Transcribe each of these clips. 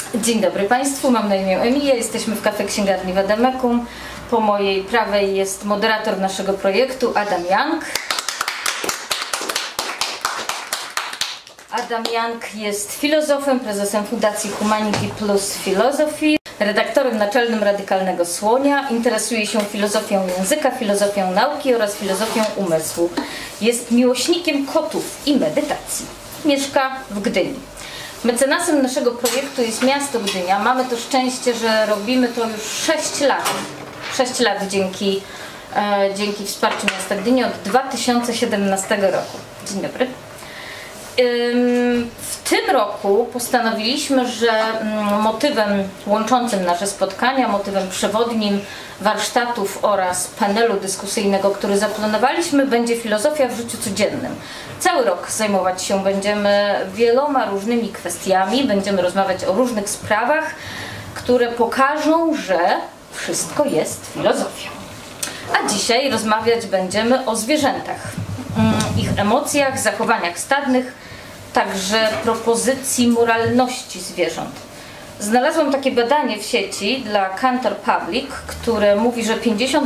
Dzień dobry Państwu, mam na imię Emilia, jesteśmy w Cafe Księgarni Wademekum. Po mojej prawej jest moderator naszego projektu Adam Young. Adam Young jest filozofem, prezesem Fundacji Humanity Plus Philosophy, redaktorem naczelnym Radykalnego Słonia, interesuje się filozofią języka, filozofią nauki oraz filozofią umysłu. Jest miłośnikiem kotów i medytacji. Mieszka w Gdyni. Mecenasem naszego projektu jest miasto Gdynia. Mamy to szczęście, że robimy to już 6 lat. 6 lat dzięki wsparciu miasta Gdyni od 2017 roku. Dzień dobry. W tym roku postanowiliśmy, że motywem łączącym nasze spotkania, motywem przewodnim warsztatów oraz panelu dyskusyjnego, który zaplanowaliśmy, będzie filozofia w życiu codziennym. Cały rok zajmować się będziemy wieloma różnymi kwestiami, będziemy rozmawiać o różnych sprawach, które pokażą, że wszystko jest filozofią. A dzisiaj rozmawiać będziemy o zwierzętach, ich emocjach, zachowaniach stadnych, także propozycji moralności zwierząt. Znalazłam takie badanie w sieci dla Kantar Public, które mówi, że 52%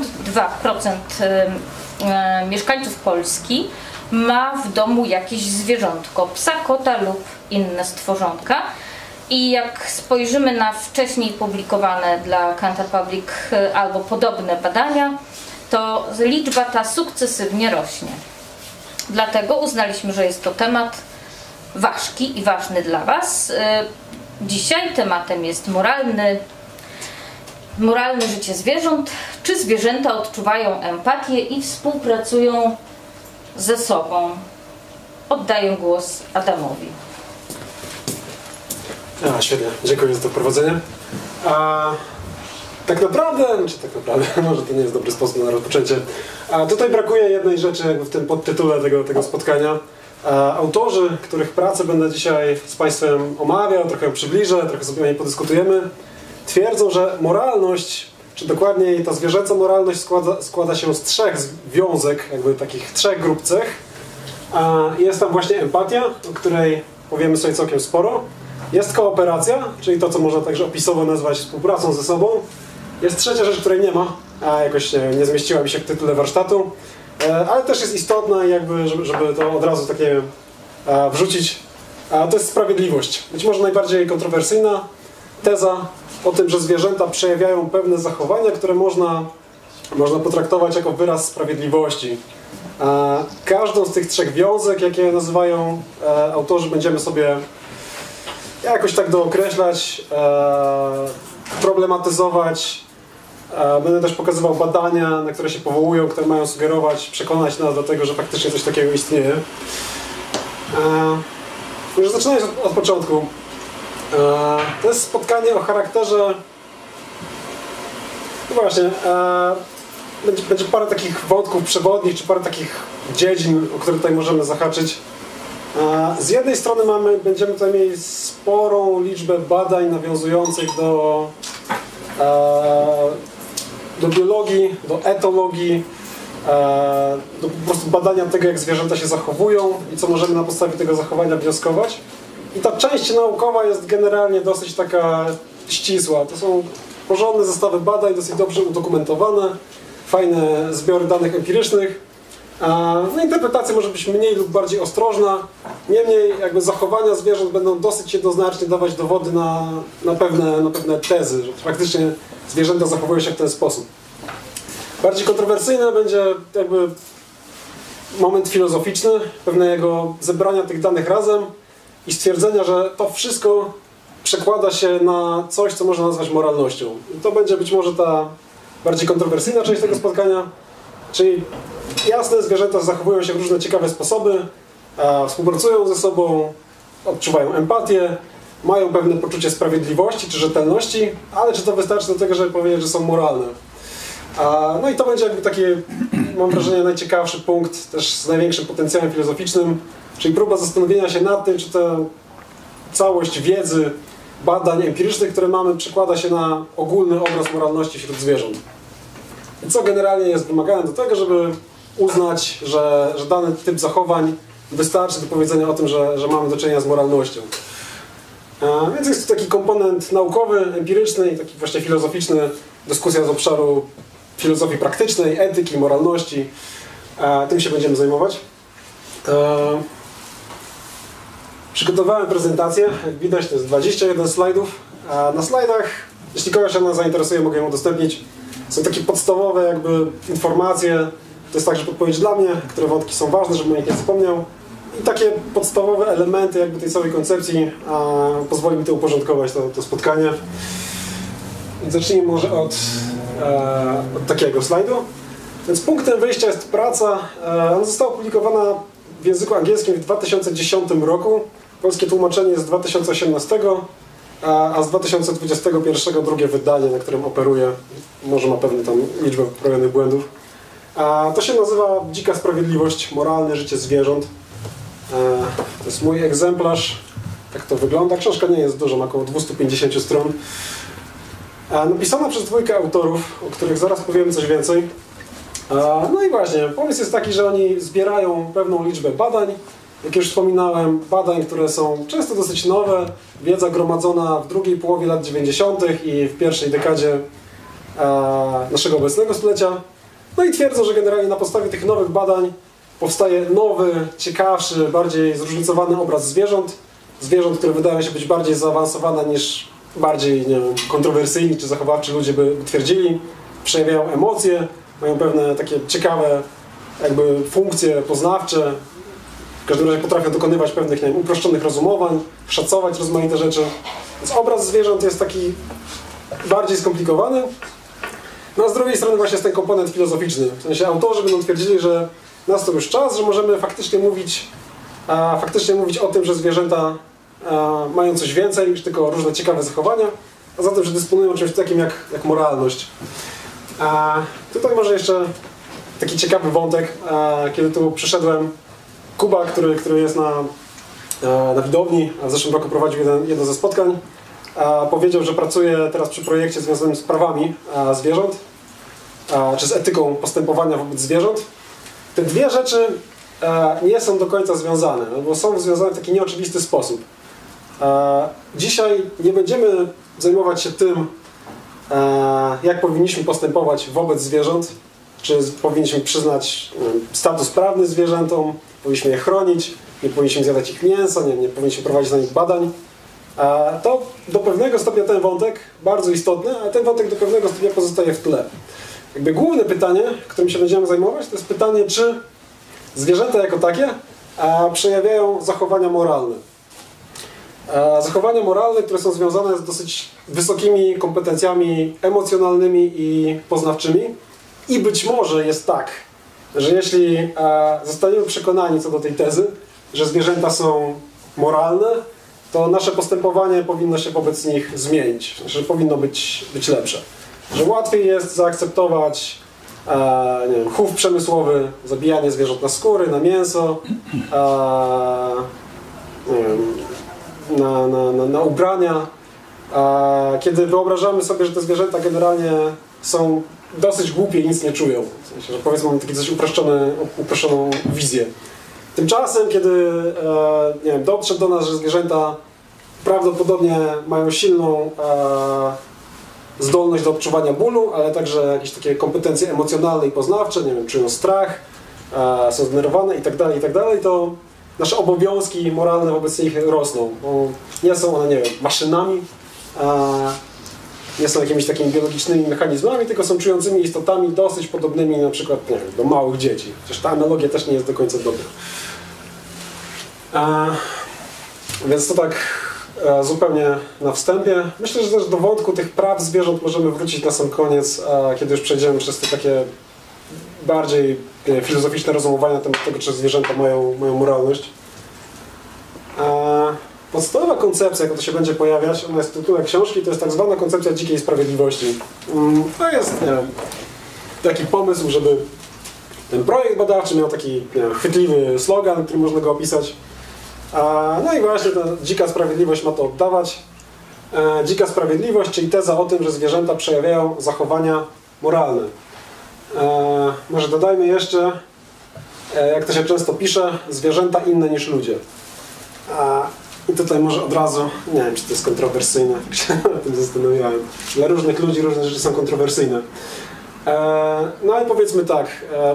mieszkańców Polski ma w domu jakieś zwierzątko, psa, kota lub inne stworzonka. I jak spojrzymy na wcześniej publikowane dla Kantar Public albo podobne badania, to liczba ta sukcesywnie rośnie. Dlatego uznaliśmy, że jest to temat ważki i ważny dla Was. Dzisiaj tematem jest moralne życie zwierząt. Czy zwierzęta odczuwają empatię i współpracują ze sobą? Oddaję głos Adamowi. Świetnie, dziękuję za to wprowadzenie. Tak naprawdę, może to nie jest dobry sposób na rozpoczęcie. Tutaj brakuje jednej rzeczy jakby w tym podtytule tego spotkania. Autorzy, których pracę będę dzisiaj z Państwem omawiał, trochę przybliżę, trochę sobie o niej podyskutujemy, twierdzą, że moralność, czy dokładniej ta zwierzęca moralność składa się z 3 wiązek, jakby takich 3 grup cech. Jest tam właśnie empatia, o której powiemy sobie całkiem sporo. Jest kooperacja, czyli to, co można także opisowo nazwać współpracą ze sobą. Jest trzecia rzecz, której nie ma, jakoś nie zmieściła mi się w tytule warsztatu, ale też jest istotna, jakby, żeby to od razu takie wrzucić. To jest sprawiedliwość. Być może najbardziej kontrowersyjna teza o tym, że zwierzęta przejawiają pewne zachowania, które można potraktować jako wyraz sprawiedliwości. Każdą z tych 3 wiązek, jakie nazywają autorzy, będziemy sobie jakoś tak dookreślać, problematyzować. Będę też pokazywał badania, na które się powołują, które mają sugerować, przekonać nas do tego, że faktycznie coś takiego istnieje. Już zaczynając od początku. To jest spotkanie o charakterze... No właśnie, będzie parę takich wątków przewodnich, czy parę takich dziedzin, o które tutaj możemy zahaczyć. Z jednej strony będziemy tutaj mieli sporą liczbę badań nawiązujących do biologii, do etologii, do po prostu badania tego, jak zwierzęta się zachowują i co możemy na podstawie tego zachowania wnioskować. I ta część naukowa jest generalnie dosyć taka ścisła. To są porządne zestawy badań, dosyć dobrze udokumentowane, fajne zbiory danych empirycznych. No, interpretacja może być mniej lub bardziej ostrożna, niemniej jakby zachowania zwierząt będą dosyć jednoznacznie dawać dowody na pewne tezy, że faktycznie zwierzęta zachowują się w ten sposób. Bardziej kontrowersyjny będzie jakby moment filozoficzny, pewnego zebrania tych danych razem i stwierdzenia, że to wszystko przekłada się na coś, co można nazwać moralnością. I to będzie być może ta bardziej kontrowersyjna część tego spotkania, czyli jasne, zwierzęta zachowują się w różne ciekawe sposoby, współpracują ze sobą, odczuwają empatię, mają pewne poczucie sprawiedliwości czy rzetelności, ale czy to wystarczy do tego, żeby powiedzieć, że są moralne? No i to będzie jakby taki, mam wrażenie, najciekawszy punkt, też z największym potencjałem filozoficznym, czyli próba zastanowienia się nad tym, czy ta całość wiedzy, badań empirycznych, które mamy, przekłada się na ogólny obraz moralności wśród zwierząt. I co generalnie jest wymagane do tego, żeby uznać, że dany typ zachowań wystarczy do powiedzenia o tym, że mamy do czynienia z moralnością. Więc jest to taki komponent naukowy, empiryczny i taki właśnie filozoficzny, dyskusja z obszaru filozofii praktycznej, etyki, moralności. Tym się będziemy zajmować. Przygotowałem prezentację, jak widać to jest 21 slajdów. Na slajdach, jeśli kogoś ona zainteresuje, mogę ją udostępnić. Są takie podstawowe jakby informacje, to jest także podpowiedź dla mnie, które wątki są ważne, żebym o nich nie zapomniał. I takie podstawowe elementy jakby tej całej koncepcji pozwoli mi to uporządkować, to spotkanie. Więc zacznijmy może od takiego slajdu. Więc punktem wyjścia jest praca. Ona została opublikowana w języku angielskim w 2010 roku. Polskie tłumaczenie jest z 2018, a z 2021 drugie wydanie, na którym operuję. Może ma pewne tam liczbę poprawionych błędów. To się nazywa Dzika Sprawiedliwość. Moralne życie zwierząt. To jest mój egzemplarz. Tak to wygląda. Książka nie jest duża, ma około 250 stron. Napisana przez dwójkę autorów, o których zaraz powiemy coś więcej. No i właśnie, pomysł jest taki, że oni zbierają pewną liczbę badań. Jak już wspominałem, badań, które są często dosyć nowe. Wiedza gromadzona w drugiej połowie lat 90. i w pierwszej dekadzie naszego obecnego stulecia. No i twierdzą, że generalnie na podstawie tych nowych badań powstaje nowy, ciekawszy, bardziej zróżnicowany obraz zwierząt. Zwierząt, które wydają się być bardziej zaawansowane niż bardziej, nie wiem, kontrowersyjni czy zachowawczy ludzie by twierdzili. Przejawiają emocje, mają pewne takie ciekawe jakby funkcje poznawcze. W każdym razie potrafią dokonywać pewnych, nie wiem, uproszczonych rozumowań, szacować rozmaite rzeczy. Więc obraz zwierząt jest taki bardziej skomplikowany. No a z drugiej strony właśnie jest ten komponent filozoficzny. W sensie autorzy będą twierdzili, że nastał już czas, że możemy faktycznie mówić o tym, że zwierzęta mają coś więcej niż tylko różne ciekawe zachowania, a zatem, że dysponują czymś takim jak moralność. Tutaj może jeszcze taki ciekawy wątek, kiedy tu przyszedłem, Kuba, który jest na widowni, a w zeszłym roku prowadził jedno ze spotkań, powiedział, że pracuje teraz przy projekcie związanym z prawami zwierząt, czy z etyką postępowania wobec zwierząt. Te dwie rzeczy nie są do końca związane, bo są związane w taki nieoczywisty sposób. Dzisiaj nie będziemy zajmować się tym, jak powinniśmy postępować wobec zwierząt, czy powinniśmy przyznać status prawny zwierzętom, powinniśmy je chronić, nie powinniśmy zjadać ich mięsa, nie powinniśmy prowadzić na nich badań. To do pewnego stopnia ten wątek, bardzo istotny, ale ten wątek do pewnego stopnia pozostaje w tle. Jakby główne pytanie, którym się będziemy zajmować, to jest pytanie, czy zwierzęta jako takie przejawiają zachowania moralne. Zachowania moralne, które są związane z dosyć wysokimi kompetencjami emocjonalnymi i poznawczymi. I być może jest tak, że jeśli zostaniemy przekonani co do tej tezy, że zwierzęta są moralne, to nasze postępowanie powinno się wobec nich zmienić, że powinno być lepsze. Że łatwiej jest zaakceptować nie wiem, chów przemysłowy, zabijanie zwierząt na skóry, na mięso, nie wiem, na ubrania, kiedy wyobrażamy sobie, że te zwierzęta generalnie są dosyć głupie i nic nie czują. W sensie, że powiedzmy mamy taką dosyć uproszczoną wizję. Tymczasem, kiedy nie wiem, dotrze do nas, że zwierzęta prawdopodobnie mają silną zdolność do odczuwania bólu, ale także jakieś takie kompetencje emocjonalne i poznawcze, nie wiem, czują strach, są zdenerwowane itd., to nasze obowiązki moralne wobec nich rosną. Bo nie są one, nie wiem, maszynami, nie są jakimiś takimi biologicznymi mechanizmami, tylko są czującymi istotami dosyć podobnymi na przykład, nie wiem, do małych dzieci. Chociaż ta analogia też nie jest do końca dobra. Więc to tak zupełnie na wstępie. Myślę, że też do wątku tych praw zwierząt możemy wrócić na sam koniec, kiedy już przejdziemy przez te takie bardziej filozoficzne rozumowania na temat tego, czy zwierzęta mają moralność. Podstawowa koncepcja, jaka to się będzie pojawiać, ona jest w tytule książki, to jest tak zwana koncepcja dzikiej sprawiedliwości. To jest, nie wiem, taki pomysł, żeby ten projekt badawczy miał taki, nie wiem, chwytliwy slogan, który można go opisać. No i właśnie ta dzika sprawiedliwość ma to oddawać. Dzika sprawiedliwość, czyli teza o tym, że zwierzęta przejawiają zachowania moralne. Może dodajmy jeszcze, jak to się często pisze, zwierzęta inne niż ludzie. I tutaj może od razu, nie wiem, czy to jest kontrowersyjne, tak się nad tym zastanawiałem. Dla różnych ludzi różne rzeczy są kontrowersyjne. No i powiedzmy tak.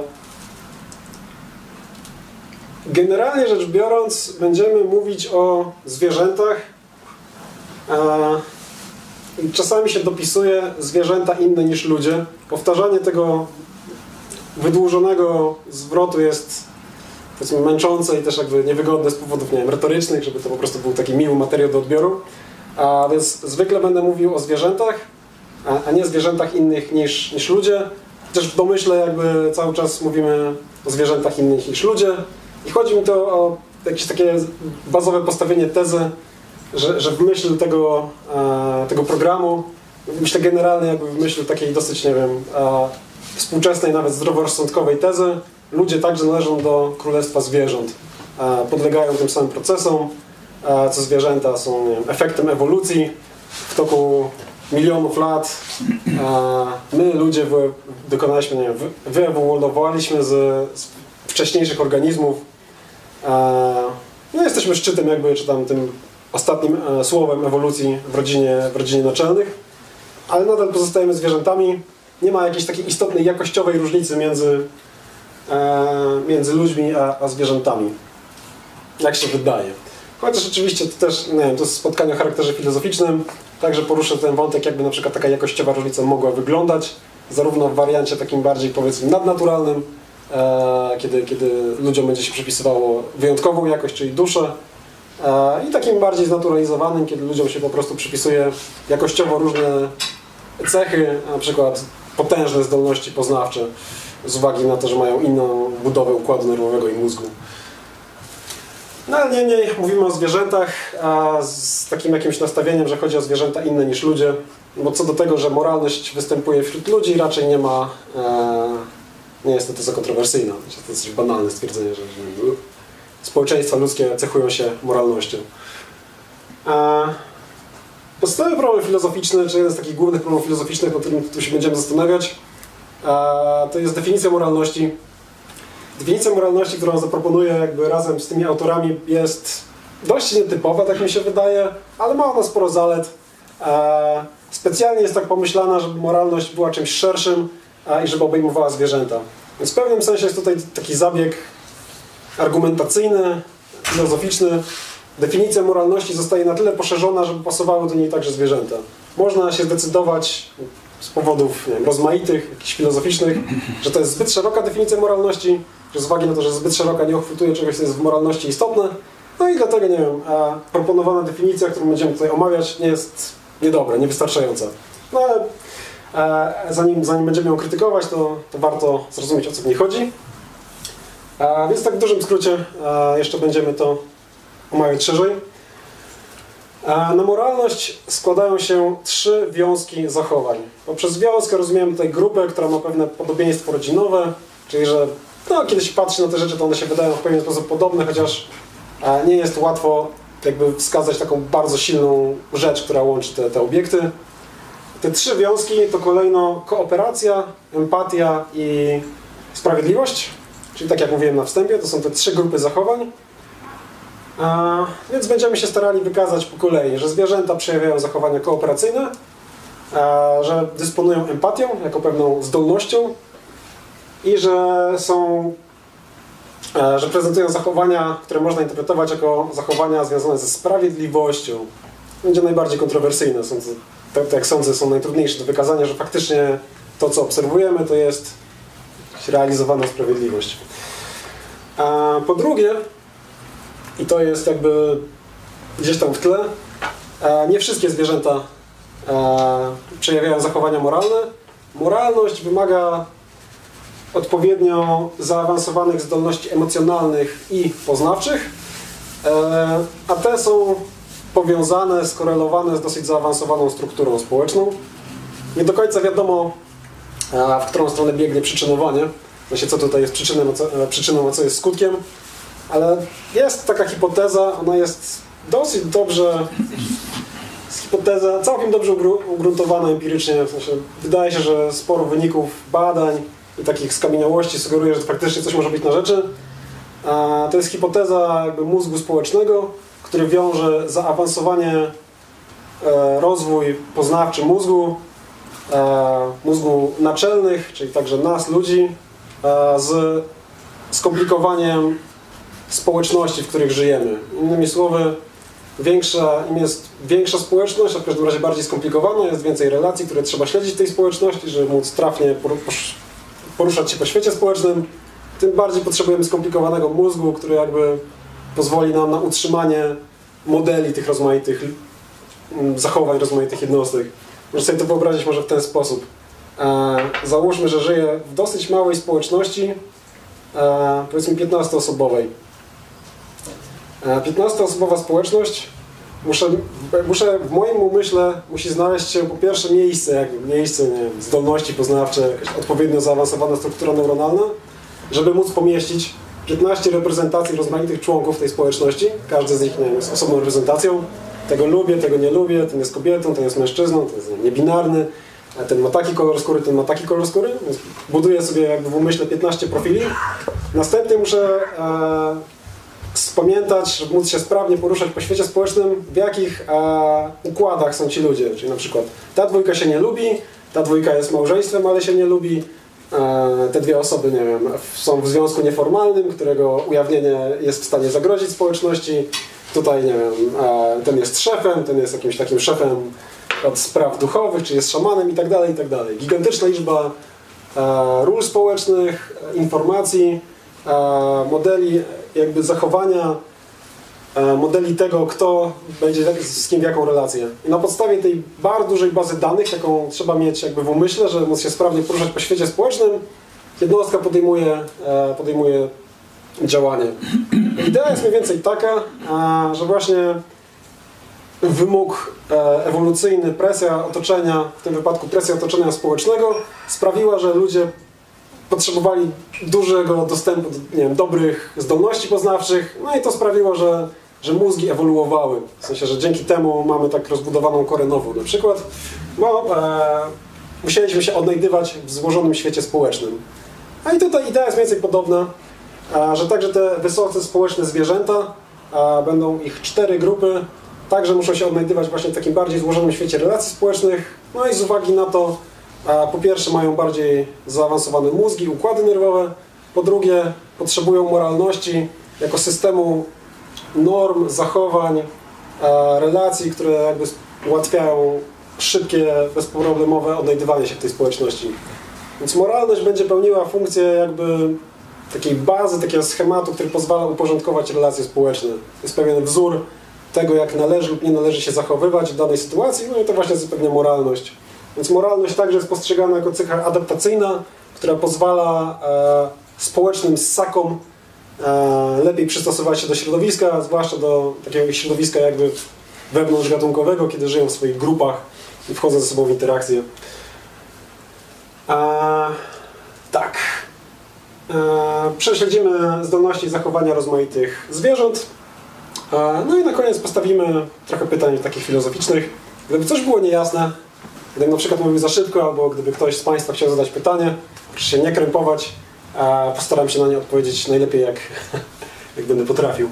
Generalnie rzecz biorąc, będziemy mówić o zwierzętach. I czasami się dopisuje zwierzęta inne niż ludzie. Powtarzanie tego wydłużonego zwrotu jest, powiedzmy, męczące i też jakby niewygodne z powodów, nie wiem, retorycznych, żeby to po prostu był taki miły materiał do odbioru. A więc zwykle będę mówił o zwierzętach, a nie zwierzętach innych niż ludzie. Też w domyśle jakby cały czas mówimy o zwierzętach innych niż ludzie. I chodzi mi to o jakieś takie bazowe postawienie tezy, że w myśl tego programu, myślę generalnie jakby w myśl takiej dosyć, nie wiem, współczesnej, nawet zdroworozsądkowej tezy, ludzie także należą do królestwa zwierząt. Podlegają tym samym procesom, co zwierzęta są, nie wiem, efektem ewolucji w toku milionów lat. My, ludzie, dokonaliśmy, nie wiem, wyewoluowaliśmy z wcześniejszych organizmów. No, jesteśmy szczytem jakby, czy tam tym ostatnim słowem ewolucji w rodzinie naczelnych, ale nadal pozostajemy zwierzętami. Nie ma jakiejś takiej istotnej jakościowej różnicy między ludźmi a zwierzętami, jak się wydaje. Chociaż oczywiście to też, nie wiem, to jest spotkanie o charakterze filozoficznym, także poruszę ten wątek, jakby na przykład taka jakościowa różnica mogła wyglądać, zarówno w wariancie takim bardziej, powiedzmy, nadnaturalnym, kiedy ludziom będzie się przypisywało wyjątkową jakość, czyli duszę, i takim bardziej znaturalizowanym, kiedy ludziom się po prostu przypisuje jakościowo różne cechy, na przykład potężne zdolności poznawcze z uwagi na to, że mają inną budowę układu nerwowego i mózgu. No ale niemniej mówimy o zwierzętach z takim jakimś nastawieniem, że chodzi o zwierzęta inne niż ludzie, bo co do tego, że moralność występuje wśród ludzi, raczej nie jest to za kontrowersyjne. To jest coś banalne stwierdzenie, że społeczeństwa ludzkie cechują się moralnością. Podstawowy problem filozoficzny, czy jeden z takich głównych problemów filozoficznych, o którym tu się będziemy zastanawiać, to jest definicja moralności. Definicja moralności, którą zaproponuję jakby razem z tymi autorami, jest dość nietypowa, tak mi się wydaje, ale ma ona sporo zalet. Specjalnie jest tak pomyślana, żeby moralność była czymś szerszym i żeby obejmowała zwierzęta. Więc w pewnym sensie jest tutaj taki zabieg argumentacyjny, filozoficzny. Definicja moralności zostaje na tyle poszerzona, żeby pasowały do niej także zwierzęta. Można się zdecydować z powodów, nie wiem, rozmaitych, jakichś filozoficznych, że to jest zbyt szeroka definicja moralności, że z uwagi na to, że zbyt szeroka nie uchwytuje czegoś, co jest w moralności istotne. No i dlatego, nie wiem, proponowana definicja, którą będziemy tutaj omawiać, nie jest niedobra, niewystarczająca. No ale zanim będziemy ją krytykować, to warto zrozumieć, o co w niej chodzi. Więc tak w dużym skrócie jeszcze będziemy to omawiać szerzej. Na moralność składają się 3 wiązki zachowań. Poprzez wiązkę rozumiem tutaj grupę, która ma pewne podobieństwo rodzinowe, czyli że kiedy się patrzy na te rzeczy, to one się wydają w pewien sposób podobne, chociaż nie jest łatwo jakby wskazać taką bardzo silną rzecz, która łączy te obiekty. Te 3 wiązki to kolejno kooperacja, empatia i sprawiedliwość. Czyli tak jak mówiłem na wstępie, to są te 3 grupy zachowań. Więc będziemy się starali wykazać po kolei, że zwierzęta przejawiają zachowania kooperacyjne, że dysponują empatią jako pewną zdolnością i że prezentują zachowania, które można interpretować jako zachowania związane ze sprawiedliwością. Będzie najbardziej kontrowersyjne. Tak jak sądzę, są najtrudniejsze do wykazania, że faktycznie to, co obserwujemy, to jest realizowana sprawiedliwość. Po drugie, i to jest jakby gdzieś tam w tle, nie wszystkie zwierzęta przejawiają zachowania moralne. Moralność wymaga odpowiednio zaawansowanych zdolności emocjonalnych i poznawczych, a te są powiązane, skorelowane z dosyć zaawansowaną strukturą społeczną. Nie do końca wiadomo, w którą stronę biegnie przyczynowanie, co tutaj jest przyczyną, a co jest skutkiem, ale jest taka hipoteza, ona jest dosyć dobrze, hipoteza całkiem dobrze ugruntowana empirycznie, w sensie wydaje się, że sporo wyników badań i takich skamieniałości sugeruje, że faktycznie coś może być na rzeczy. To jest hipoteza jakby mózgu społecznego, który wiąże zaawansowanie, rozwój poznawczy mózgu, mózgu naczelnych, czyli także nas, ludzi, z skomplikowaniem społeczności, w których żyjemy. Innymi słowy, im jest większa społeczność, a w każdym razie bardziej skomplikowana, jest więcej relacji, które trzeba śledzić w tej społeczności, żeby móc trafnie poruszać się po świecie społecznym, tym bardziej potrzebujemy skomplikowanego mózgu, który jakby pozwoli nam na utrzymanie modeli tych rozmaitych zachowań, rozmaitych jednostek. Można sobie to wyobrazić może w ten sposób. Załóżmy, że żyję w dosyć małej społeczności, powiedzmy 15-osobowej. 15-osobowa społeczność, w moim umyśle musi znaleźć się po pierwsze miejsce, nie wiem, zdolności poznawcze, jakaś odpowiednio zaawansowana struktura neuronalna, żeby móc pomieścić 15 reprezentacji rozmaitych członków tej społeczności. Każdy z nich, nie wiem, jest osobną reprezentacją. Tego lubię, tego nie lubię, ten jest kobietą, ten jest mężczyzną, ten jest niebinarny, ten ma taki kolor skóry, ten ma taki kolor skóry. Więc buduję sobie jakby w umyśle 15 profili. Następnie muszę pamiętać, żeby móc się sprawnie poruszać po świecie społecznym, w jakich układach są ci ludzie. Czyli na przykład ta dwójka się nie lubi, ta dwójka jest małżeństwem, ale się nie lubi. Te dwie osoby, nie wiem, są w związku nieformalnym, którego ujawnienie jest w stanie zagrozić społeczności. Tutaj, nie wiem, ten jest szefem, ten jest jakimś takim szefem od spraw duchowych, czy jest szamanem i tak dalej, i tak dalej. Gigantyczna liczba ról społecznych, informacji, modeli jakby zachowania, modeli tego, kto będzie z kim w jaką relację. I na podstawie tej bardzo dużej bazy danych, jaką trzeba mieć jakby w umyśle, żeby móc się sprawnie poruszać po świecie społecznym, jednostka podejmuje działanie. Idea jest mniej więcej taka, że właśnie wymóg ewolucyjny, presja otoczenia, w tym wypadku presja otoczenia społecznego, sprawiła, że ludzie potrzebowali dużego dostępu do, nie wiem, dobrych zdolności poznawczych, no i to sprawiło, że mózgi ewoluowały. W sensie, że dzięki temu mamy tak rozbudowaną korę nową. Na przykład musieliśmy się odnajdywać w złożonym świecie społecznym. A i tutaj idea jest mniej więcej podobna, że także te wysoce społeczne zwierzęta, będą ich 4 grupy, także muszą się odnajdywać właśnie w takim bardziej złożonym świecie relacji społecznych. No i z uwagi na to, po pierwsze mają bardziej zaawansowane mózgi, układy nerwowe, po drugie potrzebują moralności jako systemu norm, zachowań, relacji, które jakby ułatwiają szybkie, bezproblemowe odnajdywanie się w tej społeczności. Więc moralność będzie pełniła funkcję jakby takiej bazy, takiego schematu, który pozwala uporządkować relacje społeczne. Jest pewien wzór tego, jak należy lub nie należy się zachowywać w danej sytuacji, no i to właśnie zapewnia moralność. Więc moralność także jest postrzegana jako cecha adaptacyjna, która pozwala społecznym ssakom lepiej przystosować się do środowiska, zwłaszcza do takiego środowiska jakby wewnątrzgatunkowego, kiedy żyją w swoich grupach i wchodzą ze sobą w interakcję. Tak. Prześledzimy zdolności i zachowania rozmaitych zwierząt. No i na koniec postawimy trochę pytań takich filozoficznych. Gdyby coś było niejasne, gdybym na przykład mówił za szybko, albo gdyby ktoś z Państwa chciał zadać pytanie, proszę się nie krępować, postaram się na nie odpowiedzieć najlepiej, jak będę potrafił.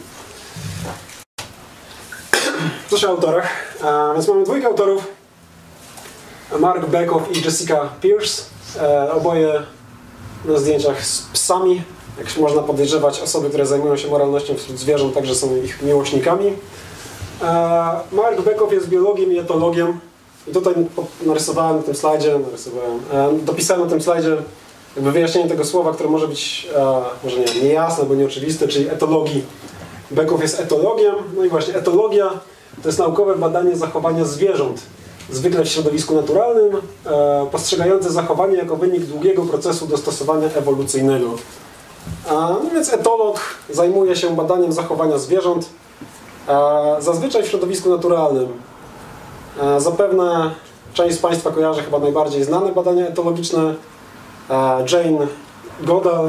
Coś o autorach. Więc mamy 2 autorów. Mark Bekoff i Jessica Pierce. Oboje na zdjęciach z psami. Jak można podejrzewać, osoby, które zajmują się moralnością wśród zwierząt, także są ich miłośnikami. Mark Bekoff jest biologiem i etologiem. I tutaj narysowałem na tym slajdzie, dopisałem na tym slajdzie jakby wyjaśnienie tego słowa, które może być może nie niejasne, bo nieoczywiste, czyli etologii. Bekoff jest etologiem. No i właśnie etologia to jest naukowe badanie zachowania zwierząt, zwykle w środowisku naturalnym, postrzegające zachowanie jako wynik długiego procesu dostosowania ewolucyjnego. No więc etolog zajmuje się badaniem zachowania zwierząt, zazwyczaj w środowisku naturalnym. Zapewne część z Państwa kojarzy chyba najbardziej znane badania etologiczne. Jane Goodall,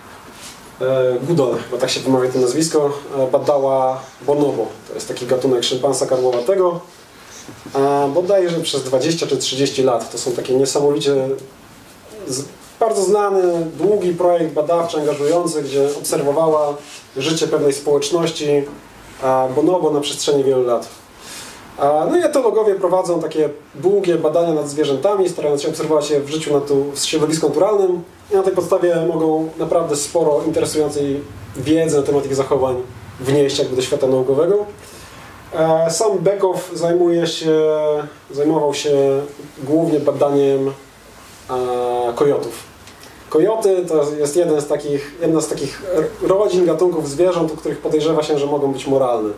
chyba tak się wymawia to nazwisko, badała bonobo. To jest taki gatunek szympansa karłowatego. Bodajże przez 20 czy 30 lat. To są takie niesamowicie bardzo znany, długi projekt badawczy, angażujący, gdzie obserwowała życie pewnej społeczności bonobo na przestrzeni wielu lat. No i etologowie prowadzą takie długie badania nad zwierzętami, starając się obserwować je w życiu w środowisku naturalnym i na tej podstawie mogą naprawdę sporo interesującej wiedzy na temat ich zachowań wnieść jakby do świata naukowego. Sam Bekow zajmował się głównie badaniem kojotów. Kojoty to jest jedna z takich rodzin, gatunków zwierząt, u których podejrzewa się, że mogą być moralne.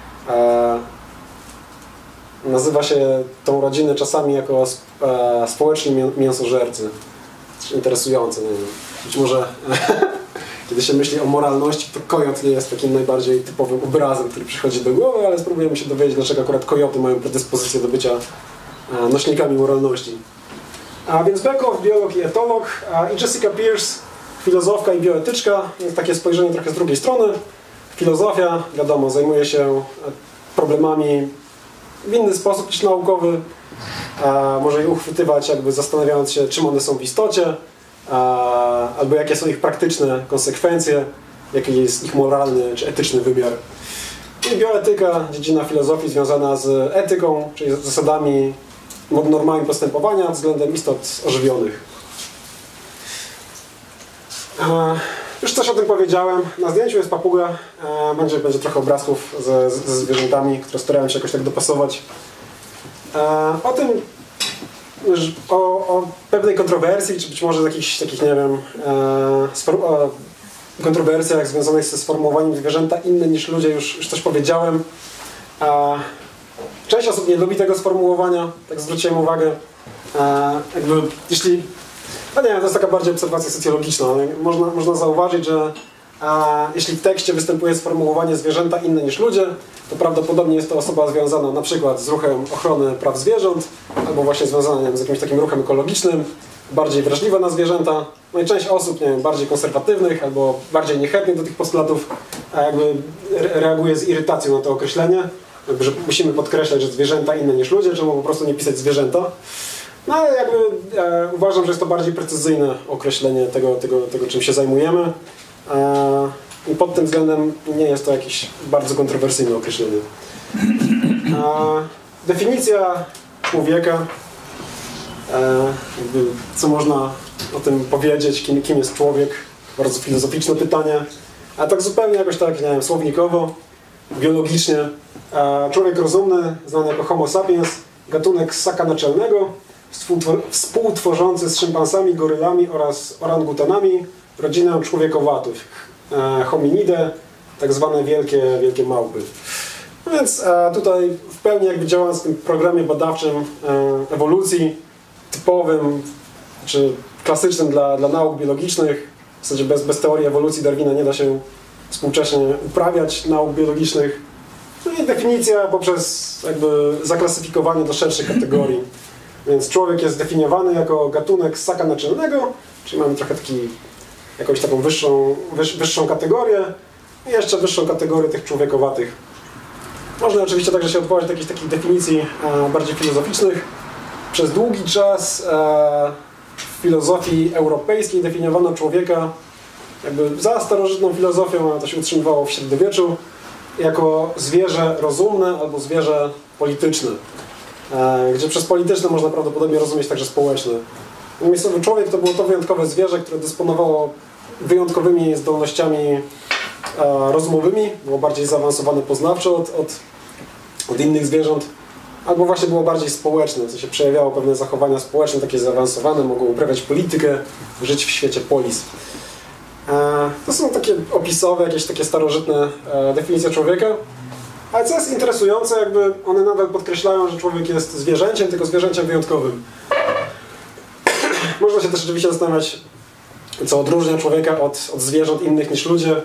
Nazywa się tą rodzinę czasami jako społeczni mięsożercy. Coś interesujące, nie wiem. Być może kiedy się myśli o moralności, to kojot nie jest takim najbardziej typowym obrazem, który przychodzi do głowy, ale spróbujemy się dowiedzieć, dlaczego akurat kojoty mają predyspozycję do bycia nośnikami moralności. A więc Bekow, biolog i etolog, i Jessica Pierce, filozofka i bioetyczka. Jest takie spojrzenie trochę z drugiej strony. Filozofia, wiadomo, zajmuje się problemami w inny sposób niż naukowy. Może je uchwytywać, jakby zastanawiając się, czym one są w istocie, albo jakie są ich praktyczne konsekwencje, jaki jest ich moralny czy etyczny wymiar. I bioetyka, dziedzina filozofii związana z etyką, czyli z zasadami, normami postępowania względem istot ożywionych. Już coś o tym powiedziałem. Na zdjęciu jest papuga. Będzie trochę obrazków ze zwierzętami, które starałem się jakoś tak dopasować. O pewnej kontrowersji, czy być może jakichś takich, nie wiem, kontrowersjach związanych ze sformułowaniem zwierzęta inne niż ludzie już coś powiedziałem. Część osób nie lubi tego sformułowania, tak zwróciłem uwagę. No nie wiem, to jest taka bardziej obserwacja socjologiczna. Można zauważyć, że jeśli w tekście występuje sformułowanie zwierzęta inne niż ludzie, to prawdopodobnie jest to osoba związana na przykład z ruchem ochrony praw zwierząt, albo właśnie związana z jakimś takim ruchem ekologicznym, bardziej wrażliwa na zwierzęta. No i część osób, nie wiem, bardziej konserwatywnych albo bardziej niechętnych do tych postulatów reaguje z irytacją na to określenie, że musimy podkreślać, że zwierzęta inne niż ludzie, czemu po prostu nie pisać zwierzęta. No ale uważam, że jest to bardziej precyzyjne określenie tego czym się zajmujemy. I pod tym względem nie jest to jakieś bardzo kontrowersyjne określenie. Definicja człowieka. Co można o tym powiedzieć, kim jest człowiek? Bardzo filozoficzne pytanie. A tak zupełnie jakoś tak, nie wiem, słownikowo, biologicznie. Człowiek rozumny, znany jako Homo sapiens, gatunek ssaka naczelnego, współtworzący z szympansami, gorylami oraz orangutanami rodzinę człowiekowatych, hominidae, tak zwane wielkie małpy. No więc tutaj w pełni jakby działając w tym programie badawczym ewolucji, typowym czy klasycznym dla nauk biologicznych, w zasadzie bez teorii ewolucji Darwina nie da się współcześnie uprawiać nauk biologicznych. No i definicja poprzez jakby zaklasyfikowanie do szerszych kategorii. Więc człowiek jest zdefiniowany jako gatunek ssaka naczelnego, czyli mamy trochę jakąś taką wyższą kategorię i jeszcze wyższą kategorię tych człowiekowatych. Można oczywiście także się odwołać do jakichś takich definicji bardziej filozoficznych. Przez długi czas w filozofii europejskiej definiowano człowieka jakby za starożytną filozofią, a to się utrzymywało w średniowieczu, jako zwierzę rozumne albo zwierzę polityczne. Gdzie przez polityczne można prawdopodobnie rozumieć także społeczne. Miejscowy człowiek to było to wyjątkowe zwierzę, które dysponowało wyjątkowymi zdolnościami rozumowymi, było bardziej zaawansowane poznawczo od innych zwierząt, albo właśnie było bardziej społeczne, w sensie przejawiało pewne zachowania społeczne, takie zaawansowane, mogło uprawiać politykę, żyć w świecie polis. To są takie opisowe, jakieś takie starożytne definicje człowieka. Ale co jest interesujące, jakby one nadal podkreślają, że człowiek jest zwierzęciem, tylko zwierzęciem wyjątkowym. Można się też oczywiście zastanawiać, co odróżnia człowieka od zwierząt innych niż ludzie.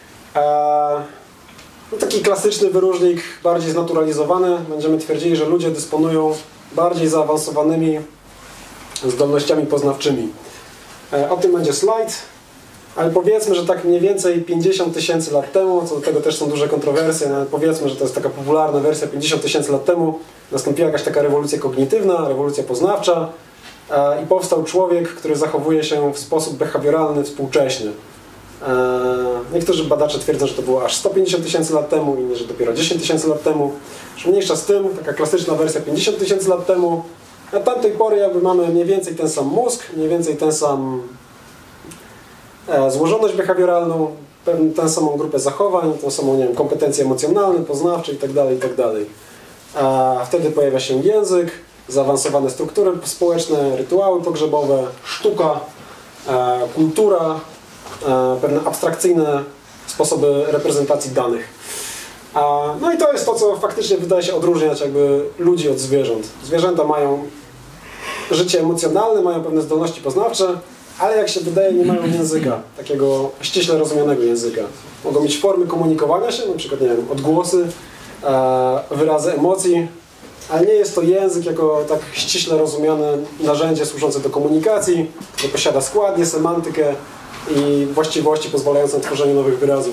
No taki klasyczny wyróżnik, bardziej znaturalizowany. Będziemy twierdzili, że ludzie dysponują bardziej zaawansowanymi zdolnościami poznawczymi. O tym będzie slajd. Ale powiedzmy, że tak mniej więcej 50 000 lat temu, co do tego też są duże kontrowersje, ale powiedzmy, że to jest taka popularna wersja, 50 000 lat temu nastąpiła jakaś taka rewolucja kognitywna, rewolucja poznawcza i powstał człowiek, który zachowuje się w sposób behawioralny współcześnie. Niektórzy badacze twierdzą, że to było aż 150 tysięcy lat temu, inni, że dopiero 10 tysięcy lat temu. Już mniejsza z tym, taka klasyczna wersja 50 tysięcy lat temu. Od tamtej pory jakby mamy mniej więcej ten sam mózg, mniej więcej ten sam złożoność behawioralną, tę samą grupę zachowań, tą samą, nie wiem, kompetencje emocjonalne, poznawcze itd., itd. A wtedy pojawia się język, zaawansowane struktury społeczne, rytuały pogrzebowe, sztuka, kultura, pewne abstrakcyjne sposoby reprezentacji danych. No i to jest to, co faktycznie wydaje się odróżniać jakby ludzi od zwierząt. Zwierzęta mają życie emocjonalne, mają pewne zdolności poznawcze, ale jak się wydaje, nie mają języka, takiego ściśle rozumianego języka. Mogą mieć formy komunikowania się, na przykład, nie wiem, odgłosy, wyrazy emocji, ale nie jest to język jako tak ściśle rozumiane narzędzie służące do komunikacji, które posiada składnię, semantykę i właściwości pozwalające na tworzenie nowych wyrazów.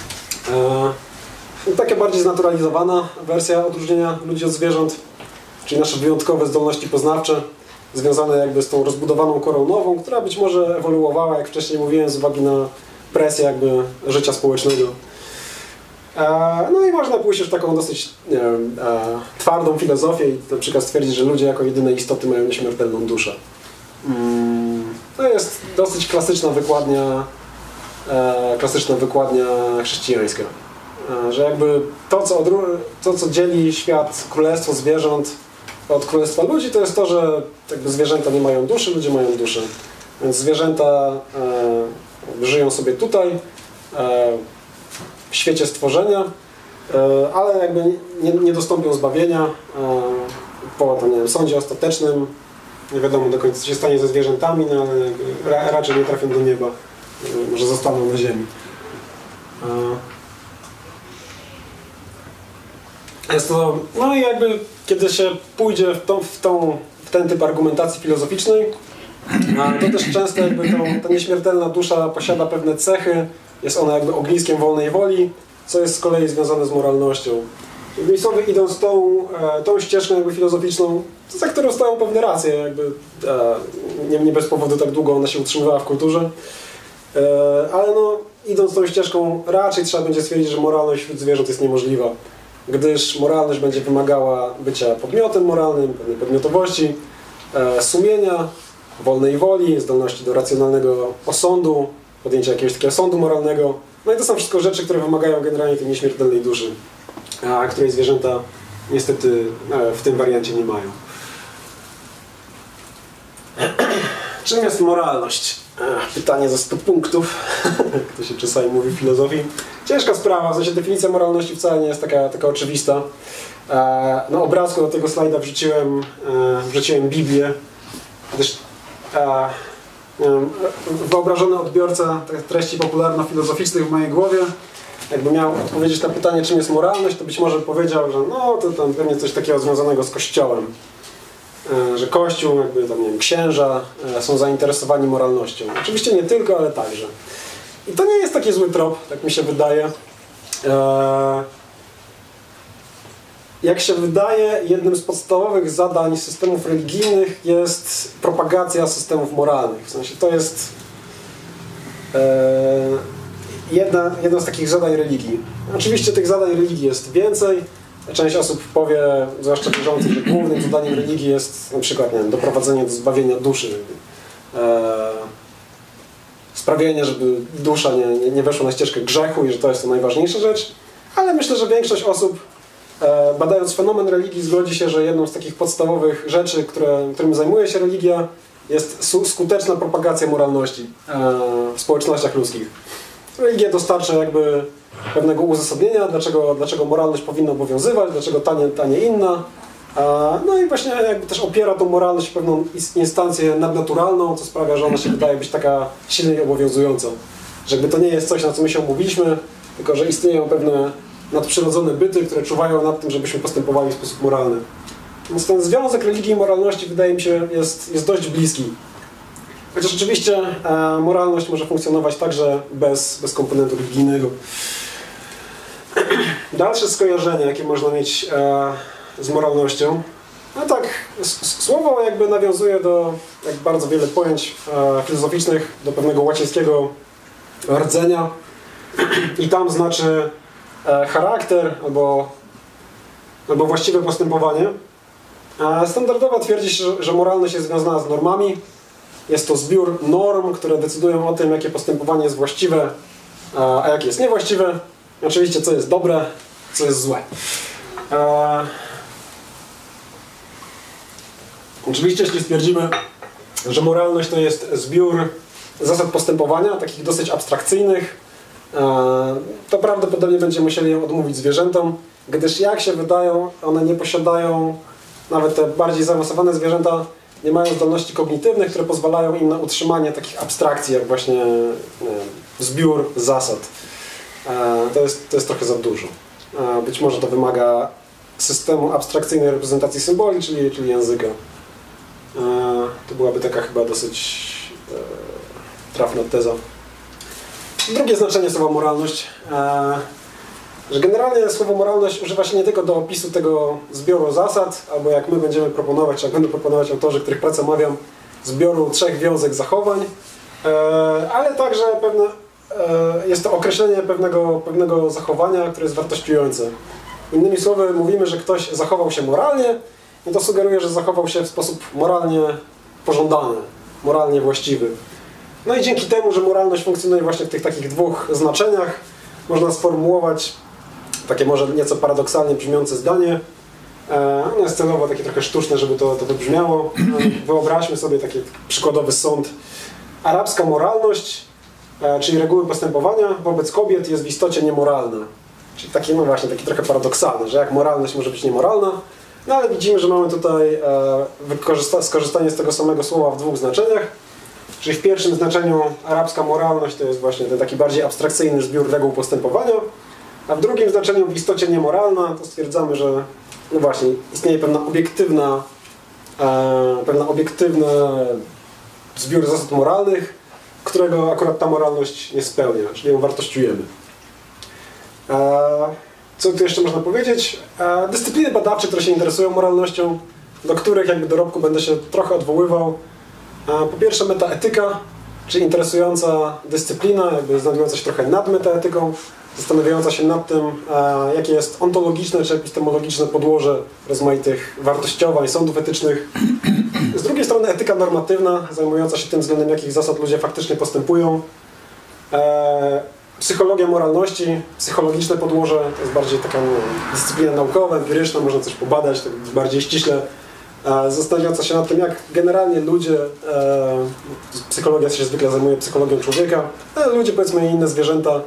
Taka bardziej znaturalizowana wersja odróżnienia ludzi od zwierząt, czyli nasze wyjątkowe zdolności poznawcze, związane jakby z tą rozbudowaną korą nową, która być może ewoluowała, jak wcześniej mówiłem, z uwagi na presję jakby życia społecznego. No i można pójść już w taką dosyć, nie wiem, twardą filozofię i na przykład stwierdzić, że ludzie jako jedyne istoty mają nieśmiertelną duszę. To jest dosyć klasyczna wykładnia chrześcijańska. Że jakby to, co dzieli świat, królestwo zwierząt od królestwa ludzi, to jest to, że jakby zwierzęta nie mają duszy, ludzie mają duszę. Więc zwierzęta żyją sobie tutaj, w świecie stworzenia, ale jakby nie dostąpią zbawienia po tam, nie wiem, sądzie ostatecznym. Nie wiadomo do końca, co się stanie ze zwierzętami, no, ale raczej nie trafią do nieba. Może zostaną na ziemi. Jest to, no i jakby kiedy się pójdzie w ten typ argumentacji filozoficznej, to też często jakby ta nieśmiertelna dusza posiada pewne cechy, jest ona jakby ogniskiem wolnej woli, co jest z kolei związane z moralnością. Grissowie idąc tą ścieżką jakby filozoficzną, za którą stają pewne racje, jakby nie bez powodu tak długo ona się utrzymywała w kulturze, ale no idąc tą ścieżką raczej trzeba będzie stwierdzić, że moralność wśród zwierząt jest niemożliwa, gdyż moralność będzie wymagała bycia podmiotem moralnym, pewnej podmiotowości, sumienia, wolnej woli, zdolności do racjonalnego osądu, podjęcia jakiegoś takiego sądu moralnego. No i to są wszystko rzeczy, które wymagają generalnie tej nieśmiertelnej duszy, a której zwierzęta niestety w tym wariancie nie mają. Czym jest moralność? Pytanie za 100 punktów, jak to się czasami mówi w filozofii. Ciężka sprawa, w sensie definicja moralności wcale nie jest taka oczywista. Na obrazku do tego slajda wrzuciłem Biblię, gdyż wyobrażony odbiorca treści popularno-filozoficznych w mojej głowie, jakby miał odpowiedzieć na pytanie, czym jest moralność, to być może powiedział, że no to tam pewnie coś takiego związanego z Kościołem. Że Kościół, jakby tam, nie wiem, księża są zainteresowani moralnością. Oczywiście nie tylko, ale także. I to nie jest taki zły trop, tak mi się wydaje. Jak się wydaje, jednym z podstawowych zadań systemów religijnych jest propagacja systemów moralnych. W sensie to jest jedno z takich zadań religii. Oczywiście tych zadań religii jest więcej. Część osób powie, zwłaszcza wierzących, że głównym zadaniem religii jest na przykład, nie wiem, doprowadzenie do zbawienia duszy. Sprawienie, żeby dusza nie weszła na ścieżkę grzechu i że to jest to najważniejsza rzecz. Ale myślę, że większość osób, badając fenomen religii, zgodzi się, że jedną z takich podstawowych rzeczy, którym zajmuje się religia, jest skuteczna propagacja moralności w społecznościach ludzkich. Religia dostarcza jakby pewnego uzasadnienia, dlaczego moralność powinna obowiązywać, dlaczego ta nie inna. No i właśnie jakby też opiera tą moralność w pewną instancję nadnaturalną, co sprawia, że ona się wydaje być taka silna i obowiązująca. Że jakby to nie jest coś, na co my się umówiliśmy, tylko że istnieją pewne nadprzyrodzone byty, które czuwają nad tym, żebyśmy postępowali w sposób moralny. Więc ten związek religii i moralności, wydaje mi się, jest dość bliski. Chociaż oczywiście moralność może funkcjonować także bez komponentu religijnego. Dalsze skojarzenie, jakie można mieć z moralnością. No tak, słowo jakby nawiązuje do, jak bardzo wiele pojęć filozoficznych, do pewnego łacińskiego rdzenia i tam znaczy charakter albo właściwe postępowanie. Standardowo twierdzi się, że moralność jest związana z normami. Jest to zbiór norm, które decydują o tym, jakie postępowanie jest właściwe, a jakie jest niewłaściwe. Oczywiście, co jest dobre, co jest złe. Oczywiście, jeśli stwierdzimy, że moralność to jest zbiór zasad postępowania, takich dosyć abstrakcyjnych, to prawdopodobnie będziemy musieli ją odmówić zwierzętom, gdyż jak się wydają, one nie posiadają, nawet te bardziej zaawansowane zwierzęta nie mają zdolności kognitywnych, które pozwalają im na utrzymanie takich abstrakcji, jak właśnie zbiór zasad. To jest trochę za dużo. Być może to wymaga systemu abstrakcyjnej reprezentacji symboli, czyli języka. To byłaby taka chyba dosyć trafna teza. Drugie znaczenie słowa moralność, że generalnie słowo moralność używa się nie tylko do opisu tego zbioru zasad, albo jak my będziemy proponować, czy jak będą proponować autorzy, których pracę omawiam, zbioru 3 wiązek zachowań, ale także jest to określenie pewnego zachowania, które jest wartościujące. Innymi słowy, mówimy, że ktoś zachował się moralnie i to sugeruje, że zachował się w sposób moralnie pożądany, moralnie właściwy. No i dzięki temu, że moralność funkcjonuje właśnie w tych takich dwóch znaczeniach, można sformułować takie może nieco paradoksalnie brzmiące zdanie. Ono jest celowo takie trochę sztuczne, żeby to wybrzmiało. Wyobraźmy sobie taki przykładowy sąd. Arabska moralność, czyli reguły postępowania wobec kobiet jest w istocie niemoralna. Czyli takie, no właśnie, takie trochę paradoksalne, że jak moralność może być niemoralna, no ale widzimy, że mamy tutaj skorzystanie z tego samego słowa w dwóch znaczeniach. Czyli w pierwszym znaczeniu arabska moralność to jest właśnie ten taki bardziej abstrakcyjny zbiór reguł postępowania, a w drugim znaczeniu w istocie niemoralna to stwierdzamy, że no właśnie istnieje pewna obiektywny zbiór zasad moralnych, którego akurat ta moralność nie spełnia, czyli ją wartościujemy. Co tu jeszcze można powiedzieć? Dyscypliny badawcze, które się interesują moralnością, do których jakby dorobku będę się trochę odwoływał. Po pierwsze metaetyka, czyli interesująca dyscyplina, jakby znajdująca się trochę nad metaetyką, zastanawiająca się nad tym, jakie jest ontologiczne czy epistemologiczne podłoże rozmaitych wartościowań, sądów etycznych. Z drugiej strony etyka normatywna, zajmująca się tym, względem jakich zasad ludzie faktycznie postępują. Psychologia moralności, psychologiczne podłoże, to jest bardziej taka dyscyplina naukowa, empiryczna, można coś pobadać, tak bardziej ściśle. Zastanawiająca się nad tym, jak generalnie ludzie, psychologia się zwykle zajmuje psychologią człowieka, ale ludzie, powiedzmy, i inne zwierzęta,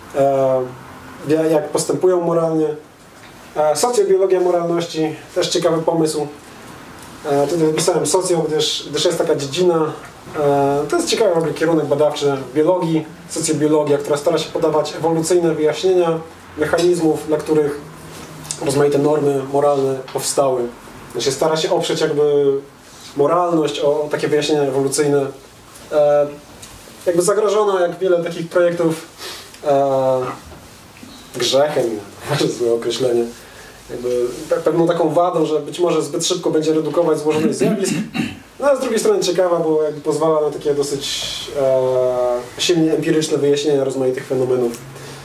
jak postępują moralnie. Socjobiologia moralności, też ciekawy pomysł. Tutaj wypisałem socjo, gdyż jest taka dziedzina, to jest ciekawy w ogóle kierunek badawczy w biologii, socjobiologia, która stara się podawać ewolucyjne wyjaśnienia mechanizmów, dla których rozmaite normy moralne powstały. Znaczy stara się oprzeć jakby moralność o takie wyjaśnienia ewolucyjne. Jakby zagrożona, jak wiele takich projektów, grzechem, może złe określenie, jakby pewną taką wadą, że być może zbyt szybko będzie redukować złożoność zjawisk. No a z drugiej strony ciekawa, bo jakby pozwala na takie dosyć silnie empiryczne wyjaśnienia rozmaitych fenomenów.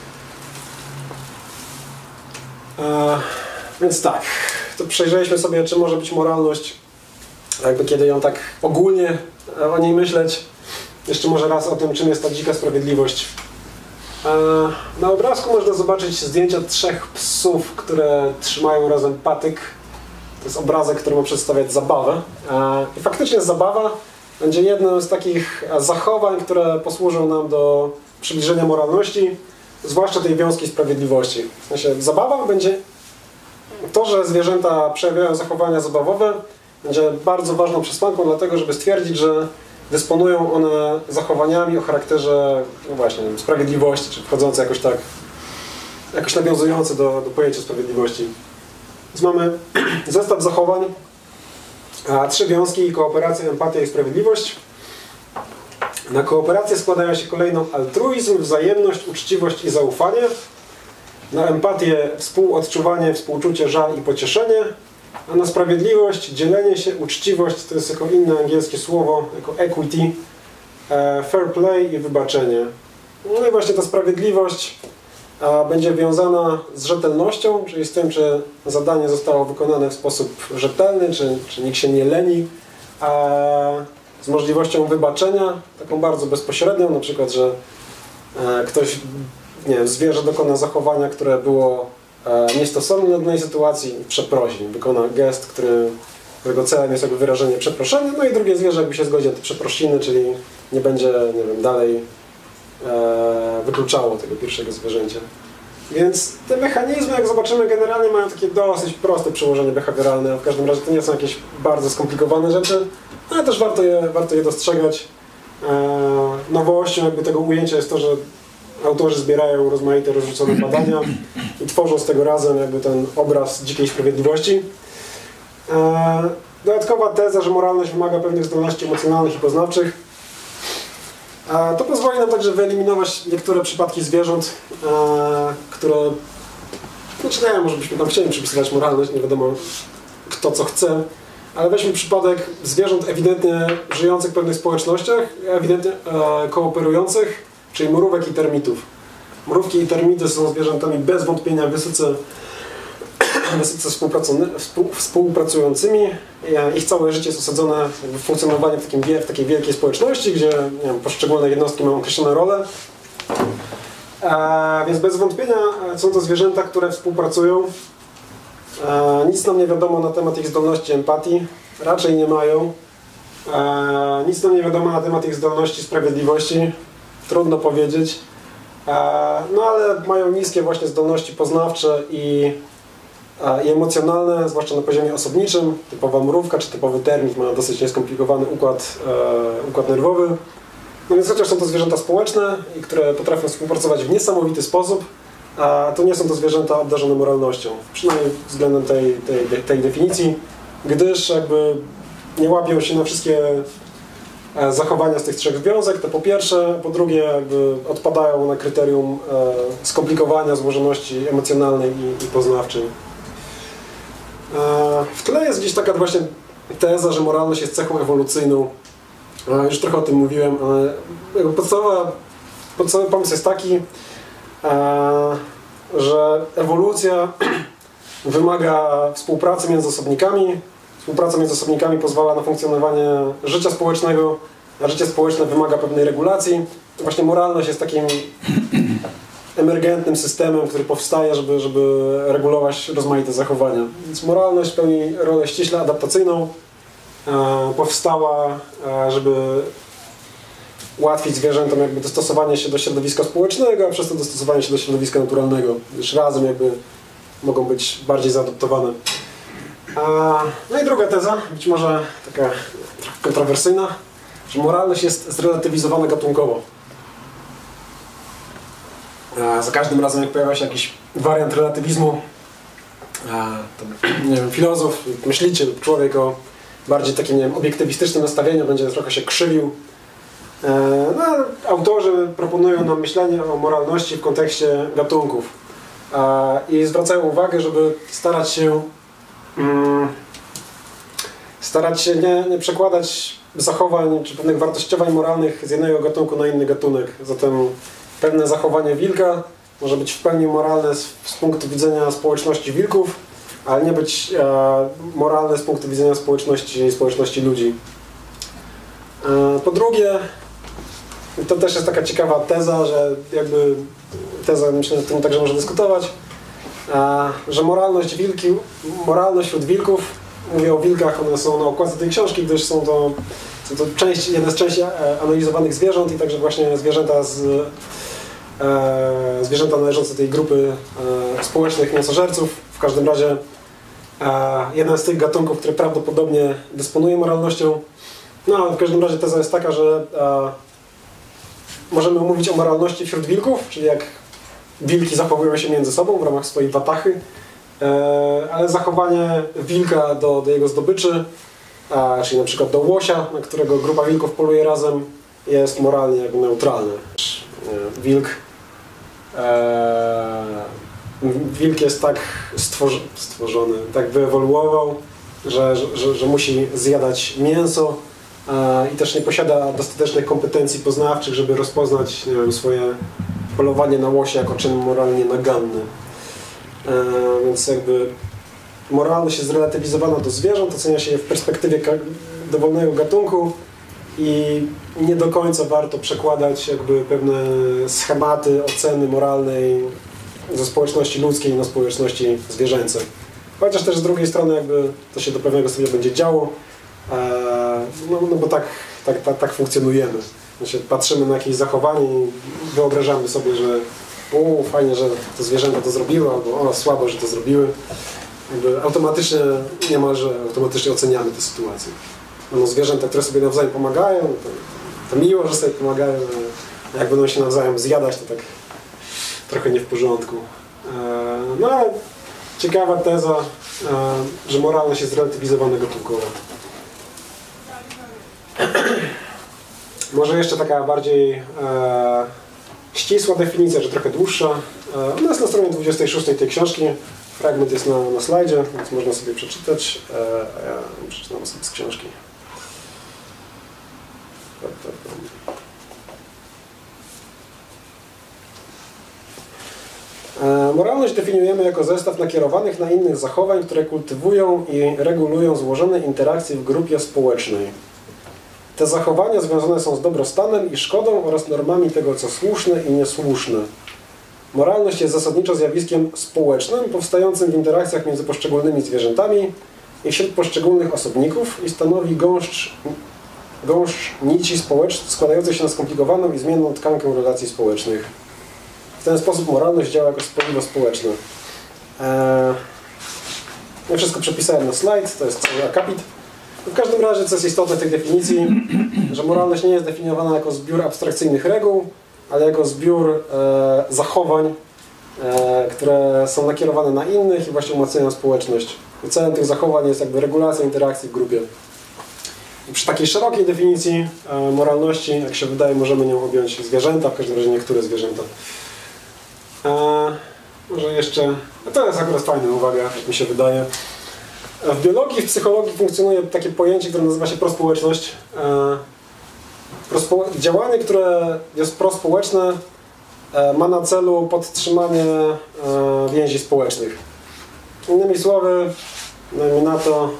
Więc tak, to przejrzeliśmy sobie, czym może być moralność, jakby kiedy ją tak ogólnie o niej myśleć. Jeszcze może raz o tym, czym jest ta dzika sprawiedliwość. Na obrazku można zobaczyć zdjęcia 3 psów, które trzymają razem patyk. To jest obrazek, który ma przedstawiać zabawę. I faktycznie zabawa będzie jednym z takich zachowań, które posłużą nam do przybliżenia moralności, zwłaszcza tej wiązki sprawiedliwości. W sensie zabawa będzie to, że zwierzęta przejawiają zachowania zabawowe, będzie bardzo ważną przesłanką dlatego, żeby stwierdzić, że dysponują one zachowaniami o charakterze, no właśnie, sprawiedliwości, czy wchodzące jakoś nawiązujące do pojęcia sprawiedliwości. Więc mamy zestaw zachowań, 3 wiązki: kooperacja, empatia i sprawiedliwość. Na kooperację składają się kolejno altruizm, wzajemność, uczciwość i zaufanie. Na empatię współodczuwanie, współczucie, żal i pocieszenie. A na sprawiedliwość dzielenie się, uczciwość, to jest jako inne angielskie słowo, jako equity, fair play i wybaczenie. No i właśnie ta sprawiedliwość będzie wiązana z rzetelnością, czyli z tym, czy zadanie zostało wykonane w sposób rzetelny, czy nikt się nie leni, z możliwością wybaczenia, taką bardzo bezpośrednią, na przykład, że ktoś, nie wiem, zwierzę dokona zachowania, które było niestosowne do danej sytuacji, przeprosi, wykona gest, którego celem jest jakby wyrażenie przeproszenia, no i drugie zwierzę jakby się zgodzi na te przeprosiny, czyli nie będzie, nie wiem, dalej wykluczało tego pierwszego zwierzęcia. Więc te mechanizmy, jak zobaczymy, generalnie mają takie dosyć proste przełożenie behawioralne, a w każdym razie to nie są jakieś bardzo skomplikowane rzeczy, ale też warto je dostrzegać. Nowością jakby tego ujęcia jest to, że autorzy zbierają rozmaite rozrzucone badania i tworzą z tego razem jakby ten obraz dzikiej sprawiedliwości. Dodatkowa teza, że moralność wymaga pewnych zdolności emocjonalnych i poznawczych. To pozwoli nam także wyeliminować niektóre przypadki zwierząt, które, znaczy nie, może byśmy tam chcieli przypisywać moralność, nie wiadomo kto co chce, ale weźmy przypadek zwierząt ewidentnie żyjących w pewnych społecznościach, ewidentnie kooperujących, czyli mrówek i termitów. Mrówki i termity są zwierzętami bez wątpienia wysoce współpracującymi. Ich całe życie jest osadzone w funkcjonowaniu w takiej wielkiej społeczności, gdzie, nie wiem, poszczególne jednostki mają określone role. Więc bez wątpienia są to zwierzęta, które współpracują. Nic nam nie wiadomo na temat ich zdolności empatii. Raczej nie mają. Nic nam nie wiadomo na temat ich zdolności sprawiedliwości. Trudno powiedzieć. No ale mają niskie właśnie zdolności poznawcze i emocjonalne, zwłaszcza na poziomie osobniczym. Typowa mrówka czy typowy termit ma dosyć nieskomplikowany układ nerwowy. No więc chociaż są to zwierzęta społeczne, które potrafią współpracować w niesamowity sposób, to nie są to zwierzęta obdarzone moralnością. Przynajmniej względem tej definicji, gdyż jakby nie łapią się na wszystkie zachowania z tych trzech związek, to po pierwsze, po drugie jakby odpadają na kryterium skomplikowania, złożoności emocjonalnej i poznawczej. W tle jest gdzieś taka właśnie teza, że moralność jest cechą ewolucyjną. Już trochę o tym mówiłem, ale podstawowy pomysł jest taki, że ewolucja wymaga współpracy między osobnikami. Współpraca między osobnikami pozwala na funkcjonowanie życia społecznego, a życie społeczne wymaga pewnej regulacji. Właśnie moralność jest takim emergentnym systemem, który powstaje, żeby regulować rozmaite zachowania. Więc moralność pełni rolę ściśle adaptacyjną. Powstała, żeby ułatwić zwierzętom jakby dostosowanie się do środowiska społecznego, a przez to dostosowanie się do środowiska naturalnego, gdyż razem jakby mogą być bardziej zaadoptowane. No i druga teza, być może taka trochę kontrowersyjna, że moralność jest zrelatywizowana gatunkowo. Za każdym razem, jak pojawia się jakiś wariant relatywizmu, to, nie wiem, filozof, myśliciel, człowiek o bardziej takim, nie wiem, obiektywistycznym nastawieniu będzie trochę się krzywił. No, autorzy proponują nam myślenie o moralności w kontekście gatunków i zwracają uwagę, żeby starać się nie przekładać zachowań czy pewnych wartościowań moralnych z jednego gatunku na inny gatunek. Zatem pewne zachowanie wilka może być w pełni moralne z punktu widzenia społeczności wilków, ale nie być moralne z punktu widzenia społeczności ludzi. Po drugie, to też jest taka ciekawa teza, że jakby teza, myślę, że o tym także można dyskutować, że moralność wśród wilków, mówię o wilkach, one są na okładce tej książki, gdyż są to jedna z części analizowanych zwierząt i także właśnie zwierzęta należące do tej grupy społecznych mięsożerców. W każdym razie jeden z tych gatunków, który prawdopodobnie dysponuje moralnością. No, ale w każdym razie teza jest taka, że możemy mówić o moralności wśród wilków, czyli jak wilki zachowują się między sobą w ramach swojej watachy, ale zachowanie wilka do jego zdobyczy, czyli na przykład do łosia, na którego grupa wilków poluje razem, jest moralnie jakby neutralne. Wilk jest tak stworzony, tak wyewoluował, że musi zjadać mięso i też nie posiada dostatecznych kompetencji poznawczych, żeby rozpoznać, nie wiem, swoje polowanie na łosie jako czyn moralnie naganny. Więc jakby moralność jest zrelatywizowana do zwierząt, ocenia się je w perspektywie dowolnego gatunku i nie do końca warto przekładać jakby pewne schematy oceny moralnej ze społeczności ludzkiej na społeczności zwierzęcej. Chociaż też z drugiej strony jakby to się do pewnego stopnia będzie działo, no bo tak funkcjonujemy. Patrzymy na jakieś zachowanie i wyobrażamy sobie, że fajnie, że to zwierzęta to zrobiły, albo słabo, że to zrobiły. Jakby automatycznie, niemalże automatycznie oceniamy tę sytuację. No, zwierzęta, które sobie nawzajem pomagają, to miło, że sobie pomagają, a jak będą się nawzajem zjadać, to tak trochę nie w porządku. No ale ciekawa teza, że moralność jest zrelatywizowana gatunkowo. Może jeszcze taka bardziej ścisła definicja, że trochę dłuższa. Ona jest na stronie 26 tej książki. Fragment jest na slajdzie, więc można sobie przeczytać. A ja przeczytam sobie z książki. Moralność definiujemy jako zestaw nakierowanych na innych zachowań, które kultywują i regulują złożone interakcje w grupie społecznej. Te zachowania związane są z dobrostanem i szkodą oraz normami tego, co słuszne i niesłuszne. Moralność jest zasadniczo zjawiskiem społecznym, powstającym w interakcjach między poszczególnymi zwierzętami i wśród poszczególnych osobników i stanowi gąszcz nici składających się na skomplikowaną i zmienną tkankę relacji społecznych. W ten sposób moralność działa jako spoiwo społeczne. Ja wszystko przepisałem na slajd, to jest cały akapit. W każdym razie, co jest istotne w tej definicji, że moralność nie jest definiowana jako zbiór abstrakcyjnych reguł, ale jako zbiór zachowań, które są nakierowane na innych i właśnie umacniają społeczność. I celem tych zachowań jest jakby regulacja interakcji w grupie. I przy takiej szerokiej definicji moralności, jak się wydaje, możemy nią objąć zwierzęta, w każdym razie niektóre zwierzęta. Może jeszcze... To jest akurat fajna uwaga, jak mi się wydaje. W biologii, w psychologii funkcjonuje takie pojęcie, które nazywa się prospołeczność. Działanie, które jest prospołeczne, ma na celu podtrzymanie więzi społecznych. Innymi słowy, dajmy na to,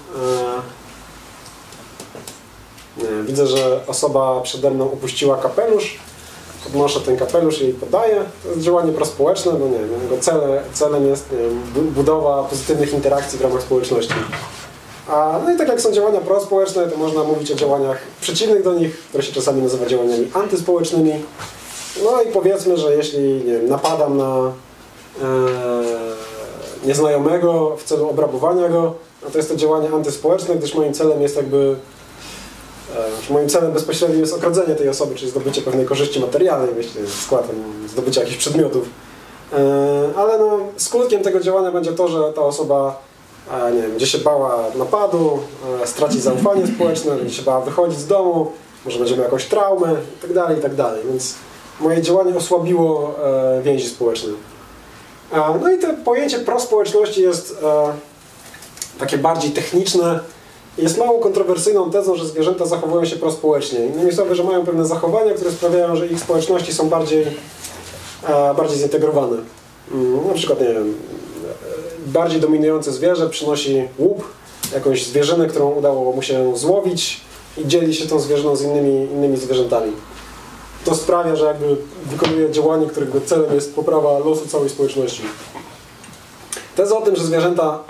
widzę, że osoba przede mną upuściła kapelusz, podnoszę ten kapelusz i jej podaję. To jest działanie prospołeczne, bo nie wiem, jego celem jest budowa pozytywnych interakcji w ramach społeczności. No i tak jak są działania prospołeczne, to można mówić o działaniach przeciwnych do nich, które się czasami nazywa działaniami antyspołecznymi. No i powiedzmy, że jeśli nie wiem, napadam na nieznajomego w celu obrabowania go, no to jest to działanie antyspołeczne, gdyż moim celem jest jakby moim celem bezpośrednim jest okradzenie tej osoby, czyli zdobycie pewnej korzyści materialnej, myślę, składem zdobycia jakichś przedmiotów. Ale no, skutkiem tego działania będzie to, że ta osoba nie wiem, będzie się bała napadu, straci zaufanie społeczne, będzie się bała wychodzić z domu, może będzie miał jakąś traumę itd. Więc moje działanie osłabiło więzi społeczne. No i to pojęcie prospołeczności jest takie bardziej techniczne. Jest mało kontrowersyjną tezą, że zwierzęta zachowują się prospołecznie. Innymi słowy, że mają pewne zachowania, które sprawiają, że ich społeczności są bardziej zintegrowane. Na przykład, nie wiem, bardziej dominujące zwierzę przynosi łup, jakąś zwierzynę, którą udało mu się złowić i dzieli się tą zwierzyną z innymi zwierzętami. To sprawia, że jakby wykonuje działanie, którego celem jest poprawa losu całej społeczności. Teza o tym, że zwierzęta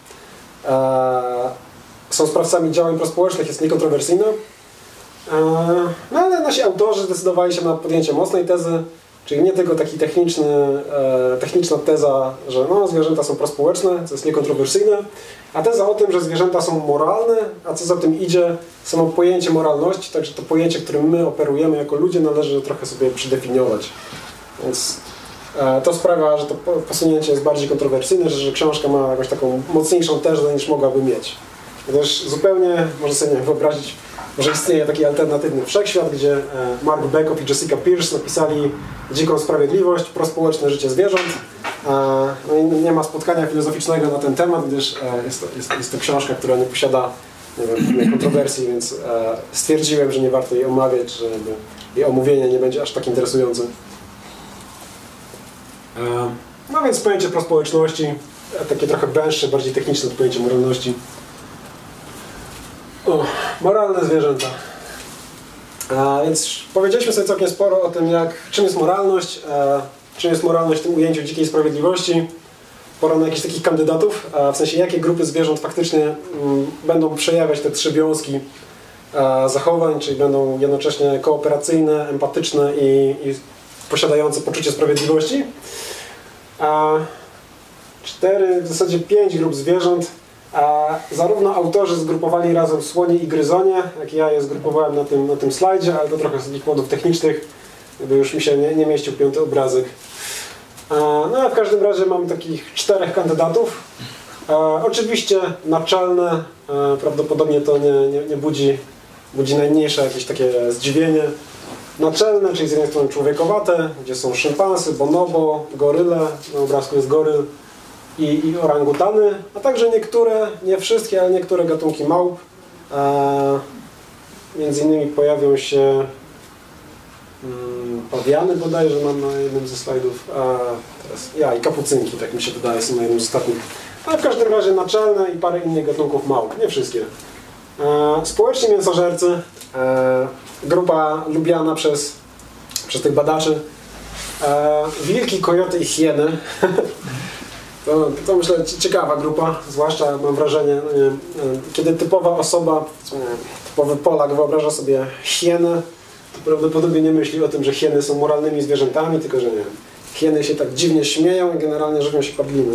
są sprawcami działań prospołecznych, jest niekontrowersyjna. No ale nasi autorzy zdecydowali się na podjęcie mocnej tezy, czyli nie tylko taki techniczna teza, że no, zwierzęta są prospołeczne, co jest niekontrowersyjne, a teza o tym, że zwierzęta są moralne, a co za tym idzie, samo pojęcie moralności, także to pojęcie, którym my operujemy jako ludzie, należy trochę sobie przydefiniować. Więc to sprawia, że to posunięcie jest bardziej kontrowersyjne, że książka ma jakąś taką mocniejszą tezę niż mogłaby mieć. Gdyż zupełnie, można sobie wyobrazić, że istnieje taki alternatywny wszechświat, gdzie Mark Bekoff i Jessica Pierce napisali Dziką Sprawiedliwość, prospołeczne życie zwierząt. No i nie ma spotkania filozoficznego na ten temat, gdyż jest to książka, która nie posiada nie wiem, pewnej kontrowersji, więc stwierdziłem, że nie warto jej omawiać, że jej omówienie nie będzie aż tak interesujące. No więc pojęcie prospołeczności, takie trochę węższe, bardziej techniczne to pojęcie moralności. Moralne zwierzęta. Więc powiedzieliśmy sobie całkiem sporo o tym, czym jest moralność w tym ujęciu dzikiej sprawiedliwości. Pora na jakichś takich kandydatów, w sensie jakie grupy zwierząt faktycznie będą przejawiać te trzy wiązki zachowań, czyli będą jednocześnie kooperacyjne, empatyczne i posiadające poczucie sprawiedliwości. W zasadzie 5 grup zwierząt. Zarówno autorzy zgrupowali razem słonie i gryzonie, jak ja je zgrupowałem na tym slajdzie, ale to trochę z takich powodów technicznych, gdyby już mi się nie mieścił 5. obrazek. No a w każdym razie mamy takich 4 kandydatów. Oczywiście naczelne, prawdopodobnie to nie budzi najmniejsze jakieś takie zdziwienie. Naczelne, czyli z jednej strony człowiekowate, gdzie są szympansy, bonobo, goryle, na obrazku jest goryl, i orangutany, a także niektóre, nie wszystkie, ale niektóre gatunki małp. Między innymi pojawią się pawiany bodajże mam na jednym ze slajdów, i kapucynki, tak mi się wydaje, są na jednym z ostatnich. Ale w każdym razie naczelne i parę innych gatunków małp, nie wszystkie. Społeczni mięsożercy, grupa lubiana przez tych badaczy. Wilki, kojoty i hieny. To myślę ciekawa grupa, zwłaszcza mam wrażenie, kiedy typowa osoba, typowy Polak wyobraża sobie hienę, to prawdopodobnie nie myśli o tym, że hieny są moralnymi zwierzętami, tylko że nie wiem, hieny się tak dziwnie śmieją i generalnie żywią się padliną.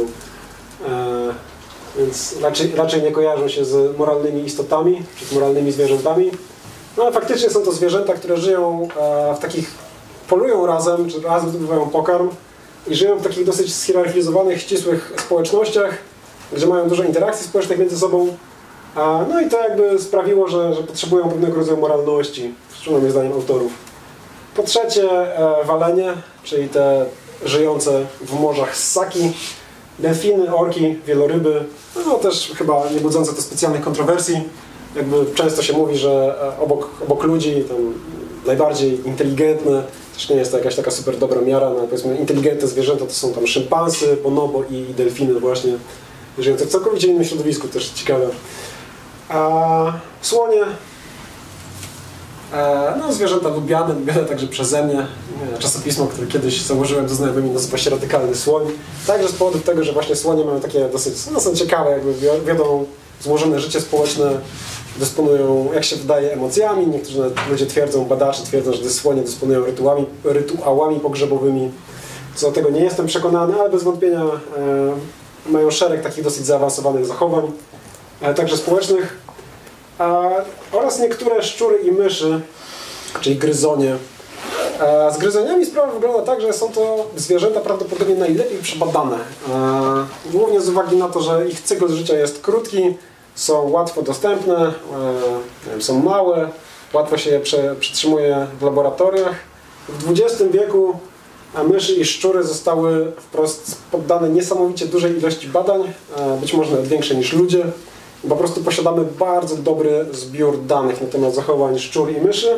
Więc raczej nie kojarzą się z moralnymi istotami, czy z moralnymi zwierzętami. No ale faktycznie są to zwierzęta, które żyją polują razem, czy razem zdobywają pokarm, i żyją w takich dosyć schierarchizowanych, ścisłych społecznościach, gdzie mają dużo interakcji społecznych między sobą. No i to jakby sprawiło, że potrzebują pewnego rodzaju moralności, przynajmniej zdaniem autorów. Po trzecie walenie, czyli te żyjące w morzach ssaki, delfiny, orki, wieloryby, no też chyba nie budzące to specjalnych kontrowersji. Jakby często się mówi, że obok ludzi tam najbardziej inteligentne, też nie jest to jakaś taka super dobra miara, no powiedzmy inteligentne zwierzęta to są tam szympansy, bonobo i delfiny właśnie, żyjące w całkowicie innym środowisku, też ciekawe. Słonie, no zwierzęta lubiane także przeze mnie. Czasopismo, które kiedyś założyłem ze znajomymi, nazywa się Radykalny Słoń. Także z powodu tego, że właśnie słonie mają takie dosyć są ciekawe, jakby wiodą złożone życie społeczne, dysponują, jak się wydaje, emocjami. Niektórzy ludzie twierdzą, badacze twierdzą, że słonie dysponują rytuałami pogrzebowymi. Co do tego nie jestem przekonany, ale bez wątpienia mają szereg takich dosyć zaawansowanych zachowań, także społecznych. Oraz niektóre szczury i myszy, czyli gryzonie. Z gryzoniami sprawa wygląda tak, że są to zwierzęta prawdopodobnie najlepiej przebadane. Głównie z uwagi na to, że ich cykl życia jest krótki, są łatwo dostępne, są małe, łatwo się je przetrzymuje w laboratoriach. W XX wieku myszy i szczury zostały wprost poddane niesamowicie dużej ilości badań, być może nawet większej niż ludzie. Po prostu posiadamy bardzo dobry zbiór danych na temat zachowań szczurów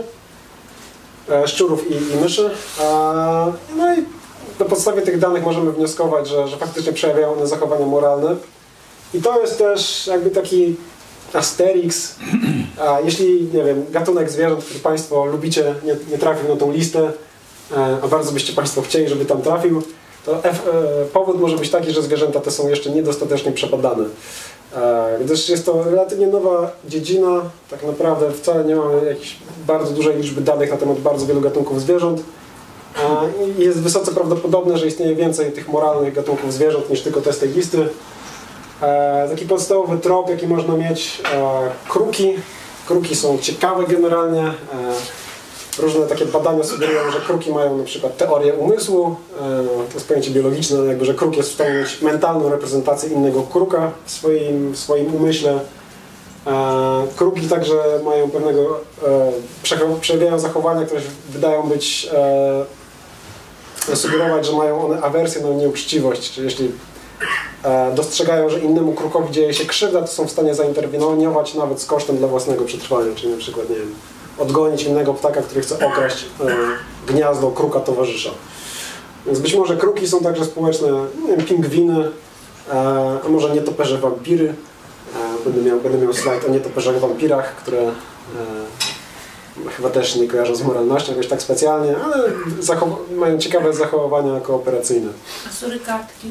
i myszy. No i na podstawie tych danych możemy wnioskować, że faktycznie przejawiają one zachowania moralne. I to jest też jakby taki asterix. Jeśli, nie wiem, gatunek zwierząt, który Państwo lubicie, nie trafił na tą listę, a bardzo byście Państwo chcieli, żeby tam trafił, to powód może być taki, że zwierzęta te są jeszcze niedostatecznie przebadane. Gdyż jest to relatywnie nowa dziedzina, tak naprawdę wcale nie mamy jakiejś bardzo dużej liczby danych na temat bardzo wielu gatunków zwierząt. I jest wysoce prawdopodobne, że istnieje więcej tych moralnych gatunków zwierząt niż tylko te z tej listy. Taki podstawowy trop, jaki można mieć, kruki. Kruki są ciekawe generalnie. Różne takie badania sugerują, że kruki mają na przykład teorię umysłu. To jest pojęcie biologiczne, jakby, że kruk jest w stanie mieć mentalną reprezentację innego kruka w swoim umyśle. Kruki także mają przejawiają zachowania, które wydają być sugerować, że mają one awersję na nieuczciwość. Czyli jeśli dostrzegają, że innemu krukowi dzieje się krzywda, to są w stanie zainterweniować nawet z kosztem dla własnego przetrwania, czyli na przykład, nie wiem, odgonić innego ptaka, który chce okraść gniazdo kruka towarzysza. Więc być może kruki są także społeczne, nie wiem, pingwiny, a może nietoperze wampiry. Będę miał slajd o nietoperzach wampirach, które chyba też nie kojarzą z moralnością jakoś tak specjalnie, ale mają ciekawe zachowania kooperacyjne. A surykatki?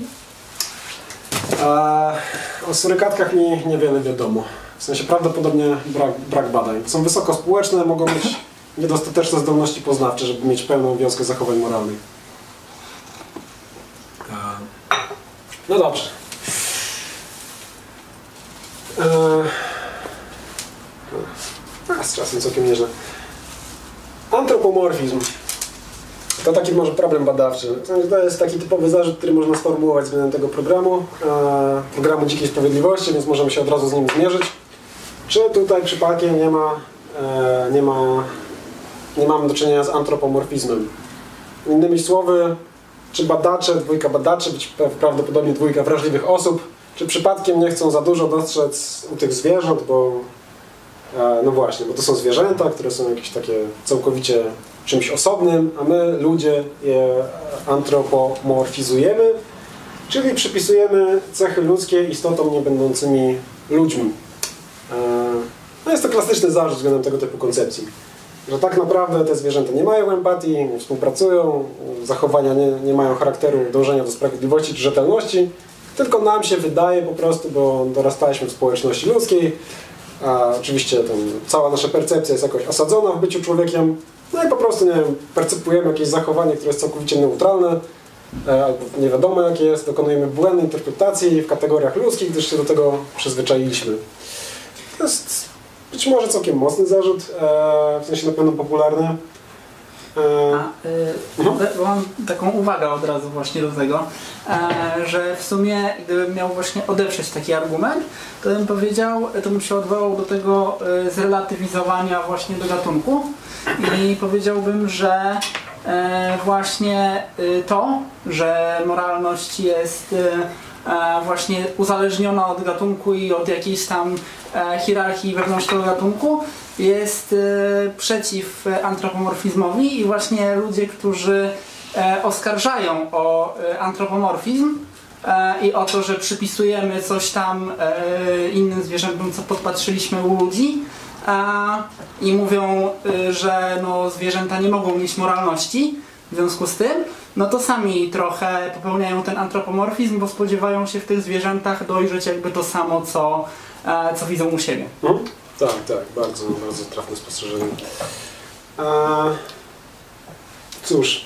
O surykatkach mi niewiele wiadomo. W sensie prawdopodobnie brak badań. Są wysoko społeczne, mogą mieć niedostateczne zdolności poznawcze, żeby mieć pełną wiązkę zachowań moralnych. No dobrze. Z czasem całkiem nieźle. Antropomorfizm. To taki może problem badawczy. To jest taki typowy zarzut, który można sformułować względem tego programu Dzikiej Sprawiedliwości, więc możemy się od razu z nim zmierzyć. Czy tutaj przypadkiem nie mamy do czynienia z antropomorfizmem? Innymi słowy, czy badacze, dwójka badaczy, prawdopodobnie dwójka wrażliwych osób, czy przypadkiem nie chcą za dużo dostrzec u tych zwierząt, bo no właśnie, bo to są zwierzęta, które są jakieś takie całkowicie czymś osobnym, a my, ludzie, je antropomorfizujemy, czyli przypisujemy cechy ludzkie istotom niebędącymi ludźmi. No jest to klasyczny zarzut względem tego typu koncepcji, że tak naprawdę te zwierzęta nie mają empatii, nie współpracują, zachowania nie mają charakteru dążenia do sprawiedliwości czy rzetelności, tylko nam się wydaje po prostu, bo dorastaliśmy w społeczności ludzkiej, a oczywiście cała nasza percepcja jest jakoś osadzona w byciu człowiekiem, no i po prostu, nie wiem, percepujemy jakieś zachowanie, które jest całkowicie neutralne, albo nie wiadomo jakie jest, dokonujemy błędnej interpretacji w kategoriach ludzkich, gdyż się do tego przyzwyczailiśmy. To jest być może całkiem mocny zarzut, w sensie na pewno popularny. Mam taką uwagę od razu właśnie do tego, że w sumie gdybym miał właśnie odeprzeć taki argument, to bym powiedział, to bym się odwołał do tego zrelatywizowania właśnie do gatunku i powiedziałbym, że właśnie to, że moralność jest właśnie uzależniona od gatunku i od jakiejś tam hierarchii wewnątrz tego gatunku, jest przeciw antropomorfizmowi i właśnie ludzie, którzy oskarżają o antropomorfizm i o to, że przypisujemy coś tam innym zwierzętom, co podpatrzyliśmy u ludzi i mówią, że no, zwierzęta nie mogą mieć moralności w związku z tym, no to sami trochę popełniają ten antropomorfizm, bo spodziewają się w tych zwierzętach dojrzeć jakby to samo, co widzą u siebie. Tak, bardzo, bardzo trafne spostrzeżenie. Cóż,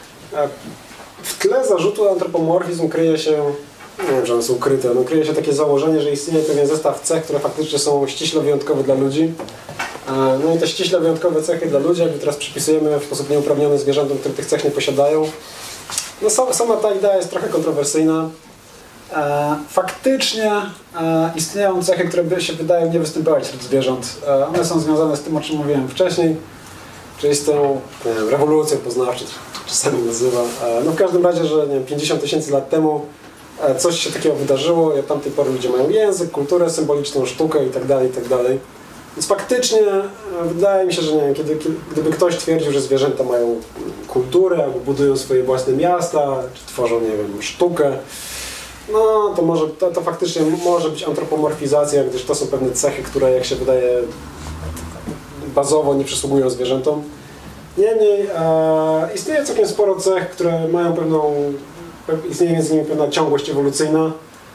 w tle zarzutu antropomorfizm kryje się, nie wiem, że one są ukryte, no kryje się takie założenie, że istnieje pewien zestaw cech, które faktycznie są ściśle wyjątkowe dla ludzi. No i te ściśle wyjątkowe cechy dla ludzi, jakby teraz przypisujemy w sposób nieuprawniony zwierzętom, które tych cech nie posiadają. No sama ta idea jest trochę kontrowersyjna. Faktycznie istnieją cechy, które by się wydają nie występować wśród zwierząt. One są związane z tym, o czym mówiłem wcześniej, czyli z tą rewolucją poznawczą, czasami nazywa. No w każdym razie, że nie wiem, 50 000 lat temu coś się takiego wydarzyło i od tamtej pory ludzie mają język, kulturę symboliczną, sztukę itd., itd. Więc faktycznie wydaje mi się, że nie wiem, gdyby ktoś twierdził, że zwierzęta mają kulturę, albo budują swoje własne miasta, czy tworzą, nie wiem, sztukę, no to faktycznie może być antropomorfizacja, gdyż to są pewne cechy, które, jak się wydaje, bazowo nie przysługują zwierzętom. Niemniej istnieje całkiem sporo cech, które mają istnieje między nimi pewna ciągłość ewolucyjna.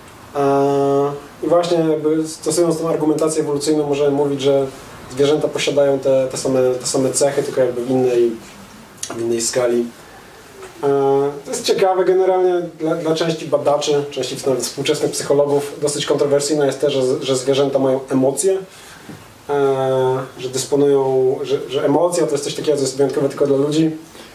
I właśnie jakby stosując tą argumentację ewolucyjną możemy mówić, że zwierzęta posiadają te same cechy, tylko jakby w innej skali. To jest ciekawe generalnie dla części badaczy, części nawet współczesnych psychologów. Dosyć kontrowersyjne jest też, że zwierzęta mają emocje, że dysponują, że emocja to jest coś takiego, co jest wyjątkowe tylko dla ludzi.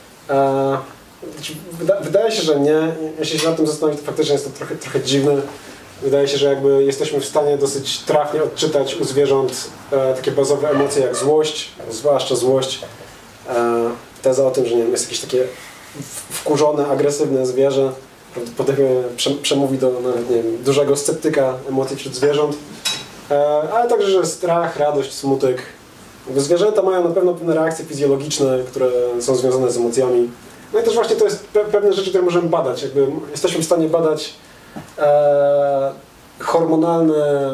Wydaje się, że nie. Jeśli się nad tym zastanowić, to faktycznie jest to trochę dziwne. Wydaje się, że jakby jesteśmy w stanie dosyć trafnie odczytać u zwierząt takie bazowe emocje jak złość, zwłaszcza złość. Teza o tym, że nie wiem, jest jakieś takie wkurzone, agresywne zwierzę, prawdopodobnie przemówi do nawet, nie wiem, dużego sceptyka emocji wśród zwierząt, ale także, że strach, radość, smutek. Jakby zwierzęta mają na pewno pewne reakcje fizjologiczne, które są związane z emocjami. No i też właśnie to jest pewne rzeczy, które możemy badać. Jakby jesteśmy w stanie badać hormonalne,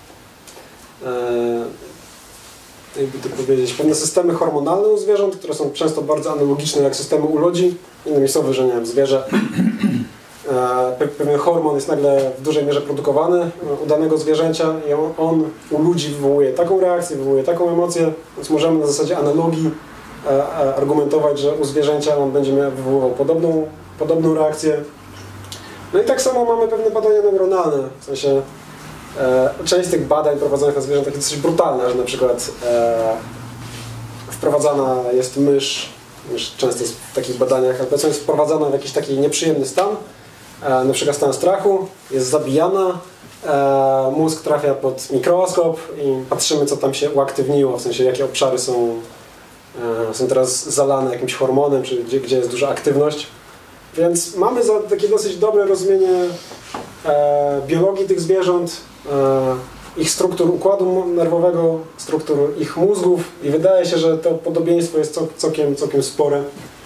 jakby to powiedzieć, pewne systemy hormonalne u zwierząt, które są często bardzo analogiczne jak systemy u ludzi. Innymi słowy, że nie wiem, zwierzę, pewien hormon jest nagle w dużej mierze produkowany u danego zwierzęcia i on u ludzi wywołuje taką reakcję, wywołuje taką emocję, więc możemy na zasadzie analogii argumentować, że u zwierzęcia on będzie wywoływał podobną reakcję. No i tak samo mamy pewne badania neuronalne, w sensie część z tych badań prowadzonych na zwierzętach jest dosyć brutalna, że na przykład wprowadzana jest mysz często jest w takich badaniach, ale powiedzmy jest wprowadzana w jakiś taki nieprzyjemny stan, na przykład stan strachu, jest zabijana, mózg trafia pod mikroskop i patrzymy, co tam się uaktywniło, w sensie jakie obszary są teraz zalane jakimś hormonem, czy gdzie jest duża aktywność. Więc mamy takie dosyć dobre rozumienie biologii tych zwierząt, ich struktur układu nerwowego, struktur ich mózgów i wydaje się, że to podobieństwo jest całkiem spore.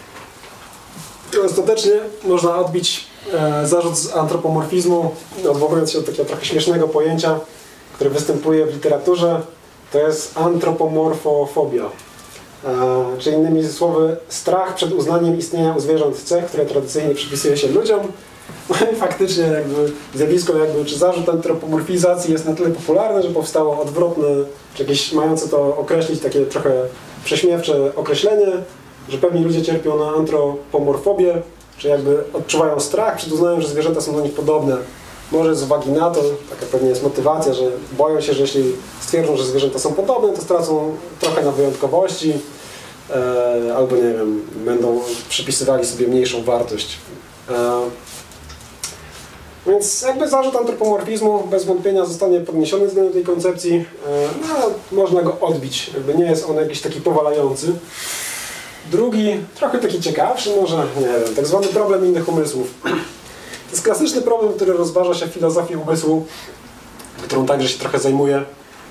I ostatecznie można odbić zarzut z antropomorfizmu, odwołując się do takiego trochę śmiesznego pojęcia, które występuje w literaturze, to jest antropomorfofobia. Czyli innymi słowy, strach przed uznaniem istnienia u zwierząt cech, które tradycyjnie przypisuje się ludziom. No i faktycznie jakby zjawisko czy zarzut antropomorfizacji jest na tyle popularne, że powstało odwrotne, czy jakieś mające to określić takie trochę prześmiewcze określenie, że pewni ludzie cierpią na antropomorfobię, czy jakby odczuwają strach przed uznaniem, że zwierzęta są do nich podobne. Może z uwagi na to, taka pewnie jest motywacja, że boją się, że jeśli stwierdzą, że zwierzęta są podobne, to stracą trochę na wyjątkowości, albo nie wiem, będą przypisywali sobie mniejszą wartość. Więc jakby zarzut antropomorfizmu bez wątpienia zostanie podniesiony względem tej koncepcji, no, można go odbić, jakby nie jest on jakiś taki powalający. Drugi, trochę taki ciekawszy może, nie wiem, tak zwany problem innych umysłów. To jest klasyczny problem, który rozważa się w filozofii umysłu, którą także się trochę zajmuję.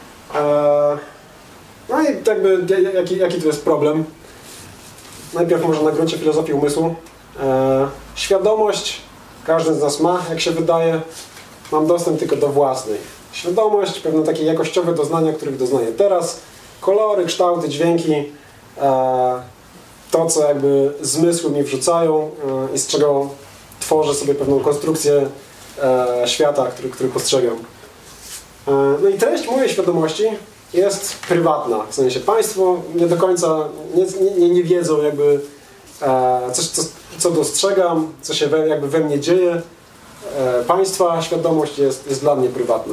No i jakby jaki tu jest problem? Najpierw może na gruncie filozofii umysłu. Świadomość każdy z nas ma, jak się wydaje. Mam dostęp tylko do własnej. Świadomość, pewne takie jakościowe doznania, których doznaję teraz. Kolory, kształty, dźwięki. To, co jakby zmysły mi wrzucają i z czego tworzę sobie pewną konstrukcję świata, który postrzegam. No i treść mojej świadomości jest prywatna. W sensie państwo nie do końca nie wiedzą jakby co dostrzegam, co się jakby we mnie dzieje. Państwa świadomość jest dla mnie prywatna.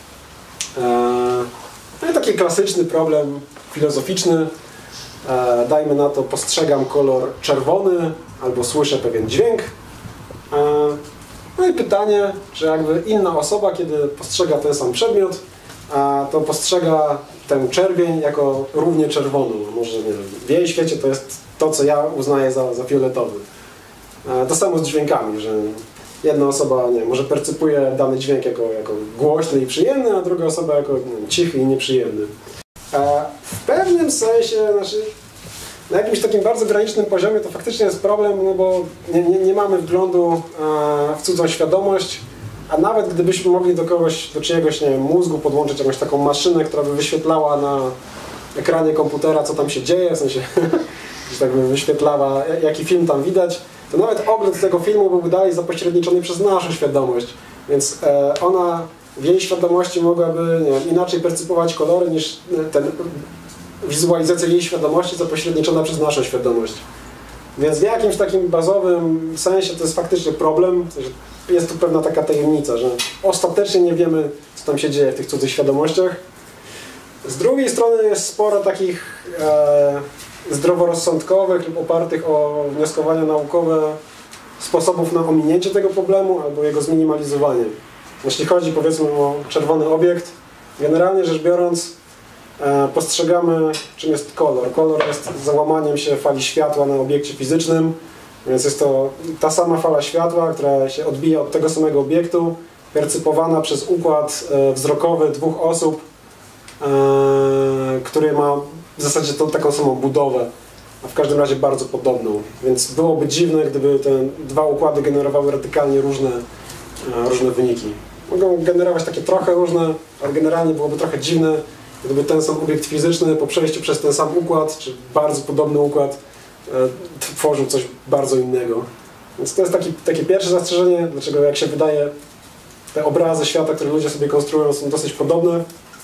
No i taki klasyczny problem filozoficzny. Dajmy na to, postrzegam kolor czerwony albo słyszę pewien dźwięk. No i pytanie, czy jakby inna osoba, kiedy postrzega ten sam przedmiot, to postrzega ten czerwień jako równie czerwoną. Może nie wiem, w jej świecie to jest to, co ja uznaję za fioletowy. To samo z dźwiękami, że jedna osoba może percypuje dany dźwięk jako głośny i przyjemny, a druga osoba jako cichy i nieprzyjemny. W pewnym sensie, na jakimś takim bardzo granicznym poziomie to faktycznie jest problem, no bo nie mamy wglądu w cudzą świadomość, a nawet gdybyśmy mogli do czyjegoś mózgu podłączyć jakąś taką maszynę, która by wyświetlała na ekranie komputera, co tam się dzieje, w sensie, że tak by wyświetlała, jaki film tam widać, to nawet ogląd tego filmu byłby dalej zapośredniczony przez naszą świadomość, więc ona w jej świadomości mogłaby inaczej percypować kolory niż wizualizacja jej świadomości zapośredniczona przez naszą świadomość. Więc w jakimś takim bazowym sensie to jest faktycznie problem. Jest tu pewna taka tajemnica, że ostatecznie nie wiemy, co tam się dzieje w tych cudzych świadomościach. Z drugiej strony jest sporo takich zdroworozsądkowych lub opartych o wnioskowania naukowe sposobów na ominięcie tego problemu albo jego zminimalizowanie. Jeśli chodzi, powiedzmy, o czerwony obiekt, generalnie rzecz biorąc postrzegamy, czym jest kolor. Kolor jest załamaniem się fali światła na obiekcie fizycznym. Więc jest to ta sama fala światła, która się odbija od tego samego obiektu, percypowana przez układ wzrokowy dwóch osób, który ma w zasadzie tą taką samą budowę, a w każdym razie bardzo podobną. Więc byłoby dziwne, gdyby te dwa układy generowały radykalnie różne wyniki. Mogą generować takie trochę różne, ale generalnie byłoby trochę dziwne, gdyby ten sam obiekt fizyczny po przejściu przez ten sam układ, czy bardzo podobny układ, tworzył coś bardzo innego. Więc to jest takie pierwsze zastrzeżenie, dlaczego jak się wydaje, te obrazy świata, które ludzie sobie konstruują, są dosyć podobne.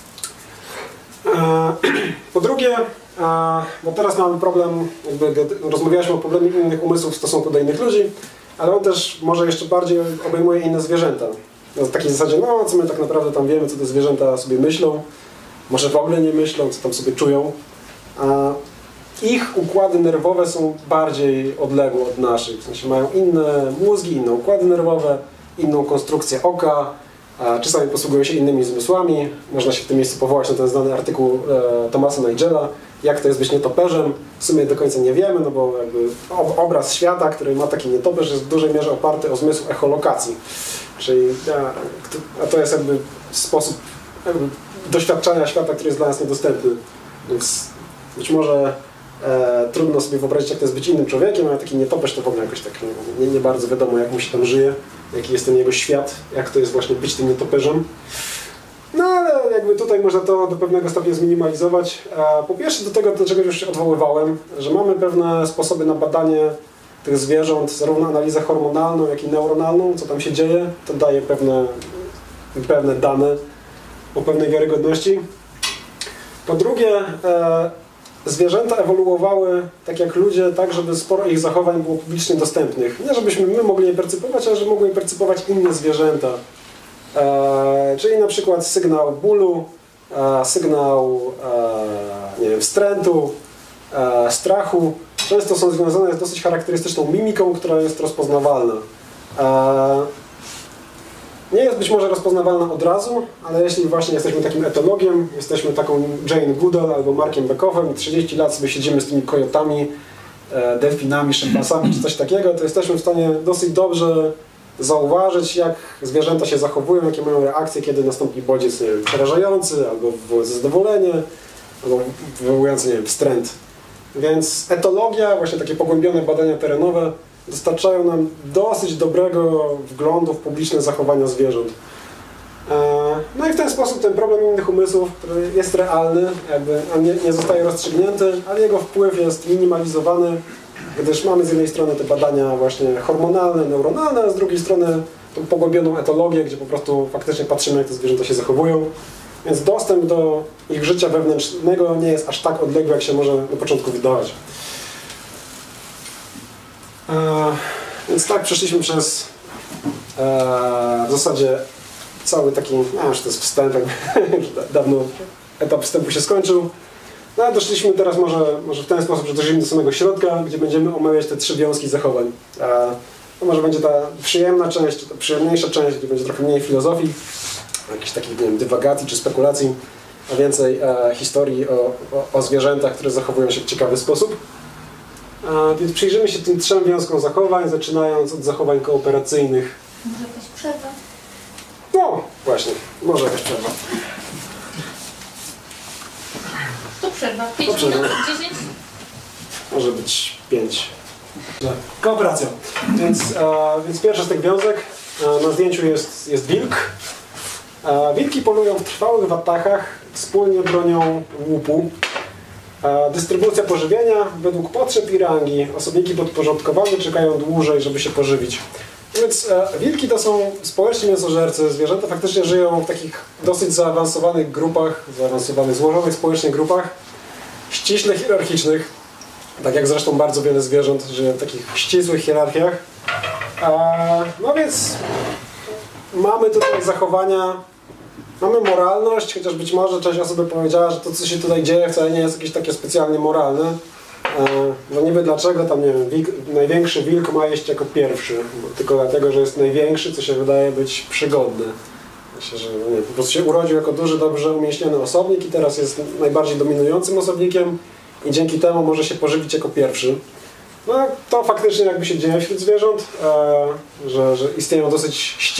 Po drugie, bo teraz mamy problem, rozmawialiśmy o problemie innych umysłów w stosunku do innych ludzi, ale on też może jeszcze bardziej obejmuje inne zwierzęta. Na takiej zasadzie, no co my tak naprawdę tam wiemy, co te zwierzęta sobie myślą, może w ogóle nie myślą, co tam sobie czują. Ich układy nerwowe są bardziej odległe od naszych, w sensie mają inne mózgi, inne układy nerwowe, inną konstrukcję oka, czasami posługują się innymi zmysłami. Można się w tym miejscu powołać na ten znany artykuł Thomasa Nigela, jak to jest być nietoperzem. W sumie do końca nie wiemy, no bo jakby obraz świata, który ma taki nietoperz, jest w dużej mierze oparty o zmysł echolokacji. Czyli, a to jest jakby sposób doświadczania świata, który jest dla nas niedostępny. Więc być może trudno sobie wyobrazić, jak to jest być innym człowiekiem, a taki nietoperz to w ogóle jakoś tak nie bardzo wiadomo, jak mu się tam żyje, jaki jest ten jego świat, jak to jest właśnie być tym nietoperzem. No ale jakby tutaj można to do pewnego stopnia zminimalizować. Po pierwsze do tego, do czego już się odwoływałem, że mamy pewne sposoby na badanie tych zwierząt, zarówno analizę hormonalną, jak i neuronalną, co tam się dzieje. To daje pewne dane o pewnej wiarygodności. Po drugie, zwierzęta ewoluowały tak jak ludzie, tak żeby sporo ich zachowań było publicznie dostępnych. Nie żebyśmy my mogli je percypować, ale żeby mogły je percypować inne zwierzęta. Czyli na przykład sygnał bólu, sygnał nie wiem, wstrętu, strachu. Często są związane z dosyć charakterystyczną mimiką, która jest rozpoznawalna. Nie jest być może rozpoznawalna od razu, ale jeśli właśnie jesteśmy takim etologiem, jesteśmy taką Jane Goodall albo Markiem Beckhoffem i 30 lat sobie siedzimy z tymi kojotami, delfinami, szympansami czy coś takiego, to jesteśmy w stanie dosyć dobrze zauważyć, jak zwierzęta się zachowują, jakie mają reakcje, kiedy nastąpi bodziec, nie wiem, przerażający, albo wywołujący zadowolenie, albo wywołujący, nie wiem, wstręt. Więc etologia, właśnie takie pogłębione badania terenowe dostarczają nam dosyć dobrego wglądu w publiczne zachowania zwierząt. No i w ten sposób ten problem innych umysłów, który jest realny, jakby nie zostaje rozstrzygnięty, ale jego wpływ jest minimalizowany, gdyż mamy z jednej strony te badania właśnie hormonalne, neuronalne, a z drugiej strony tą pogłębioną etologię, gdzie po prostu faktycznie patrzymy, jak te zwierzęta się zachowują. Więc dostęp do ich życia wewnętrznego nie jest aż tak odległy, jak się może na początku wydawać. Więc tak przeszliśmy przez w zasadzie cały taki, że to jest wstęp, dawno etap wstępu się skończył. No a doszliśmy teraz może w ten sposób, że doszliśmy do samego środka, gdzie będziemy omawiać te 3 wiązki zachowań. To może będzie ta przyjemna część, ta przyjemniejsza część, gdzie będzie trochę mniej filozofii, jakichś takich, nie wiem, dywagacji czy spekulacji, a więcej historii o zwierzętach, które zachowują się w ciekawy sposób. Więc przyjrzymy się tym 3 wiązkom zachowań, zaczynając od zachowań kooperacyjnych. Może jakaś przerwa? No, właśnie, może jakaś przerwa. To przerwa. 5 minut, 10? Może być 5. Kooperacja. Więc pierwszy z tych wiązek, na zdjęciu jest wilk. Wilki polują w trwałych watachach, wspólnie bronią łupu. Dystrybucja pożywienia według potrzeb i rangi. Osobniki podporządkowane czekają dłużej, żeby się pożywić. Więc wilki to są społeczni mięsożercy. Zwierzęta faktycznie żyją w takich dosyć zaawansowanych grupach, złożonych społecznie grupach, ściśle hierarchicznych. Tak jak zresztą bardzo wiele zwierząt żyje w takich ścisłych hierarchiach. No więc mamy tutaj zachowania, mamy moralność, chociaż być może część osób by powiedziała, że to, co się tutaj dzieje, wcale nie jest jakieś takie specjalnie moralne. No niby dlaczego tam, nie wiem, największy wilk ma jeść jako pierwszy, tylko dlatego, że jest największy, co się wydaje być przygodne. Myślę, że nie, po prostu się urodził jako duży, dobrze umieśniony osobnik i teraz jest najbardziej dominującym osobnikiem i dzięki temu może się pożywić jako pierwszy. No to faktycznie jakby się dzieje wśród zwierząt, że istnieją dosyć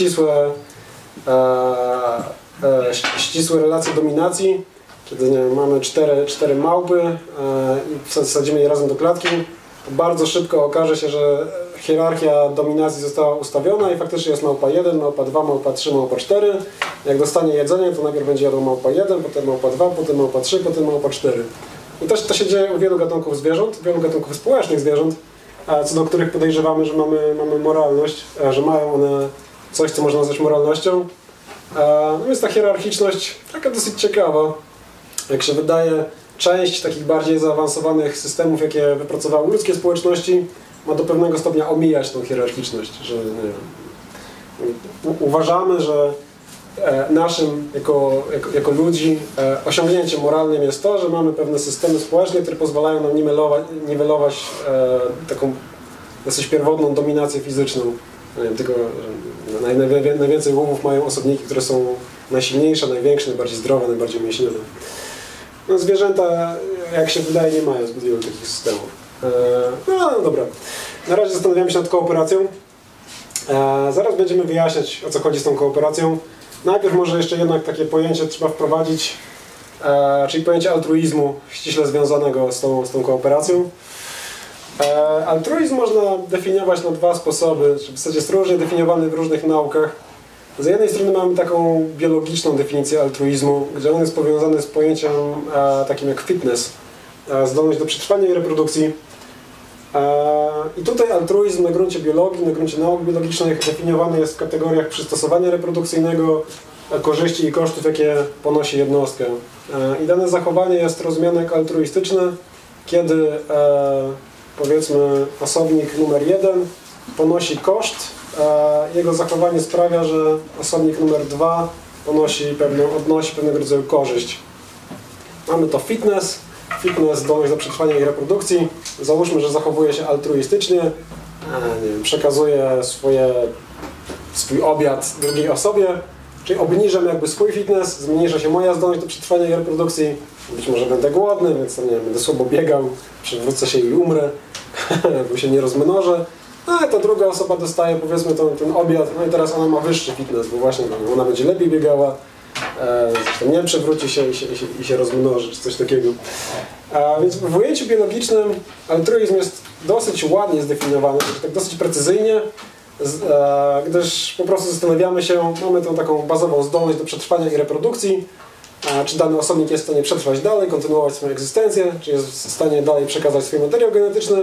ścisłe relacje dominacji, kiedy nie wiem, mamy cztery małpy i wsadzimy je razem do klatki, to bardzo szybko okaże się, że hierarchia dominacji została ustawiona i faktycznie jest małpa 1, małpa 2, małpa 3, małpa 4. Jak dostanie jedzenie, to najpierw będzie jadł małpa 1, potem małpa 2, potem małpa 3, potem małpa 4. I też to się dzieje u wielu gatunków zwierząt, wielu gatunków społecznych zwierząt, co do których podejrzewamy, że mamy moralność, że mają one coś, co można nazwać moralnością. No więc ta hierarchiczność taka dosyć ciekawa. Jak się wydaje, część takich bardziej zaawansowanych systemów, jakie wypracowały ludzkie społeczności, ma do pewnego stopnia omijać tą hierarchiczność. Że, nie wiem, uważamy, że naszym jako ludzi osiągnięciem moralnym jest to, że mamy pewne systemy społeczne, które pozwalają nam niwelować taką dosyć pierwotną dominację fizyczną. Nie wiem, tylko najwięcej łowów mają osobniki, które są najsilniejsze, największe, najbardziej zdrowe, najbardziej mięśnione. No, zwierzęta, jak się wydaje, nie mają zbyt wielu takich systemów. No dobra. Na razie zastanawiamy się nad kooperacją. Zaraz będziemy wyjaśniać, o co chodzi z tą kooperacją. Najpierw może jeszcze jednak takie pojęcie trzeba wprowadzić, czyli pojęcie altruizmu, ściśle związanego z tą kooperacją. Altruizm można definiować na dwa sposoby, w zasadzie jest różnie definiowany w różnych naukach. Z jednej strony mamy taką biologiczną definicję altruizmu, gdzie on jest powiązany z pojęciem takim jak fitness, zdolność do przetrwania i reprodukcji. I tutaj altruizm na gruncie biologii, na gruncie nauk biologicznych definiowany jest w kategoriach przystosowania reprodukcyjnego, korzyści i kosztów, jakie ponosi jednostka. I dane zachowanie jest rozumiane jako altruistyczne, kiedy powiedzmy osobnik numer 1 ponosi koszt, jego zachowanie sprawia, że osobnik numer 2 odnosi pewnego rodzaju korzyść. Mamy to fitness, zdolność do przetrwania i reprodukcji. Załóżmy, że zachowuje się altruistycznie, nie wiem, przekazuje swój obiad drugiej osobie, czyli obniżam jakby swój fitness, zmniejsza się moja zdolność do przetrwania i reprodukcji. Być może będę głodny, więc nie wiem, będę słabo biegał, przewrócę się i umrę, bo się nie rozmnożę. A ta druga osoba dostaje powiedzmy ten obiad, no i teraz ona ma wyższy fitness, bo właśnie ona będzie lepiej biegała, zresztą nie przewróci się i się rozmnoży, czy coś takiego. Więc w ujęciu biologicznym altruizm jest dosyć ładnie zdefiniowany, tak dosyć precyzyjnie, gdyż po prostu zastanawiamy się, mamy tą taką bazową zdolność do przetrwania i reprodukcji, czy dany osobnik jest w stanie przetrwać dalej, kontynuować swoją egzystencję, czy jest w stanie dalej przekazać swój materiał genetyczny.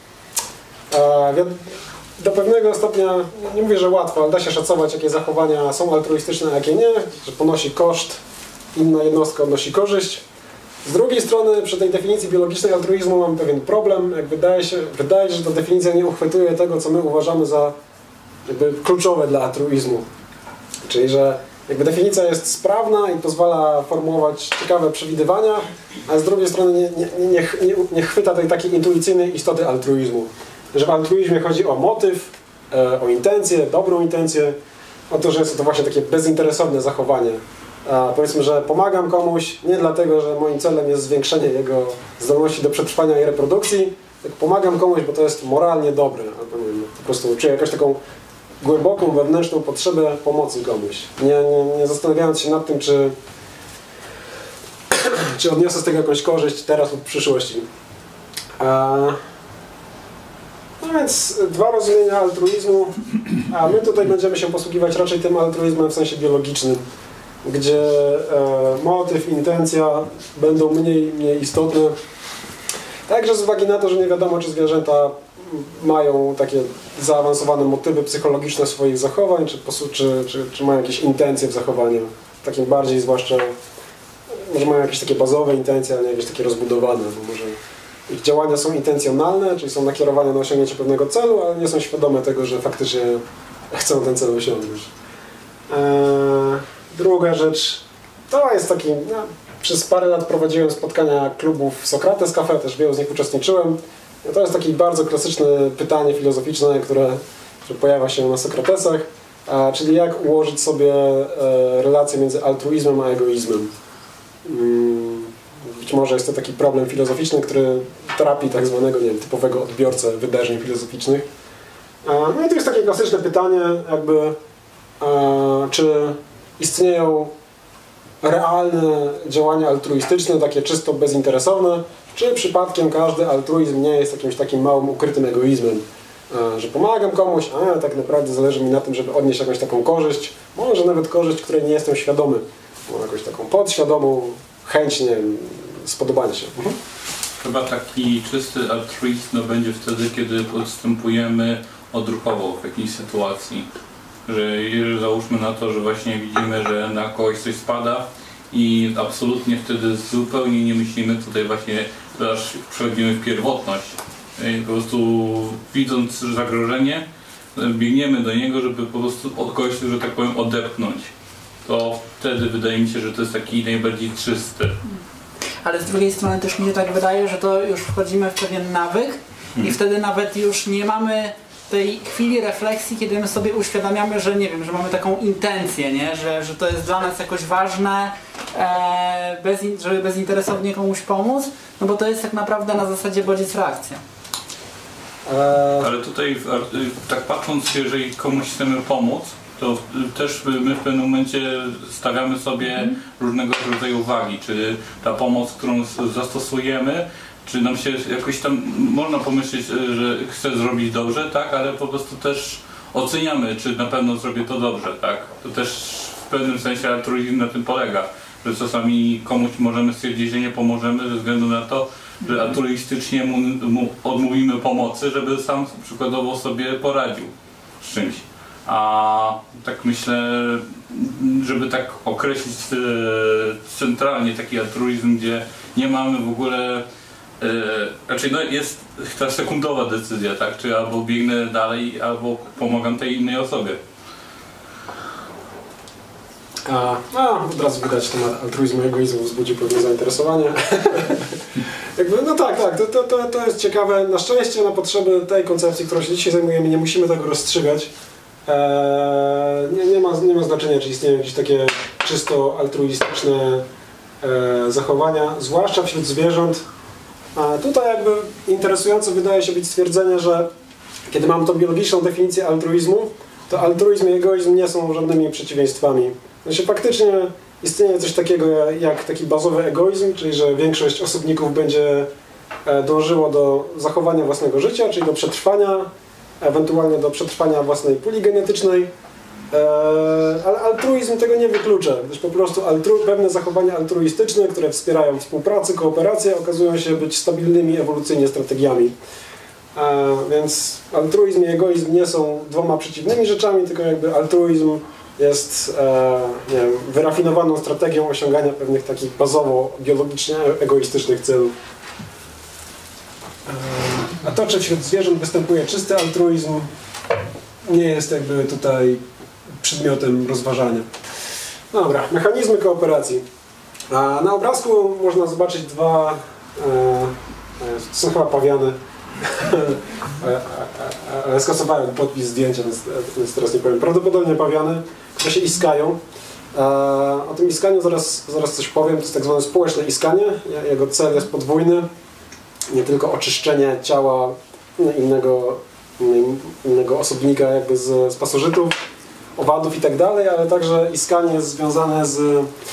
Do pewnego stopnia, nie mówię, że łatwo, ale da się szacować, jakie zachowania są altruistyczne, a jakie nie, że ponosi koszt, inna jednostka odnosi korzyść. Z drugiej strony, przy tej definicji biologicznej altruizmu mamy pewien problem. Jak wydaje się, że ta definicja nie uchwytuje tego, co my uważamy za jakby kluczowe dla altruizmu. Czyli, że jakby definicja jest sprawna i pozwala formułować ciekawe przewidywania, a z drugiej strony nie chwyta tej takiej intuicyjnej istoty altruizmu. Że w altruizmie chodzi o motyw, o intencję, dobrą intencję, o to, że jest to właśnie takie bezinteresowne zachowanie. Powiedzmy, że pomagam komuś nie dlatego, że moim celem jest zwiększenie jego zdolności do przetrwania i reprodukcji, tylko pomagam komuś, bo to jest moralnie dobre, albo nie wiem, po prostu czuję jakąś taką głęboką, wewnętrzną potrzebę pomocy komuś. Nie zastanawiając się nad tym, czy odniosę z tego jakąś korzyść teraz lub w przyszłości. No więc dwa rozumienia altruizmu, a my tutaj będziemy się posługiwać raczej tym altruizmem w sensie biologicznym, gdzie motyw, intencja będą mniej istotne. Także z uwagi na to, że nie wiadomo, czy zwierzęta mają takie zaawansowane motywy psychologiczne swoich zachowań, czy mają jakieś intencje w zachowaniu. Takim bardziej zwłaszcza, może mają jakieś takie bazowe intencje, a nie jakieś takie rozbudowane, bo może ich działania są intencjonalne, czyli są nakierowane na osiągnięcie pewnego celu, ale nie są świadome tego, że faktycznie chcą ten cel osiągnąć. Druga rzecz, to jest taki, przez parę lat prowadziłem spotkania klubów Sokrates Cafe, też w wielu z nich uczestniczyłem. To jest takie bardzo klasyczne pytanie filozoficzne, które pojawia się na Sokratesach, czyli jak ułożyć sobie relację między altruizmem a egoizmem. Być może jest to taki problem filozoficzny, który trapi tak zwanego, nie wiem, typowego odbiorcę wydarzeń filozoficznych. No i to jest takie klasyczne pytanie, jakby czy istnieją realne działania altruistyczne, takie czysto bezinteresowne, czy przypadkiem każdy altruizm nie jest jakimś takim małym, ukrytym egoizmem, że pomagam komuś, a tak naprawdę zależy mi na tym, żeby odnieść jakąś taką korzyść, może nawet korzyść, której nie jestem świadomy, bo jakąś taką podświadomą chęć, nie wiem, spodobania się. Chyba taki czysty altruizm będzie wtedy, kiedy postępujemy odruchowo w jakiejś sytuacji. Że jeżeli załóżmy na to, że właśnie widzimy, że na kogoś coś spada i absolutnie wtedy zupełnie nie myślimy, tutaj właśnie aż przechodzimy w pierwotność. I po prostu widząc zagrożenie, biegniemy do niego, żeby po prostu od kogoś, że tak powiem, odepchnąć. To wtedy wydaje mi się, że to jest taki najbardziej czysty. Ale z drugiej strony też mi się tak wydaje, że to już wchodzimy w pewien nawyk i wtedy nawet już nie mamy tej chwili refleksji, kiedy my sobie uświadamiamy, że nie wiem, że mamy taką intencję, nie? Że to jest dla nas jakoś ważne, żeby bezinteresownie komuś pomóc, no bo to jest tak naprawdę na zasadzie bodziec-reakcja. Ale tutaj tak patrząc, jeżeli komuś chcemy pomóc, to też my w pewnym momencie stawiamy sobie różnego rodzaju wagi, czy ta pomoc, którą zastosujemy, czy nam się jakoś tam, można pomyśleć, że chcę zrobić dobrze, tak, ale po prostu też oceniamy, czy na pewno zrobię to dobrze, tak. To też w pewnym sensie altruizm na tym polega, że czasami komuś możemy stwierdzić, że nie pomożemy ze względu na to, że altruistycznie mu odmówimy pomocy, żeby sam przykładowo sobie poradził z czymś. A tak myślę, żeby tak określić centralnie taki altruizm, gdzie nie mamy w ogóle, raczej no jest ta sekundowa decyzja, tak? Czy albo biegnę dalej, albo pomagam tej innej osobie. Od razu widać temat altruizmu i egoizmu wzbudził pewne zainteresowanie. Jakby, no tak, to jest ciekawe. Na szczęście na potrzeby tej koncepcji, którą się dzisiaj zajmujemy, nie musimy tego rozstrzygać. Nie ma znaczenia, czy istnieją jakieś takie czysto altruistyczne zachowania, zwłaszcza wśród zwierząt. Tutaj jakby interesujące wydaje się być stwierdzenie, że kiedy mamy tą biologiczną definicję altruizmu, to altruizm i egoizm nie są żadnymi przeciwieństwami. Znaczy faktycznie istnieje coś takiego jak taki bazowy egoizm, czyli że większość osobników będzie dążyło do zachowania własnego życia, czyli do przetrwania, ewentualnie do przetrwania własnej puli genetycznej, ale altruizm tego nie wyklucza, gdyż po prostu pewne zachowania altruistyczne, które wspierają współpracę, kooperację, okazują się być stabilnymi ewolucyjnie strategiami. Więc altruizm i egoizm nie są dwoma przeciwnymi rzeczami, tylko jakby altruizm jest nie wiem, wyrafinowaną strategią osiągania pewnych takich bazowo biologicznie egoistycznych celów. A to, czy wśród zwierząt występuje czysty altruizm, nie jest jakby tutaj przedmiotem rozważania. Dobra, mechanizmy kooperacji. Na obrazku można zobaczyć dwa, to są chyba pawiany, ale skasowałem podpis zdjęcia, więc teraz nie powiem. Prawdopodobnie pawiany, które się iskają. O tym iskaniu zaraz coś powiem. To jest tak zwane społeczne iskanie. Jego cel jest podwójny. Nie tylko oczyszczenie ciała innego osobnika jakby z pasożytów, owadów i tak dalej, ale także iskanie jest związane z,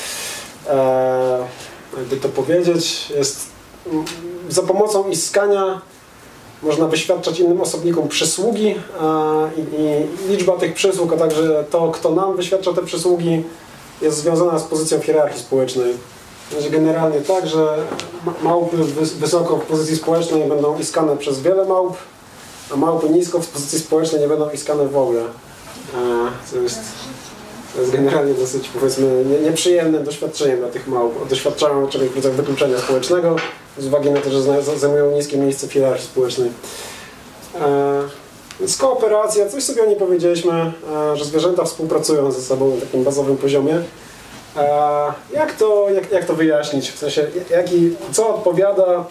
jakby to powiedzieć, jest za pomocą iskania można wyświadczać innym osobnikom przysługi i liczba tych przysług, a także to, kto nam wyświadcza te przysługi, jest związana z pozycją w hierarchii społecznej. Będzie generalnie tak, że małpy wysoko w pozycji społecznej będą iskane przez wiele małp, a małpy nisko w pozycji społecznej nie będą iskane w ogóle. To jest generalnie dosyć, powiedzmy, nieprzyjemnym doświadczeniem dla tych małp. Doświadczają czegoś w rodzaju wykluczenia społecznego z uwagi na to, że zajmują niskie miejsce w hierarchii społecznej. Więc kooperacja, coś sobie o niej powiedzieliśmy, że zwierzęta współpracują ze sobą na takim bazowym poziomie. Jak to wyjaśnić? W sensie, co odpowiada,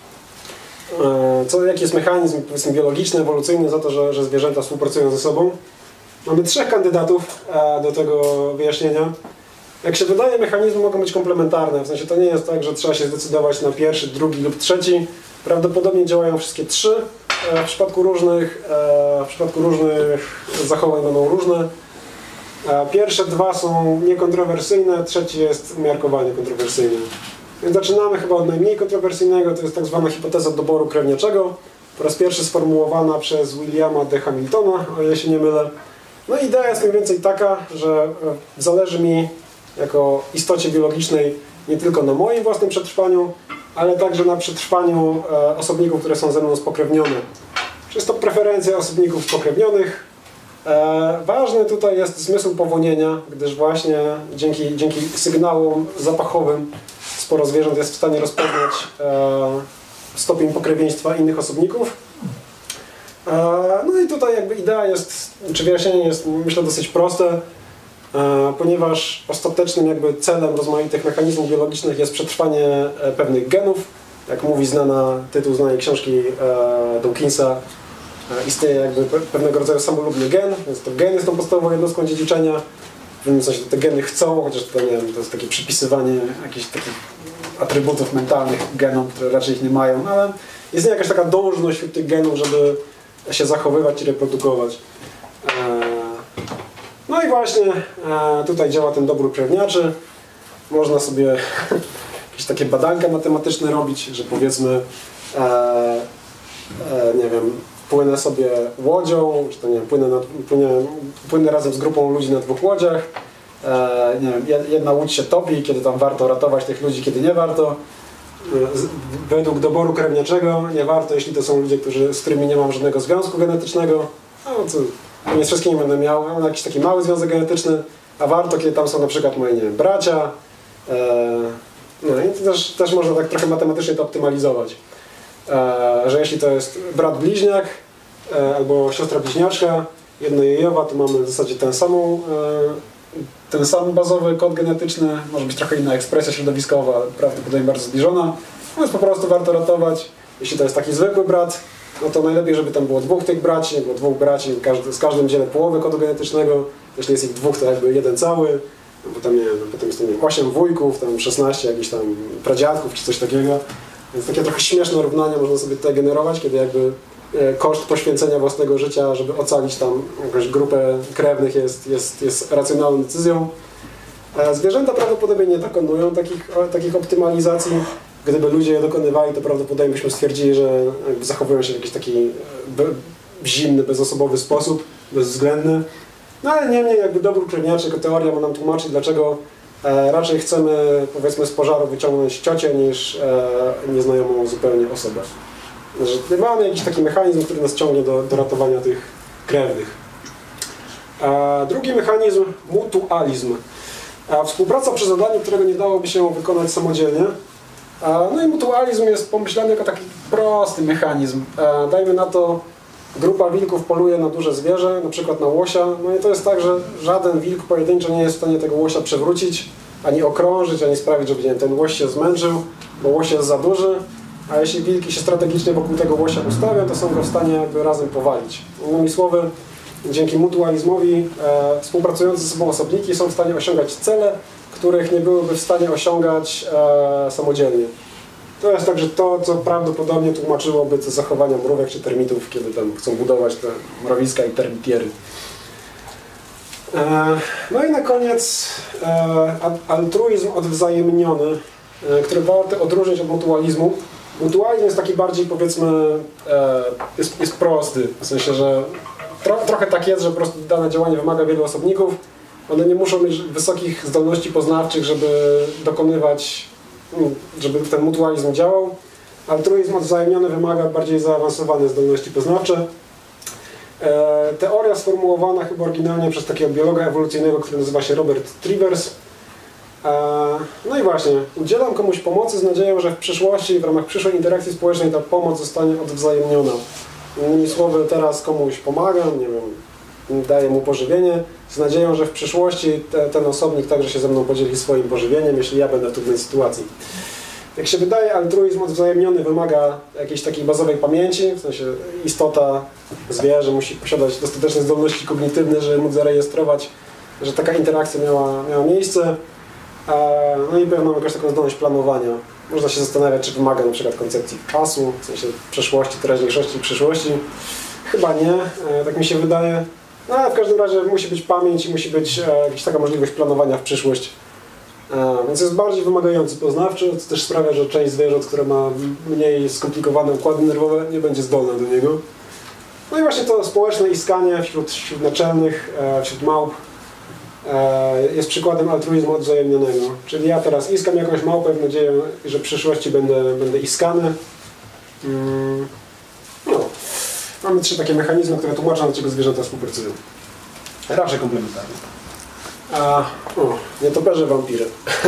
jaki jest mechanizm, powiedzmy, biologiczny, ewolucyjny za to, że zwierzęta współpracują ze sobą? Mamy trzech kandydatów do tego wyjaśnienia. Jak się wydaje, mechanizmy mogą być komplementarne, w sensie to nie jest tak, że trzeba się zdecydować na pierwszy, drugi lub trzeci. Prawdopodobnie działają wszystkie trzy. W przypadku różnych zachowań będą różne. Pierwsze dwa są niekontrowersyjne, trzeci jest umiarkowanie kontrowersyjny. Więc zaczynamy chyba od najmniej kontrowersyjnego, to jest tak zwana hipoteza doboru krewniaczego. Po raz pierwszy sformułowana przez Williama de Hamiltona, o ile się nie mylę. No idea jest mniej więcej taka, że zależy mi jako istocie biologicznej nie tylko na moim własnym przetrwaniu, ale także na przetrwaniu osobników, które są ze mną spokrewnione. Jest to preferencja osobników spokrewnionych. Ważny tutaj jest zmysł powonienia, gdyż właśnie dzięki sygnałom zapachowym sporo zwierząt jest w stanie rozpoznać stopień pokrewieństwa innych osobników. No i tutaj jakby idea jest, czy wyjaśnienie jest, myślę, dosyć proste, ponieważ ostatecznym jakby celem rozmaitych mechanizmów biologicznych jest przetrwanie pewnych genów. Jak mówi tytuł znanej książki Dawkinsa, istnieje jakby pewnego rodzaju samolubny gen, więc to gen jest tą podstawową jednostką dziedziczenia. W pewnym sensie te geny chcą, chociaż to, nie wiem, to jest takie przypisywanie jakichś takich atrybutów mentalnych genom, które raczej ich nie mają, ale istnieje jakaś taka dążność wśród tych genów, żeby się zachowywać i reprodukować. No i właśnie tutaj działa ten dobór krewniaczy. Można sobie jakieś takie badanka matematyczne robić, że powiedzmy nie wiem, płynę sobie łodzią, czy to nie płynę razem z grupą ludzi na dwóch łodziach. Nie wiem, jedna łódź się topi, kiedy tam warto ratować tych ludzi, kiedy nie warto. Według doboru krewniaczego nie warto, jeśli to są ludzie, z którymi nie mam żadnego związku genetycznego. No co, nie z wszystkimi będę miał, mam jakiś taki mały związek genetyczny, a warto, kiedy tam są na przykład moi, nie wiem, bracia. No i to też można tak trochę matematycznie to optymalizować. Że jeśli to jest brat bliźniak albo siostra bliźniaczka, jednojejowa, to mamy w zasadzie ten sam bazowy kod genetyczny, może być trochę inna ekspresja środowiskowa, ale prawdopodobnie bardzo zbliżona. No więc po prostu warto ratować. Jeśli to jest taki zwykły brat, no to najlepiej, żeby tam było dwóch tych braci, nie było dwóch braci, z każdym dzielę połowę kodu genetycznego. Jeśli jest ich dwóch, to jakby jeden cały. No potem, nie wiem, potem jest 8 wujków, tam 16 jakichś tam pradziadków czy coś takiego. Więc takie trochę śmieszne równania można sobie tutaj generować, kiedy jakby koszt poświęcenia własnego życia, żeby ocalić tam jakąś grupę krewnych jest racjonalną decyzją. Zwierzęta prawdopodobnie nie dokonują takich optymalizacji. Gdyby ludzie je dokonywali, to prawdopodobnie byśmy stwierdzili, że zachowują się w jakiś taki zimny, bezosobowy sposób, bezwzględny. No ale niemniej jakby dobór krewniaczy jako teoria ma nam tłumaczyć, dlaczego raczej chcemy, powiedzmy, z pożaru wyciągnąć ciocię niż nieznajomą zupełnie osobę. Że mamy jakiś taki mechanizm, który nas ciągnie do ratowania tych krewnych. Drugi mechanizm, mutualizm. Współpraca przy zadaniu, którego nie dałoby się wykonać samodzielnie. No i mutualizm jest pomyślany jako taki prosty mechanizm. Dajmy na to, grupa wilków poluje na duże zwierzę, na przykład na łosia. No i to jest tak, że żaden wilk pojedynczo nie jest w stanie tego łosia przewrócić, ani okrążyć, ani sprawić, żeby ten łoś się zmęczył, bo łoś jest za duży. A jeśli wilki się strategicznie wokół tego łosia ustawią, to są go w stanie jakby razem powalić. Innymi słowy, dzięki mutualizmowi współpracujące ze sobą osobniki są w stanie osiągać cele, których nie byłyby w stanie osiągać samodzielnie. To jest także to, co prawdopodobnie tłumaczyłoby te zachowania mrówek czy termitów, kiedy tam chcą budować te mrowiska i termitiery. No i na koniec altruizm odwzajemniony, który warto odróżnić od mutualizmu. Mutualizm jest taki bardziej, powiedzmy, jest prosty, w sensie, że trochę tak jest, że po prostu dane działanie wymaga wielu osobników. One nie muszą mieć wysokich zdolności poznawczych, żeby dokonywać, żeby ten mutualizm działał. Altruizm odwzajemniony wymaga bardziej zaawansowane zdolności poznawcze. Teoria sformułowana chyba oryginalnie przez takiego biologa ewolucyjnego, który nazywa się Robert Trivers. No i właśnie, udzielam komuś pomocy z nadzieją, że w przyszłości, w ramach przyszłej interakcji społecznej ta pomoc zostanie odwzajemniona. Innymi słowy, teraz komuś pomagam, nie wiem, daję mu pożywienie, z nadzieją, że w przyszłości ten osobnik także się ze mną podzieli swoim pożywieniem, jeśli ja będę w trudnej sytuacji. Jak się wydaje, altruizm odwzajemniony wymaga jakiejś takiej bazowej pamięci, w sensie istota, zwierzę musi posiadać dostateczne zdolności kognitywne, żeby móc zarejestrować, że taka interakcja miała miejsce. No i pewną jakąś taką zdolność planowania. Można się zastanawiać, czy wymaga na przykład koncepcji czasu, w sensie przeszłości, teraźniejszości i przyszłości. Chyba nie, tak mi się wydaje. No ale w każdym razie musi być pamięć i musi być jakaś taka możliwość planowania w przyszłość. Więc jest bardziej wymagający poznawczo, co też sprawia, że część zwierząt, które ma mniej skomplikowane układy nerwowe, nie będzie zdolna do niego. No i właśnie to społeczne iskanie wśród naczelnych, wśród małp jest przykładem altruizmu odwzajemnionego. Czyli ja teraz iskam jakąś małpę w nadziei, że w przyszłości będę iskany. No. Mamy 3 takie mechanizmy, które tłumaczą, dlaczego zwierzęta współpracują. Raczej komplementarne. Nietoperze wampiry.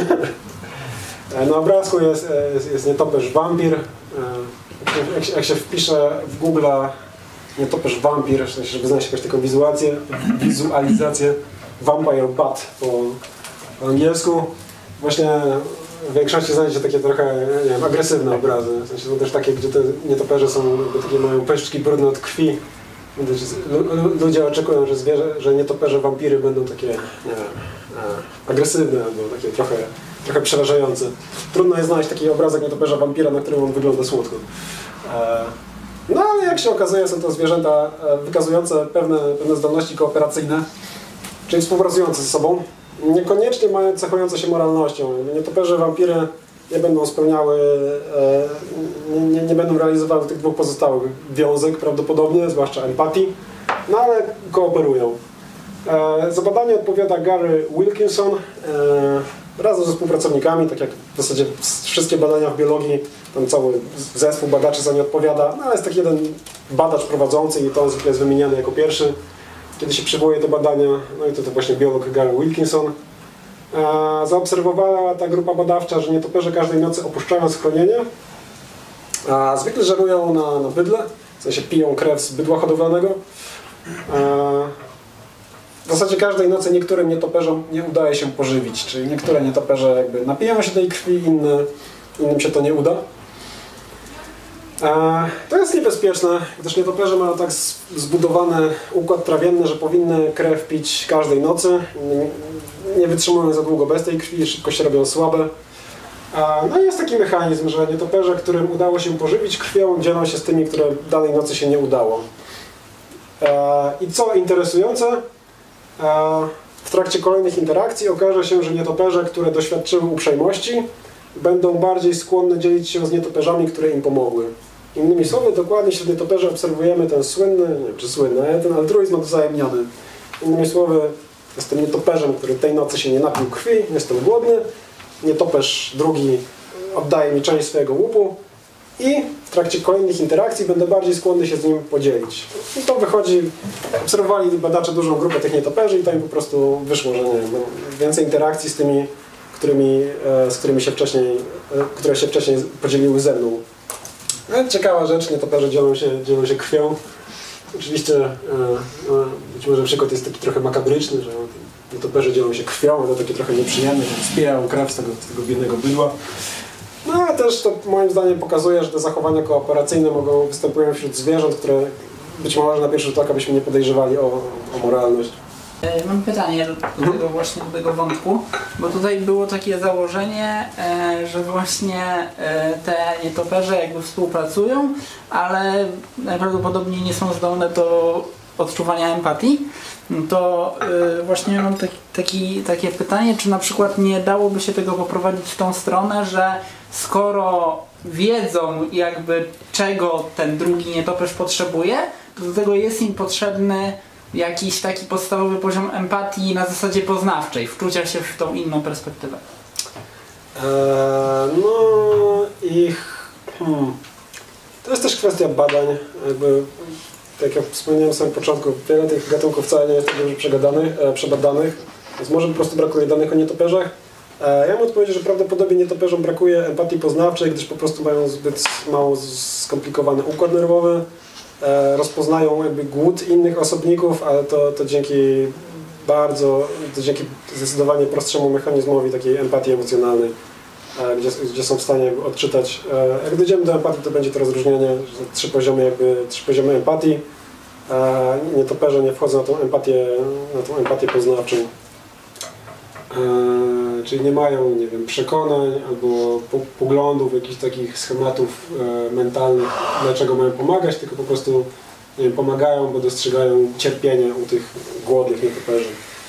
Na obrazku jest nietoperz wampir. Jak się wpisze w Google'a nietoperz wampir, żeby znaleźć jakąś taką wizualizację Vampire Bat po angielsku, właśnie w większości znajdziecie takie trochę, nie wiem, agresywne obrazy. W sensie są też takie, gdzie te nietoperze są, takie mają pyszczki brudne od krwi. Ludzie oczekują, że nietoperze wampiry będą takie, nie wiem, agresywne albo takie trochę przerażające. Trudno jest znaleźć taki obrazek nietoperza wampira, na którym on wygląda słodko. No ale jak się okazuje, są to zwierzęta wykazujące pewne zdolności kooperacyjne, czyli współpracujące ze sobą, niekoniecznie cechujące się moralnością. Nietoperze wampiry nie będą spełniały, nie będą realizowały tych 2 pozostałych wiązek prawdopodobnie, zwłaszcza empatii, no ale kooperują. Za badanie odpowiada Gary Wilkinson razem ze współpracownikami, tak jak w zasadzie wszystkie badania w biologii, tam cały zespół badaczy za nie odpowiada, no ale jest taki jeden badacz prowadzący i to on zwykle jest wymieniany jako pierwszy, kiedy się przywołuje te badania, no i to właśnie biolog Gary Wilkinson. Zaobserwowała ta grupa badawcza, że nietoperze każdej nocy opuszczają schronienie, a zwykle żerują na bydle, w sensie piją krew z bydła hodowlanego. W zasadzie każdej nocy niektórym nietoperzom nie udaje się pożywić, czyli niektóre nietoperze jakby napijają się tej krwi, innym się to nie uda. To jest niebezpieczne, gdyż nietoperze mają tak zbudowany układ trawienny, że powinny krew pić każdej nocy. Nie wytrzymują za długo bez tej krwi, szybko się robią słabe. No i jest taki mechanizm, że nietoperze, którym udało się pożywić krwią, dzielą się z tymi, które danej nocy się nie udało. I co interesujące, w trakcie kolejnych interakcji okaże się, że nietoperze, które doświadczyły uprzejmości, będą bardziej skłonne dzielić się z nietoperzami, które im pomogły. Innymi słowy, dokładnie wśród nietoperzy obserwujemy ten słynny, nie wiem czy słynny, ale ten altruizm odwzajemniony. Innymi słowy, jestem nietoperzem, który tej nocy się nie napił krwi, jestem głodny. Nietoperz drugi oddaje mi część swojego łupu i w trakcie kolejnych interakcji będę bardziej skłonny się z nim podzielić. I to wychodzi, obserwowali badacze dużą grupę tych nietoperzy i to im po prostu wyszło, że nie wiem, więcej interakcji z tymi, które się wcześniej podzieliły ze mną. Ciekawa rzecz, nietoperze dzielą się krwią. Oczywiście być może przykład jest taki trochę makabryczny, że nietoperze dzielą się krwią, to takie trochę nieprzyjemne, że spijają krew z tego biednego bydła. No ale też to moim zdaniem pokazuje, że te zachowania kooperacyjne występują wśród zwierząt, które być może na pierwszy rzut oka byśmy nie podejrzewali o moralność. Mam pytanie do tego wątku, bo tutaj było takie założenie, że właśnie te nietoperze jakby współpracują, ale najprawdopodobniej nie są zdolne do odczuwania empatii. To właśnie mam takie pytanie, czy na przykład nie dałoby się tego poprowadzić w tą stronę, że skoro wiedzą jakby czego ten drugi nietoperz potrzebuje, to do tego jest im potrzebny jakiś taki podstawowy poziom empatii na zasadzie poznawczej, wczucia się w tą inną perspektywę. To jest też kwestia badań. Tak jak wspomniałem na samym początku, wiele tych gatunków wcale nie jest tak dobrze przebadanych, więc może po prostu brakuje danych o nietoperzach. Ja mam odpowiedzieć, że prawdopodobnie nietoperzom brakuje empatii poznawczej, gdyż po prostu mają zbyt mało skomplikowany układ nerwowy. Rozpoznają jakby głód innych osobników, ale to dzięki zdecydowanie prostszemu mechanizmowi takiej empatii emocjonalnej, gdzie są w stanie odczytać. Jak dojdziemy do empatii, to będzie to rozróżnienie, że trzy poziomy empatii. Nietoperze nie wchodzą na tą empatię poznawczą. czyli nie mają, nie wiem, przekonań albo poglądów, jakichś takich schematów mentalnych, dlaczego mają pomagać, tylko po prostu, nie wiem, pomagają, bo dostrzegają cierpienie u tych głodnych nietoperzy.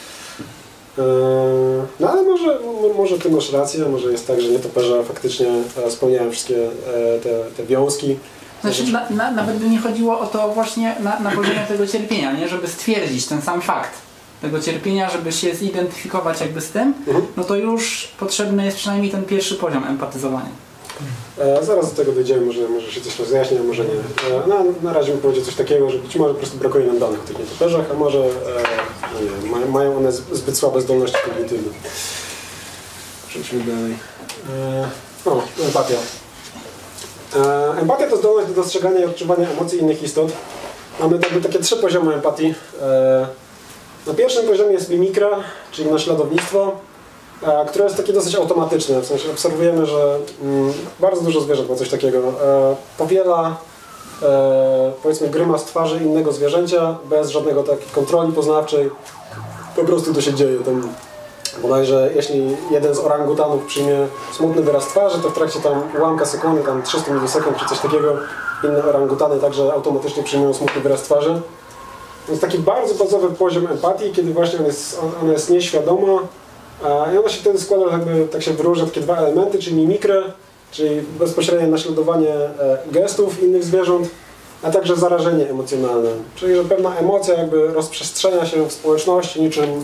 No ale może ty masz rację, może jest tak, że nietoperze faktycznie spełniają wszystkie te wiązki. Znaczy, nawet by nie chodziło o to właśnie na poziomie tego cierpienia, nie? Żeby stwierdzić ten sam fakt tego cierpienia, żeby się zidentyfikować jakby z tym, no to już potrzebny jest przynajmniej ten pierwszy poziom empatyzowania. Zaraz do tego dojdziemy, może się coś rozjaśni, a może nie. Na razie bym powiedział coś takiego, że być może po prostu brakuje nam danych o tych nietoperzach, a może nie, mają one zbyt słabe zdolności kognitywne. Przejdźmy dalej. Empatia. Empatia to zdolność do dostrzegania i odczuwania emocji innych istot. Mamy takie 3 poziomy empatii. Na pierwszym poziomie jest mimikra, czyli naśladownictwo, które jest takie dosyć automatyczne. W sensie obserwujemy, że bardzo dużo zwierząt ma coś takiego. Powiela, powiedzmy, grymas twarzy innego zwierzęcia bez żadnego takiej kontroli poznawczej. Po prostu to się dzieje. Bodajże jeśli jeden z orangutanów przyjmie smutny wyraz twarzy, to w trakcie tam ułamka sekundy, tam 300 milisekund czy coś takiego, inne orangutany także automatycznie przyjmują smutny wyraz twarzy. Więc taki bardzo bazowy poziom empatii, kiedy właśnie ona jest nieświadoma i ona się wtedy składa, jakby tak się wyróżnia takie 2 elementy, czyli mimikrę, czyli bezpośrednie naśladowanie gestów innych zwierząt, a także zarażenie emocjonalne, czyli że pewna emocja jakby rozprzestrzenia się w społeczności niczym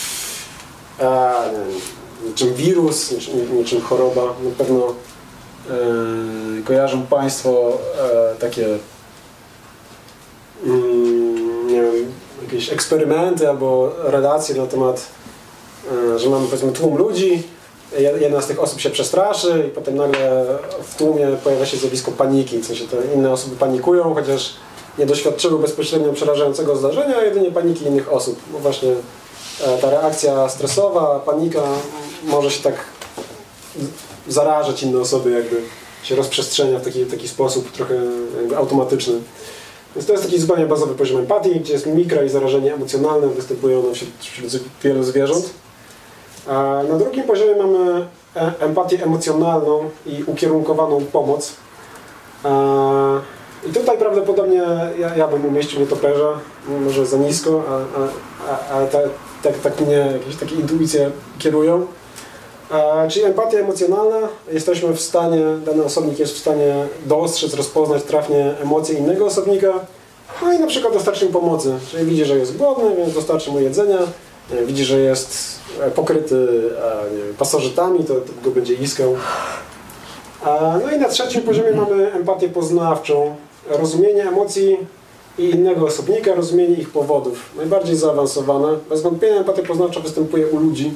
wirus, niczym choroba. Na pewno kojarzą Państwo takie nie wiem, jakieś eksperymenty albo relacje na temat, że mamy, powiedzmy, tłum ludzi, jedna z tych osób się przestraszy i potem nagle w tłumie pojawia się zjawisko paniki, w sensie te inne osoby panikują, chociaż nie doświadczyły bezpośrednio przerażającego zdarzenia, a jedynie paniki innych osób. Bo właśnie ta reakcja stresowa, panika może się tak zarażać inne osoby, jakby się rozprzestrzenia w taki sposób trochę jakby automatyczny. Więc to jest taki zupełnie bazowy poziom empatii, gdzie jest mimikra i zarażenie emocjonalne, występują one wśród wielu zwierząt. A na drugim poziomie mamy empatię emocjonalną i ukierunkowaną pomoc. I tutaj prawdopodobnie ja bym umieścił nietoperza, może za nisko, a tak mnie jakieś takie intuicje kierują. Czyli empatia emocjonalna, jesteśmy w stanie, dany osobnik jest w stanie dostrzec, rozpoznać trafnie emocje innego osobnika, no i na przykład dostarczy mu pomocy, czyli widzi, że jest głodny, więc dostarczy mu jedzenia, widzi, że jest pokryty nie wiem, pasożytami, to go będzie iskał. No i na trzecim poziomie mamy empatię poznawczą, rozumienie emocji i innego osobnika, rozumienie ich powodów, najbardziej zaawansowane. Bez wątpienia empatia poznawcza występuje u ludzi.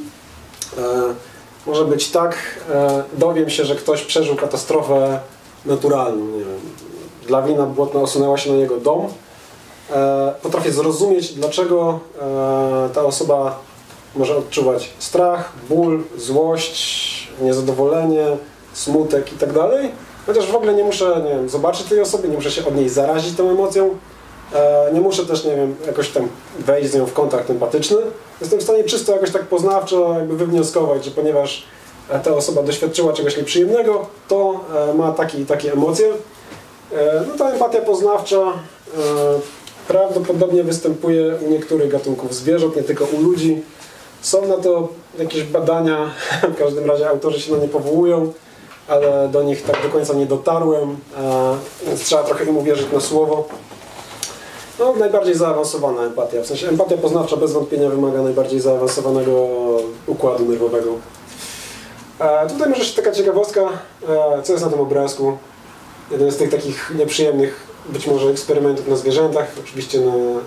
Może być tak, dowiem się, że ktoś przeżył katastrofę naturalną. Nie wiem, lawina błotna osunęła się na niego dom. Potrafię zrozumieć, dlaczego ta osoba może odczuwać strach, ból, złość, niezadowolenie, smutek itd. Chociaż w ogóle nie muszę, nie wiem, zobaczyć tej osoby, nie muszę się od niej zarazić tą emocją. Nie muszę też, nie wiem, jakoś tam wejść z nią w kontakt empatyczny. Jestem w stanie czysto jakoś tak poznawczo jakby wywnioskować, że ponieważ ta osoba doświadczyła czegoś nieprzyjemnego, to ma takie emocje. No ta empatia poznawcza prawdopodobnie występuje u niektórych gatunków zwierząt, nie tylko u ludzi. Są na to jakieś badania, w każdym razie autorzy się na nie powołują, ale do nich tak do końca nie dotarłem, więc trzeba trochę im uwierzyć na słowo. No, najbardziej zaawansowana empatia, w sensie empatia poznawcza bez wątpienia wymaga najbardziej zaawansowanego układu nerwowego. Tutaj może jeszcze taka ciekawostka, co jest na tym obrazku. Jeden z tych takich nieprzyjemnych być może eksperymentów na zwierzętach, oczywiście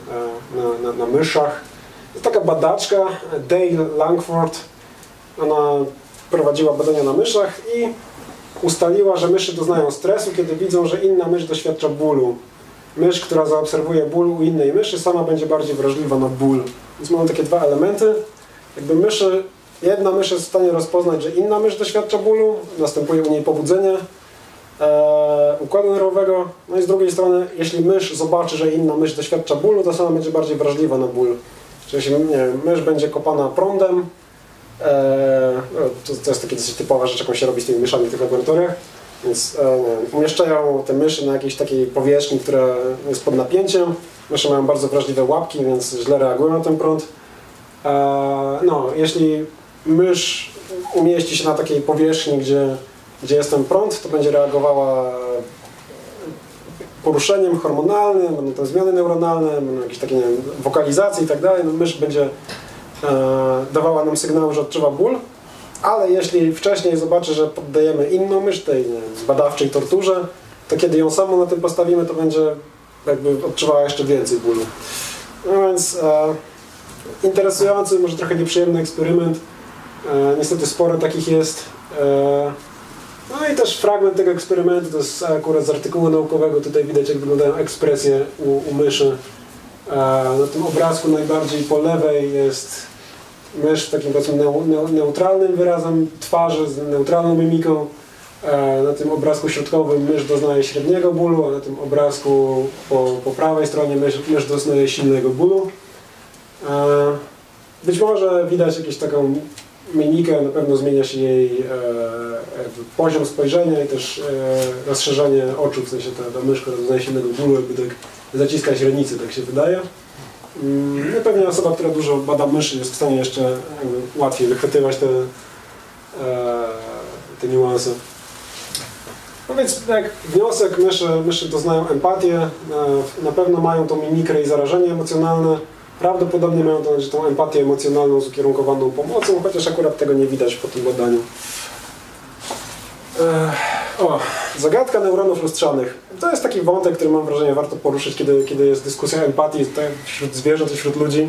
na myszach. Jest taka badaczka, Dale Langford, ona prowadziła badania na myszach i ustaliła, że myszy doznają stresu, kiedy widzą, że inna mysz doświadcza bólu. Mysz, która zaobserwuje ból u innej myszy, sama będzie bardziej wrażliwa na ból. Więc mamy takie 2 elementy. Jakby jedna mysz jest w stanie rozpoznać, że inna mysz doświadcza bólu, następuje u niej pobudzenie układu nerwowego. No i z drugiej strony, jeśli mysz zobaczy, że inna mysz doświadcza bólu, to sama będzie bardziej wrażliwa na ból. Czyli jeśli mysz będzie kopana prądem, To jest takie dosyć typowa rzecz, jaką się robi z tymi myszami w tych laboratoriach. Więc umieszczają te myszy na jakiejś takiej powierzchni, która jest pod napięciem. Myszy mają bardzo wrażliwe łapki, więc źle reagują na ten prąd. Jeśli mysz umieści się na takiej powierzchni, gdzie jest ten prąd, to będzie reagowała poruszeniem hormonalnym, będą tam zmiany neuronalne, będą jakieś takie, nie wiem, wokalizacje i tak dalej. Mysz będzie dawała nam sygnały, że odczuwa ból, ale jeśli wcześniej zobaczy, że poddajemy inną mysz tej badawczej torturze, to kiedy ją samą na tym postawimy, to będzie jakby odczuwała jeszcze więcej bólu. No więc interesujący, może trochę nieprzyjemny eksperyment. Niestety sporo takich jest. No i też fragment tego eksperymentu, to jest akurat z artykułu naukowego, tutaj widać, jak wyglądają ekspresje u myszy. Na tym obrazku najbardziej po lewej jest mysz z takim, powiedzmy, neutralnym wyrazem twarzy, z neutralną mimiką. Na tym obrazku środkowym mysz doznaje średniego bólu, a na tym obrazku po prawej stronie mysz doznaje silnego bólu. Być może widać jakąś taką mimikę, na pewno zmienia się jej poziom spojrzenia i też rozszerzenie oczu, w sensie ta mysz, która doznaje silnego bólu, jakby tak zaciska źrenicy, tak się wydaje. No pewnie osoba, która dużo bada myszy, jest w stanie jeszcze łatwiej wychwytywać te niuanse. No więc jak wniosek, myszy doznają empatię, na pewno mają tą mimikrę i zarażenie emocjonalne. Prawdopodobnie mają tą empatię emocjonalną z ukierunkowaną pomocą, chociaż akurat tego nie widać po tym badaniu. Zagadka neuronów lustrzanych. To jest taki wątek, który mam wrażenie warto poruszyć, kiedy jest dyskusja o empatii wśród zwierząt i wśród ludzi.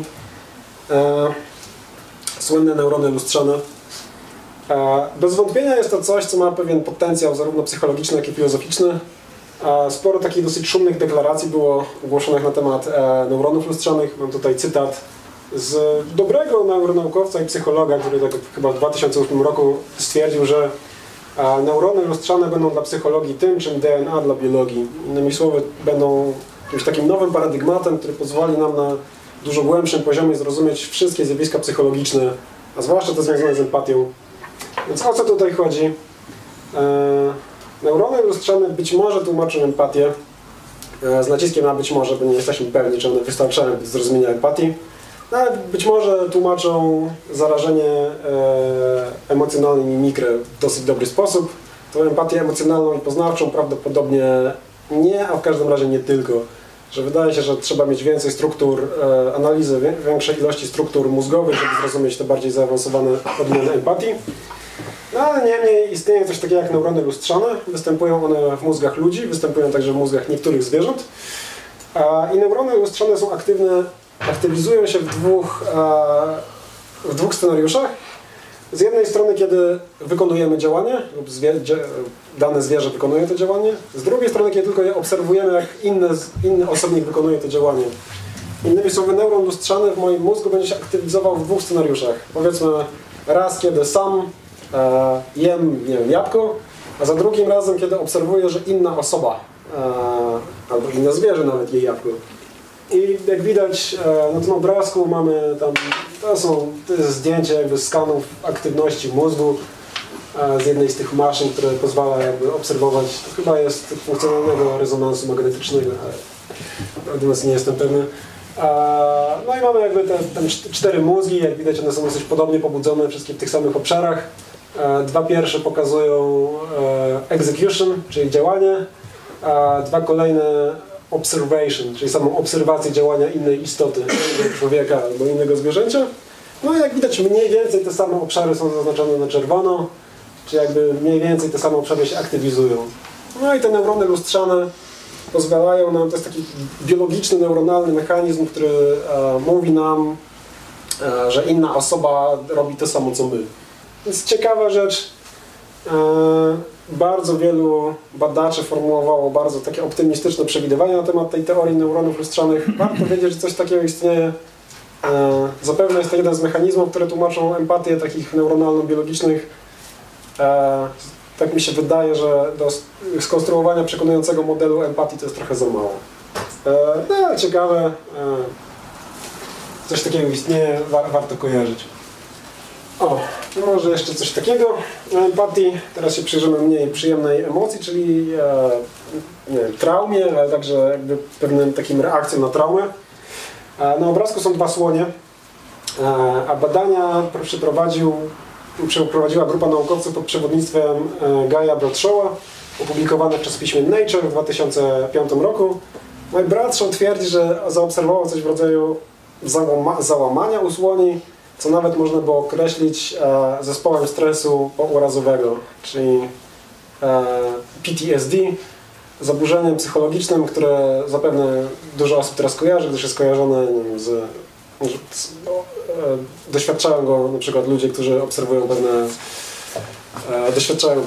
Słynne neurony lustrzane. Bez wątpienia jest to coś, co ma pewien potencjał zarówno psychologiczny, jak i filozoficzny. Sporo takich dosyć szumnych deklaracji było ogłoszonych na temat neuronów lustrzanych. Mam tutaj cytat z dobrego neuronaukowca i psychologa, który tak chyba w 2008 roku stwierdził, że neurony lustrzane będą dla psychologii tym, czym DNA dla biologii. Innymi słowy, będą jakimś takim nowym paradygmatem, który pozwoli nam na dużo głębszym poziomie zrozumieć wszystkie zjawiska psychologiczne, a zwłaszcza te związane z empatią. Więc o co tutaj chodzi? Neurony lustrzane być może tłumaczą empatię, z naciskiem na być może, bo nie jesteśmy pewni, czy one wystarczają do zrozumienia empatii. No, ale być może tłumaczą zarażenie emocjonalne i mimikrę w dosyć dobry sposób. Tą empatię emocjonalną i poznawczą prawdopodobnie nie, a w każdym razie nie tylko. Że wydaje się, że trzeba mieć więcej struktur analizy, większej ilości struktur mózgowych, żeby zrozumieć te bardziej zaawansowane odmiany empatii. No ale niemniej istnieje coś takiego jak neurony lustrzane. Występują one w mózgach ludzi, występują także w mózgach niektórych zwierząt. I neurony lustrzane są aktywizują się w dwóch scenariuszach. Z jednej strony, kiedy wykonujemy działanie, lub dane zwierzę wykonuje to działanie. Z drugiej strony, kiedy tylko je obserwujemy, jak inny osobnik wykonuje to działanie. Innymi słowy, neuron lustrzany w moim mózgu będzie się aktywizował w dwóch scenariuszach. Powiedzmy, raz kiedy sam jem, nie wiem, jabłko, a za drugim razem, kiedy obserwuję, że inna osoba albo inne zwierzę nawet je jabłko. I jak widać na tym obrazku mamy tam, to jest zdjęcie jakby skanów aktywności mózgu z jednej z tych maszyn, które pozwala jakby obserwować, to chyba jest funkcjonalnego rezonansu magnetycznego, ale natomiast nie jestem pewny. No i mamy jakby te 4 mózgi, jak widać one są dosyć podobnie pobudzone, wszystkie w tych samych obszarach. Dwa pierwsze pokazują execution, czyli działanie, a dwa kolejne observation, czyli samą obserwację działania innej istoty, innego człowieka albo innego zwierzęcia. No i jak widać mniej więcej te same obszary są zaznaczone na czerwono, czy jakby mniej więcej te same obszary się aktywizują. No i te neurony lustrzane pozwalają nam, to jest taki biologiczny, neuronalny mechanizm, który mówi nam, że inna osoba robi to samo co my. Więc ciekawa rzecz. Bardzo wielu badaczy formułowało bardzo takie optymistyczne przewidywania na temat tej teorii neuronów lustrzanych. Warto wiedzieć, że coś takiego istnieje. Zapewne jest to jeden z mechanizmów, które tłumaczą empatię takich neuronalno-biologicznych. Tak mi się wydaje, że do skonstruowania przekonującego modelu empatii to jest trochę za mało. No ale ciekawe. Coś takiego istnieje, warto kojarzyć. O, może jeszcze coś takiego o empatii. Teraz się przyjrzymy mniej przyjemnej emocji, czyli nie wiem, traumie, ale także jakby pewnym takim reakcją na traumę. Na obrazku są 2 słonie, a badania przeprowadziła grupa naukowców pod przewodnictwem Guy'a Bradshaw'a, opublikowane w czasopiśmie Nature w 2005 roku. No i Bradshaw twierdzi, że zaobserwował coś w rodzaju załamania u słoni, co nawet można było określić zespołem stresu pourazowego, czyli PTSD, zaburzeniem psychologicznym, które zapewne dużo osób teraz kojarzy, gdyż jest kojarzone doświadczają go na przykład ludzie, którzy obserwują doświadczają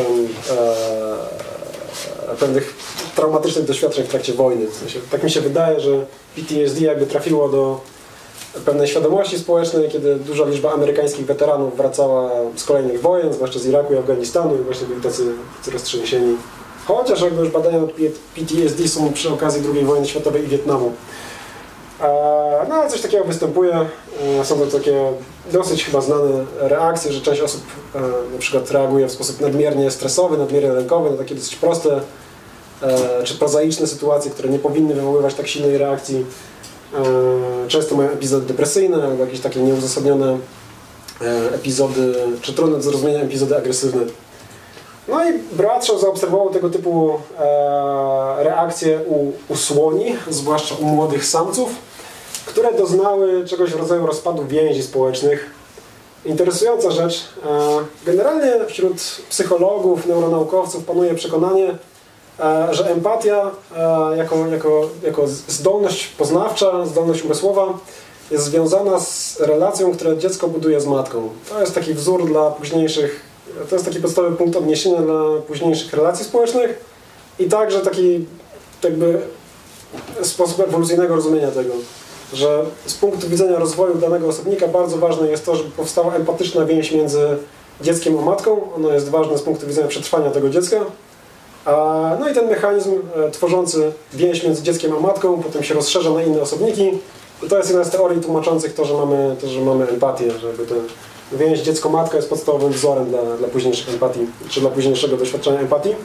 pewnych traumatycznych doświadczeń w trakcie wojny. W sensie, tak mi się wydaje, że PTSD jakby trafiło do pewnej świadomości społecznej, kiedy duża liczba amerykańskich weteranów wracała z kolejnych wojen, zwłaszcza z Iraku i Afganistanu, i właśnie byli tacy roztrzęsieni. Chociaż jakby już badania PTSD są przy okazji II wojny światowej i Wietnamu. No ale coś takiego występuje. Są to takie dosyć chyba znane reakcje, że część osób na przykład reaguje w sposób nadmiernie stresowy, nadmiernie lękowy na takie dosyć proste czy prozaiczne sytuacje, które nie powinny wywoływać tak silnej reakcji. Często mają epizody depresyjne albo jakieś takie nieuzasadnione epizody, czy trudne do zrozumienia epizody agresywne. No i Bradshaw zaobserwował tego typu reakcje u słoni, zwłaszcza u młodych samców, które doznały czegoś w rodzaju rozpadu więzi społecznych. Interesująca rzecz. Generalnie wśród psychologów, neuronaukowców panuje przekonanie, że empatia jako zdolność poznawcza, zdolność umysłowa jest związana z relacją, którą dziecko buduje z matką. To jest taki wzór dla późniejszych, to jest taki podstawowy punkt odniesienia dla późniejszych relacji społecznych i także taki jakby sposób ewolucyjnego rozumienia tego, że z punktu widzenia rozwoju danego osobnika bardzo ważne jest to, żeby powstała empatyczna więź między dzieckiem a matką. Ono jest ważne z punktu widzenia przetrwania tego dziecka. No i ten mechanizm tworzący więź między dzieckiem a matką potem się rozszerza na inne osobniki. I to jest jedna z teorii tłumaczących to, że mamy empatię, że jakby ten więź dziecko-matka jest podstawowym wzorem dla późniejszych empatii, czy dla późniejszego doświadczenia empatii.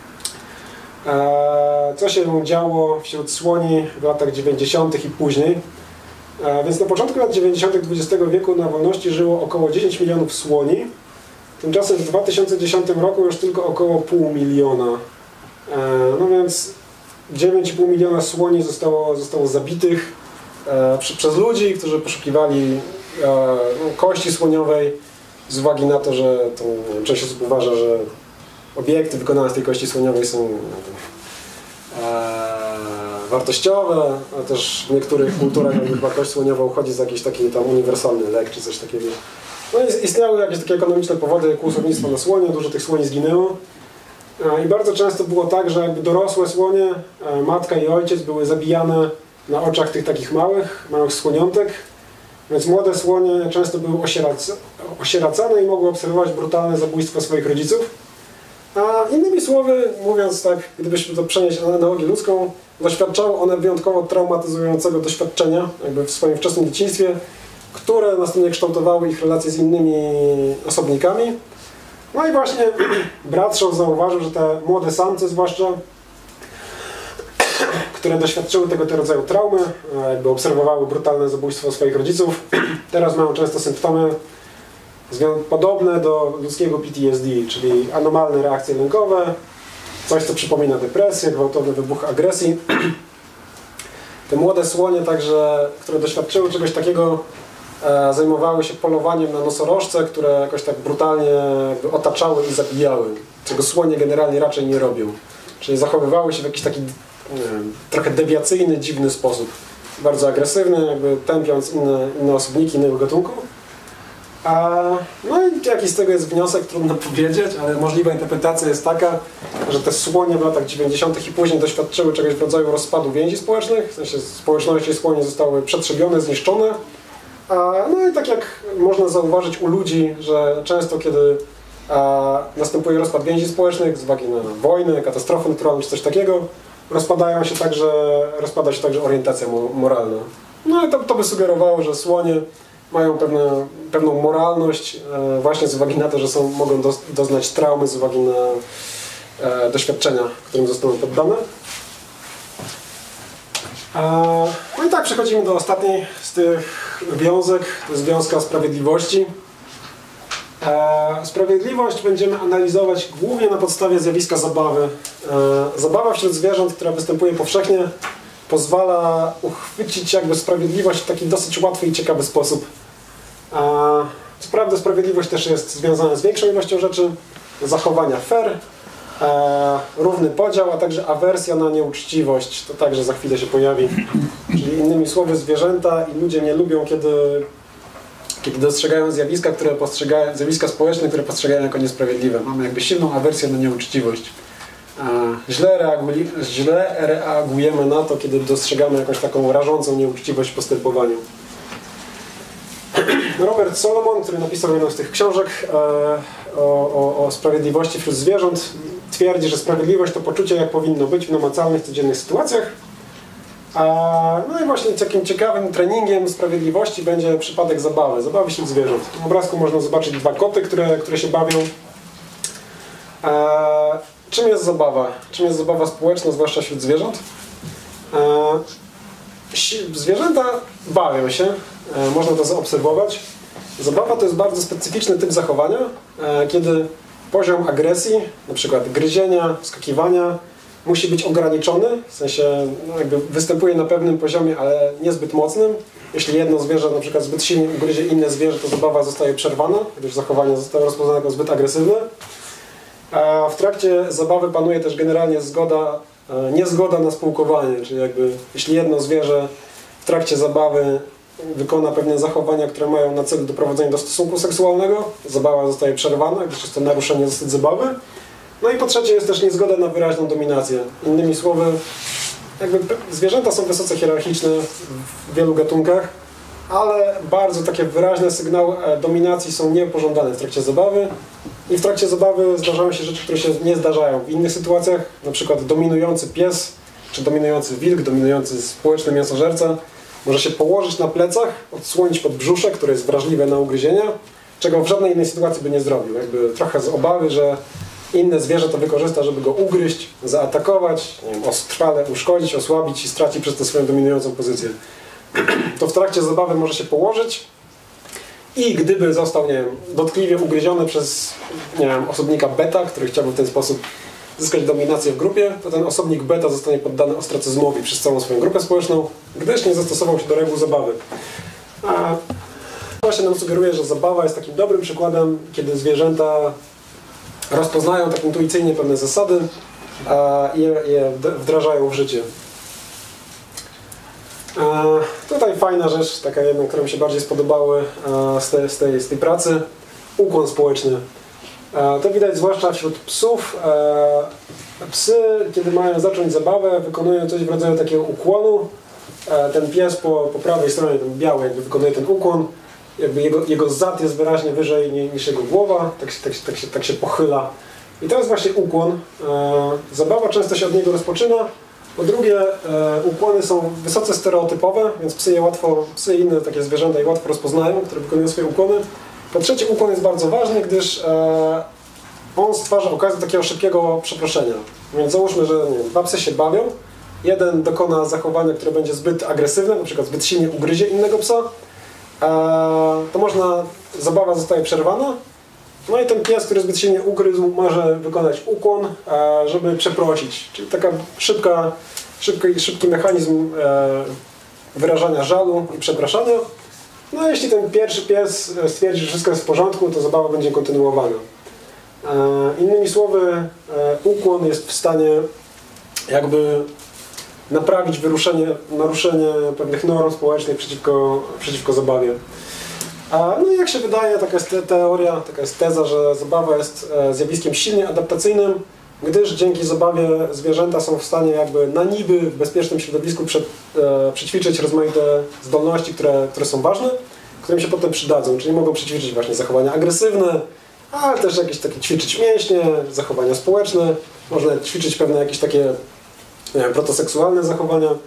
Co się działo wśród słoni w latach 90. i później? Więc na początku lat 90. XX wieku na wolności żyło około 10 milionów słoni. Tymczasem w 2010 roku już tylko około 0,5 miliona. No więc 9,5 miliona słoni zostało zabitych przez ludzi, którzy poszukiwali kości słoniowej z uwagi na to, że część osób uważa, że obiekty wykonane z tej kości słoniowej są wartościowe, a też w niektórych kulturach chyba kość słoniowa uchodzi za jakiś taki tam uniwersalny lek czy coś takiego. No i istniały jakieś takie ekonomiczne powody kłusownictwa na słonie, dużo tych słoni zginęło. I bardzo często było tak, że jakby dorosłe słonie, matka i ojciec były zabijane na oczach tych takich małych słoniątek. Więc młode słonie często były osieracane i mogły obserwować brutalne zabójstwo swoich rodziców. A innymi słowy, mówiąc tak, gdybyśmy to przenieść na analogię ludzką, doświadczały one wyjątkowo traumatyzującego doświadczenia jakby w swoim wczesnym dzieciństwie, które następnie kształtowały ich relacje z innymi osobnikami. No i właśnie Bradshaw zauważył, że te młode samce zwłaszcza, które doświadczyły tego rodzaju traumy, jakby obserwowały brutalne zabójstwo swoich rodziców, teraz mają często symptomy podobne do ludzkiego PTSD, czyli anomalne reakcje lękowe, coś co przypomina depresję, gwałtowny wybuch agresji. Te młode słonie także, które doświadczyły czegoś takiego, zajmowały się polowaniem na nosorożce, które jakoś tak brutalnie jakby otaczały i zabijały, czego słonie generalnie raczej nie robią. Czyli zachowywały się w jakiś taki trochę dewiacyjny, dziwny sposób. Bardzo agresywny, jakby tępiąc inne osobniki innego gatunku. No i jaki z tego jest wniosek, trudno powiedzieć, ale możliwa interpretacja jest taka, że te słonie w latach 90. i później doświadczyły czegoś w rodzaju rozpadu więzi społecznych, w sensie społeczności słonie zostały przetrzebione, zniszczone. No i tak jak można zauważyć u ludzi, że często kiedy następuje rozpad więzi społecznych z uwagi na wojny, katastrofy naturalne czy coś takiego, rozpada się także orientacja moralna. No i to by sugerowało, że słonie mają pewną moralność właśnie z uwagi na to, że mogą doznać traumy z uwagi na doświadczenia, którym zostaną poddane. No i tak przechodzimy do ostatniej z tych wiązek, to jest wiązka sprawiedliwości. Sprawiedliwość będziemy analizować głównie na podstawie zjawiska zabawy. Zabawa wśród zwierząt, która występuje powszechnie, pozwala uchwycić jakby sprawiedliwość w taki dosyć łatwy i ciekawy sposób. Co prawda sprawiedliwość też jest związana z większą ilością rzeczy, zachowania fair, równy podział, a także awersja na nieuczciwość, to także za chwilę się pojawi. Czyli innymi słowy zwierzęta i ludzie nie lubią, kiedy dostrzegają zjawiska społeczne, które postrzegają jako niesprawiedliwe. Mamy jakby silną awersję na nieuczciwość. Źle reagujemy na to, kiedy dostrzegamy jakąś taką rażącą nieuczciwość w postępowaniu. Robert Solomon, który napisał jedną z tych książek o sprawiedliwości wśród zwierząt, twierdzi, że sprawiedliwość to poczucie, jak powinno być w namacalnych, codziennych sytuacjach. No i właśnie takim ciekawym treningiem sprawiedliwości będzie przypadek zabawy wśród zwierząt. W tym obrazku można zobaczyć dwa koty, które się bawią. Czym jest zabawa? Czym jest zabawa społeczna, zwłaszcza wśród zwierząt? Zwierzęta bawią się, można to zaobserwować. Zabawa to jest bardzo specyficzny typ zachowania, kiedy poziom agresji, na przykład gryzienia, skakiwania, musi być ograniczony, w sensie jakby występuje na pewnym poziomie, ale niezbyt mocnym. Jeśli jedno zwierzę na przykład zbyt silnie ugryzie inne zwierzę, to zabawa zostaje przerwana, gdyż zachowanie zostało rozpoznane jako zbyt agresywne. A w trakcie zabawy panuje też generalnie niezgoda na spółkowanie, czyli jakby jeśli jedno zwierzę w trakcie zabawy wykona pewne zachowania, które mają na celu doprowadzenie do stosunku seksualnego, zabawa zostaje przerwana, gdyż jest to naruszenie zasad zabawy. No i po trzecie jest też niezgoda na wyraźną dominację. Innymi słowy, jakby zwierzęta są wysoce hierarchiczne w wielu gatunkach, ale bardzo takie wyraźne sygnały dominacji są niepożądane w trakcie zabawy. I w trakcie zabawy zdarzają się rzeczy, które się nie zdarzają w innych sytuacjach, na przykład dominujący pies, czy dominujący wilk, dominujący społeczny mięsożerca może się położyć na plecach, odsłonić podbrzusze, które jest wrażliwe na ugryzienia, czego w żadnej innej sytuacji by nie zrobił. Jakby trochę z obawy, że inne zwierzę to wykorzysta, żeby go ugryźć, zaatakować, nie wiem, trwale uszkodzić, osłabić i straci przez to swoją dominującą pozycję. To w trakcie zabawy może się położyć i gdyby został, nie wiem, dotkliwie ugryziony przez, nie wiem, osobnika beta, który chciałby w ten sposób zyskać dominację w grupie, to ten osobnik beta zostanie poddany ostracyzmowi przez całą swoją grupę społeczną, gdyż nie zastosował się do reguł zabawy. A właśnie nam sugeruje, że zabawa jest takim dobrym przykładem, kiedy zwierzęta rozpoznają tak intuicyjnie pewne zasady i je wdrażają w życie. Tutaj fajna rzecz, taka jedna, która mi się bardziej spodobały z tej pracy, ukłon społeczny. To widać zwłaszcza wśród psów. Psy, kiedy mają zacząć zabawę, wykonują coś w rodzaju takiego ukłonu. Ten pies po prawej stronie, ten biały, jakby wykonuje ten ukłon. Jakby jego zad jest wyraźnie wyżej niż jego głowa, tak się pochyla. I to jest właśnie ukłon. Zabawa często się od niego rozpoczyna. Po drugie, ukłony są wysoce stereotypowe, więc psy i inne takie zwierzęta je łatwo rozpoznają, które wykonują swoje ukłony. Po trzecie, ukłon jest bardzo ważny, gdyż on stwarza okazję do takiego szybkiego przeproszenia. Więc załóżmy, że nie wiem, dwa psy się bawią, jeden dokona zachowania, które będzie zbyt agresywne, na przykład zbyt silnie ugryzie innego psa, to zabawa zostaje przerwana. No i ten pies, który zbyt silnie ugryzł, może wykonać ukłon, żeby przeprosić. Czyli taka szybki mechanizm wyrażania żalu i przepraszania. No a jeśli ten pierwszy pies stwierdzi, że wszystko jest w porządku, to zabawa będzie kontynuowana. Innymi słowy, ukłon jest w stanie jakby naprawić naruszenie pewnych norm społecznych przeciwko zabawie. No i jak się wydaje, taka jest teoria, taka jest teza, że zabawa jest zjawiskiem silnie adaptacyjnym, gdyż dzięki zabawie zwierzęta są w stanie jakby na niby w bezpiecznym środowisku przećwiczyć rozmaite zdolności, które są ważne, które im się potem przydadzą, czyli mogą przećwiczyć właśnie zachowania agresywne, ale też jakieś takie ćwiczyć mięśnie, zachowania społeczne, można ćwiczyć pewne jakieś takie, nie wiem, protoseksualne zachowania.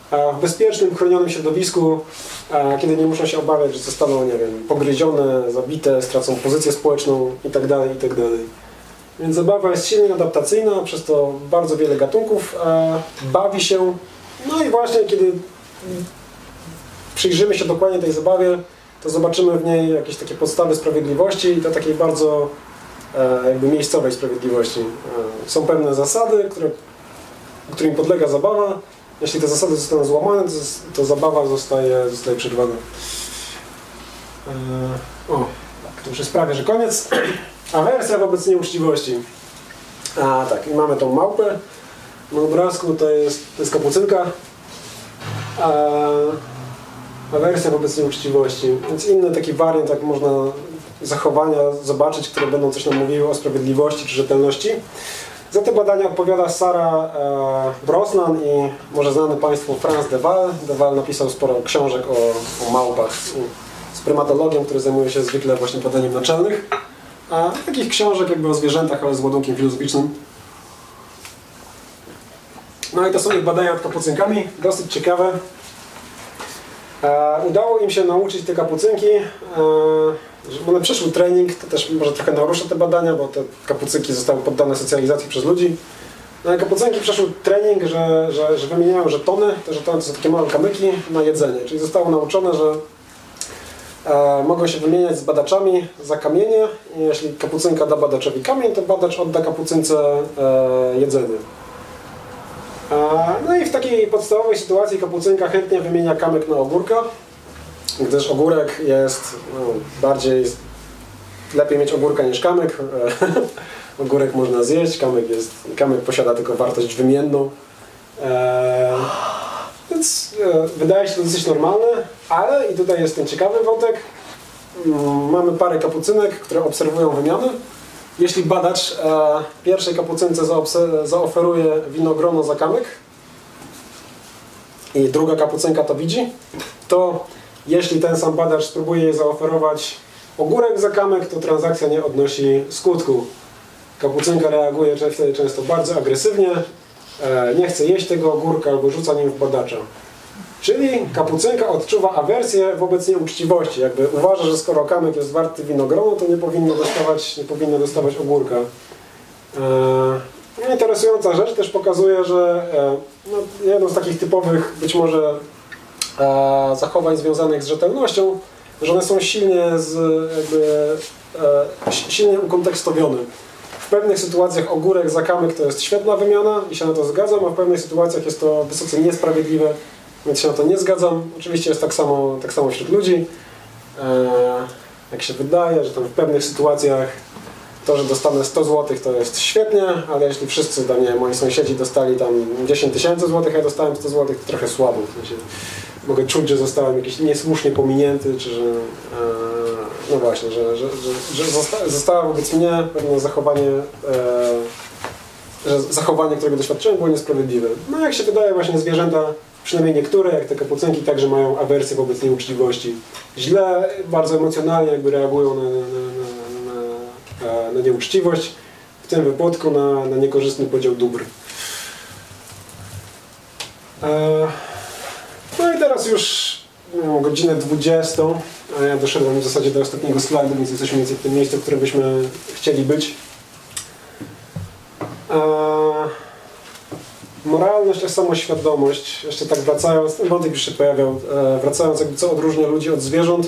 w bezpiecznym, chronionym środowisku, kiedy nie muszą się obawiać, że zostaną, nie wiem, pogryzione, zabite, stracą pozycję społeczną itd., itd. Więc zabawa jest silnie adaptacyjna, przez to bardzo wiele gatunków bawi się. No i właśnie kiedy przyjrzymy się dokładnie tej zabawie, to zobaczymy w niej jakieś takie podstawy sprawiedliwości i to takiej bardzo jakby miejscowej sprawiedliwości. Są pewne zasady, którym podlega zabawa. Jeśli te zasady zostaną złamane, to zabawa zostaje przerwana. To już jest prawie, że koniec. Awersja wobec nieuczciwości. Tak, i mamy tą małpę. Na obrazku to jest kapucynka. Awersja wobec nieuczciwości. Więc inny taki wariant, jak można zachowania zobaczyć, które będą coś nam mówiły o sprawiedliwości czy rzetelności. Za te badania odpowiada Sarah Brosnan i może znany Państwu Frans de Waal. De Waal napisał sporo książek o małpach z prymatologiem, który zajmuje się zwykle właśnie badaniem naczelnych. A takich książek jakby o zwierzętach, ale z ładunkiem filozoficznym. No i to są ich badania nad kapucynkami, dosyć ciekawe. Udało im się nauczyć te kapucynki, że one przeszły trening, to też może trochę naruszę te badania, bo te kapucynki zostały poddane socjalizacji przez ludzi. No, kapucynki przeszły trening, że wymieniają żetony, te żetony to są takie małe kamyki na jedzenie, czyli zostało nauczone, że mogą się wymieniać z badaczami za kamienie i jeśli kapucynka da badaczowi kamień, to badacz odda kapucynce jedzenie. No i w takiej podstawowej sytuacji kapucynka chętnie wymienia kamyk na ogórka, gdyż ogórek jest lepiej mieć ogórka niż kamyk. Ogórek można zjeść, kamyk posiada tylko wartość wymienną. Więc wydaje się to dosyć normalne, ale i tutaj jest ten ciekawy wątek. Mamy parę kapucynek, które obserwują wymiany. Jeśli badacz pierwszej kapucynce zaoferuje winogrono za kamyk i druga kapucynka to widzi, to jeśli ten sam badacz spróbuje jej zaoferować ogórek za kamyk, to transakcja nie odnosi skutku. Kapucynka reaguje wtedy często bardzo agresywnie, nie chce jeść tego ogórka albo rzuca nim w badacza. Czyli kapucynka odczuwa awersję wobec nieuczciwości. Jakby uważa, że skoro kamyk jest warty winogrono, to nie powinno dostawać ogórka. Interesująca rzecz też pokazuje, że jedno z takich typowych być może zachowań związanych z rzetelnością, że one są silnie ukontekstowione. W pewnych sytuacjach ogórek za kamyk to jest świetna wymiana i się na to zgadzam, a w pewnych sytuacjach jest to wysoce niesprawiedliwe, więc się na to nie zgadzam. Oczywiście jest tak samo wśród ludzi. Jak się wydaje, że tam w pewnych sytuacjach to, że dostanę 100 zł to jest świetnie, ale jeśli wszyscy, moi sąsiedzi dostali tam 10 000 złotych, a ja dostałem 100 zł, to trochę słabo. W sensie mogę czuć, że zostałem jakiś niesłusznie pominięty, czy że no właśnie, że zostało wobec mnie pewne zachowanie, którego doświadczyłem, było niesprawiedliwe. No jak się wydaje, właśnie zwierzęta, przynajmniej niektóre, jak te kapucynki, także mają awersję wobec nieuczciwości. Źle, bardzo emocjonalnie jakby reagują na nieuczciwość, w tym wypadku na niekorzystny podział dóbr. No i teraz już godzinę 20, a ja doszedłem w zasadzie do ostatniego slajdu, więc jesteśmy mniej więcej w tym miejscu, w którym byśmy chcieli być. Moralność a samoświadomość, jeszcze tak wracając, ten wątek już się pojawiał, wracając jakby co odróżnia ludzi od zwierząt,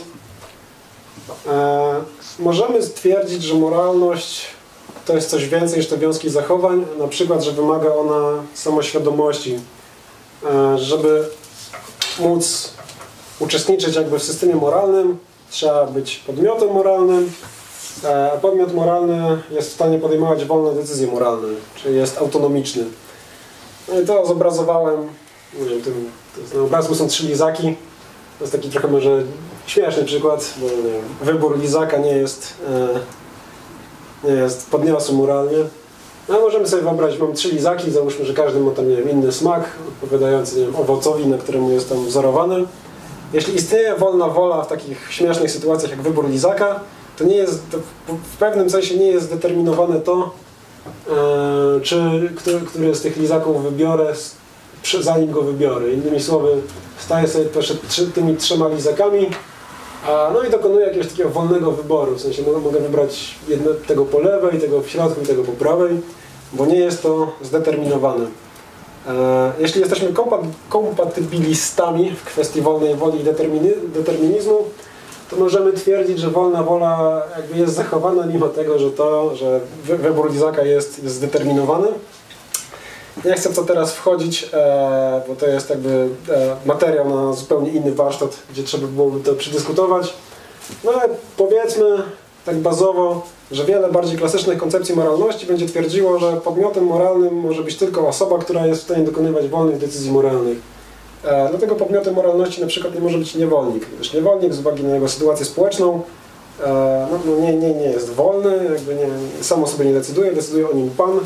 możemy stwierdzić, że moralność to jest coś więcej niż te wiązki zachowań, na przykład, że wymaga ona samoświadomości, żeby móc uczestniczyć jakby w systemie moralnym, trzeba być podmiotem moralnym, a podmiot moralny jest w stanie podejmować wolne decyzje moralne, czyli jest autonomiczny. No i to zobrazowałem, nie wiem, na obrazku są 3 lizaki, to jest taki trochę może śmieszny przykład, bo nie wiem, wybór lizaka nie jest podniosły moralnie. No możemy sobie wyobrazić, mam 3 lizaki, załóżmy, że każdy ma tam, nie wiem, inny smak, odpowiadający, nie wiem, owocowi, na któremu jest tam wzorowany. Jeśli istnieje wolna wola w takich śmiesznych sytuacjach jak wybór lizaka, to nie jest, w pewnym sensie nie jest zdeterminowane to, który z tych lizaków wybiorę, zanim go wybiorę. Innymi słowy, staję sobie tymi 3 lizakami, no i dokonuję jakiegoś takiego wolnego wyboru. W sensie mogę wybrać tego po lewej, tego w środku i tego po prawej, bo nie jest to zdeterminowane. Jeśli jesteśmy kompatybilistami w kwestii wolnej woli i determinizmu, to możemy twierdzić, że wolna wola jakby jest zachowana mimo tego, że wybór lizaka jest zdeterminowany. Nie chcę w to teraz wchodzić, bo to jest jakby materiał na zupełnie inny warsztat, gdzie trzeba byłoby to przedyskutować. No ale powiedzmy tak bazowo, że wiele bardziej klasycznych koncepcji moralności będzie twierdziło, że podmiotem moralnym może być tylko osoba, która jest w stanie dokonywać wolnych decyzji moralnych. Dlatego podmiotem moralności na przykład nie może być niewolnik, gdyż niewolnik z uwagi na jego sytuację społeczną nie jest wolny, jakby sam o sobie nie decyduje, decyduje o nim Pan,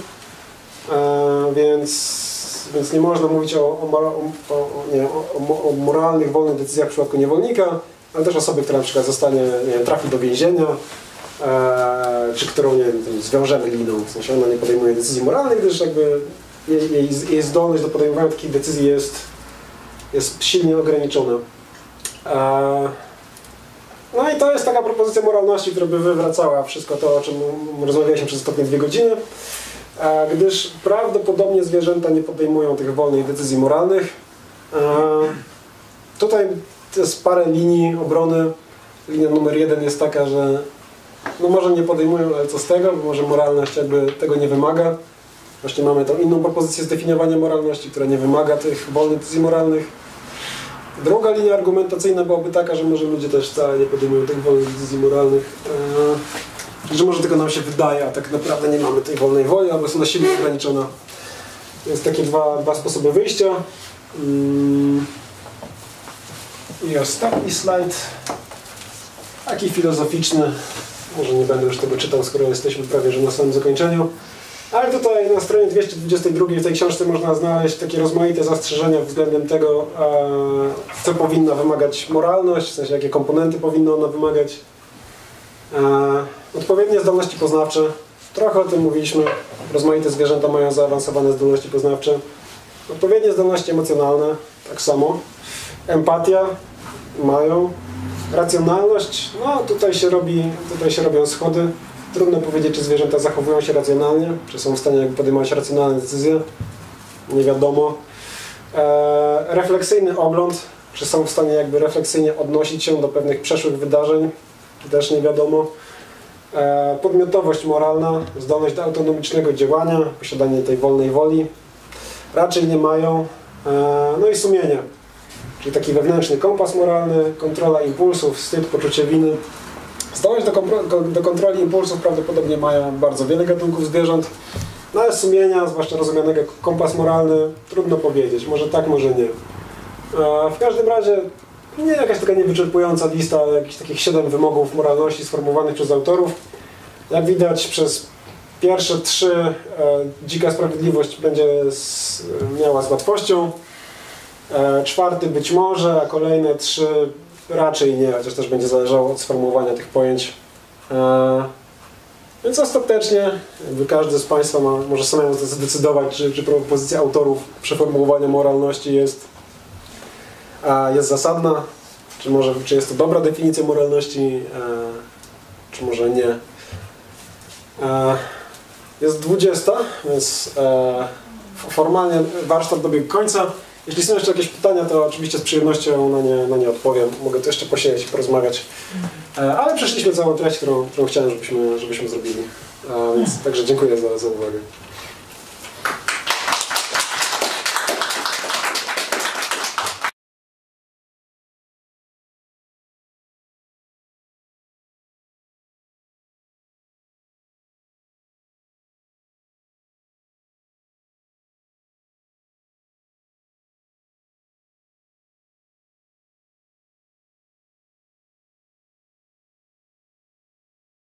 więc nie można mówić o moralnych, wolnych decyzjach w przypadku niewolnika, ale też osoby, która na przykład trafi do więzienia, czy którą zwiążemy liną, w sensie ona nie podejmuje decyzji moralnych, gdyż jakby jej zdolność do podejmowania takich decyzji jest silnie ograniczona. No i to jest taka propozycja moralności, która by wywracała wszystko to, o czym rozmawialiśmy przez ostatnie 2 godziny, gdyż prawdopodobnie zwierzęta nie podejmują tych wolnych decyzji moralnych. Tutaj jest parę linii obrony. Linia numer 1 jest taka, że no może nie podejmują, ale co z tego, bo może moralność jakby tego nie wymaga. Właśnie mamy tą inną propozycję zdefiniowania moralności, która nie wymaga tych wolnych decyzji moralnych. Druga linia argumentacyjna byłaby taka, że może ludzie też wcale nie podejmują tych wolnych decyzji moralnych, że może tylko nam się wydaje, a tak naprawdę nie mamy tej wolnej woli, albo jest ona silnie ograniczona. Więc takie dwa sposoby wyjścia. I ostatni slajd, taki filozoficzny, może nie będę już tego czytał, skoro jesteśmy prawie że na samym zakończeniu. Ale tutaj na stronie 222 w tej książce można znaleźć takie rozmaite zastrzeżenia względem tego, co powinna wymagać moralność, w sensie jakie komponenty powinna ona wymagać. Odpowiednie zdolności poznawcze, trochę o tym mówiliśmy, rozmaite zwierzęta mają zaawansowane zdolności poznawcze. Odpowiednie zdolności emocjonalne, tak samo. Empatia mają. Racjonalność, no tutaj się robią schody. Trudno powiedzieć, czy zwierzęta zachowują się racjonalnie, czy są w stanie podejmować racjonalne decyzje. Nie wiadomo. Refleksyjny ogląd, czy są w stanie jakby refleksyjnie odnosić się do pewnych przeszłych wydarzeń. Też nie wiadomo. Podmiotowość moralna, zdolność do autonomicznego działania, posiadanie tej wolnej woli. Raczej nie mają. No i sumienie, czyli taki wewnętrzny kompas moralny, kontrola impulsów, wstyd, poczucie winy. Zdolność do kontroli impulsów prawdopodobnie mają bardzo wiele gatunków zwierząt, no ale sumienia, zwłaszcza rozumianego jako kompas moralny, trudno powiedzieć. Może tak, może nie. W każdym razie nie jakaś taka niewyczerpująca lista, jakichś takich 7 wymogów moralności sformułowanych przez autorów. Jak widać, przez pierwsze 3 dzika sprawiedliwość będzie miała z łatwością. 4 być może, a kolejne 3 raczej nie, chociaż też będzie zależało od sformułowania tych pojęć. Więc ostatecznie jakby każdy z Państwa może samemu zdecydować, czy propozycja autorów przeformułowania moralności jest zasadna, czy jest to dobra definicja moralności, czy może nie. Jest 20, więc formalnie warsztat dobiegł końca. Jeśli są jeszcze jakieś pytania, to oczywiście z przyjemnością na nie odpowiem. Mogę to jeszcze posiedzieć i porozmawiać. Ale przeszliśmy całą treść, którą chciałem, żebyśmy zrobili. Więc także dziękuję za uwagę.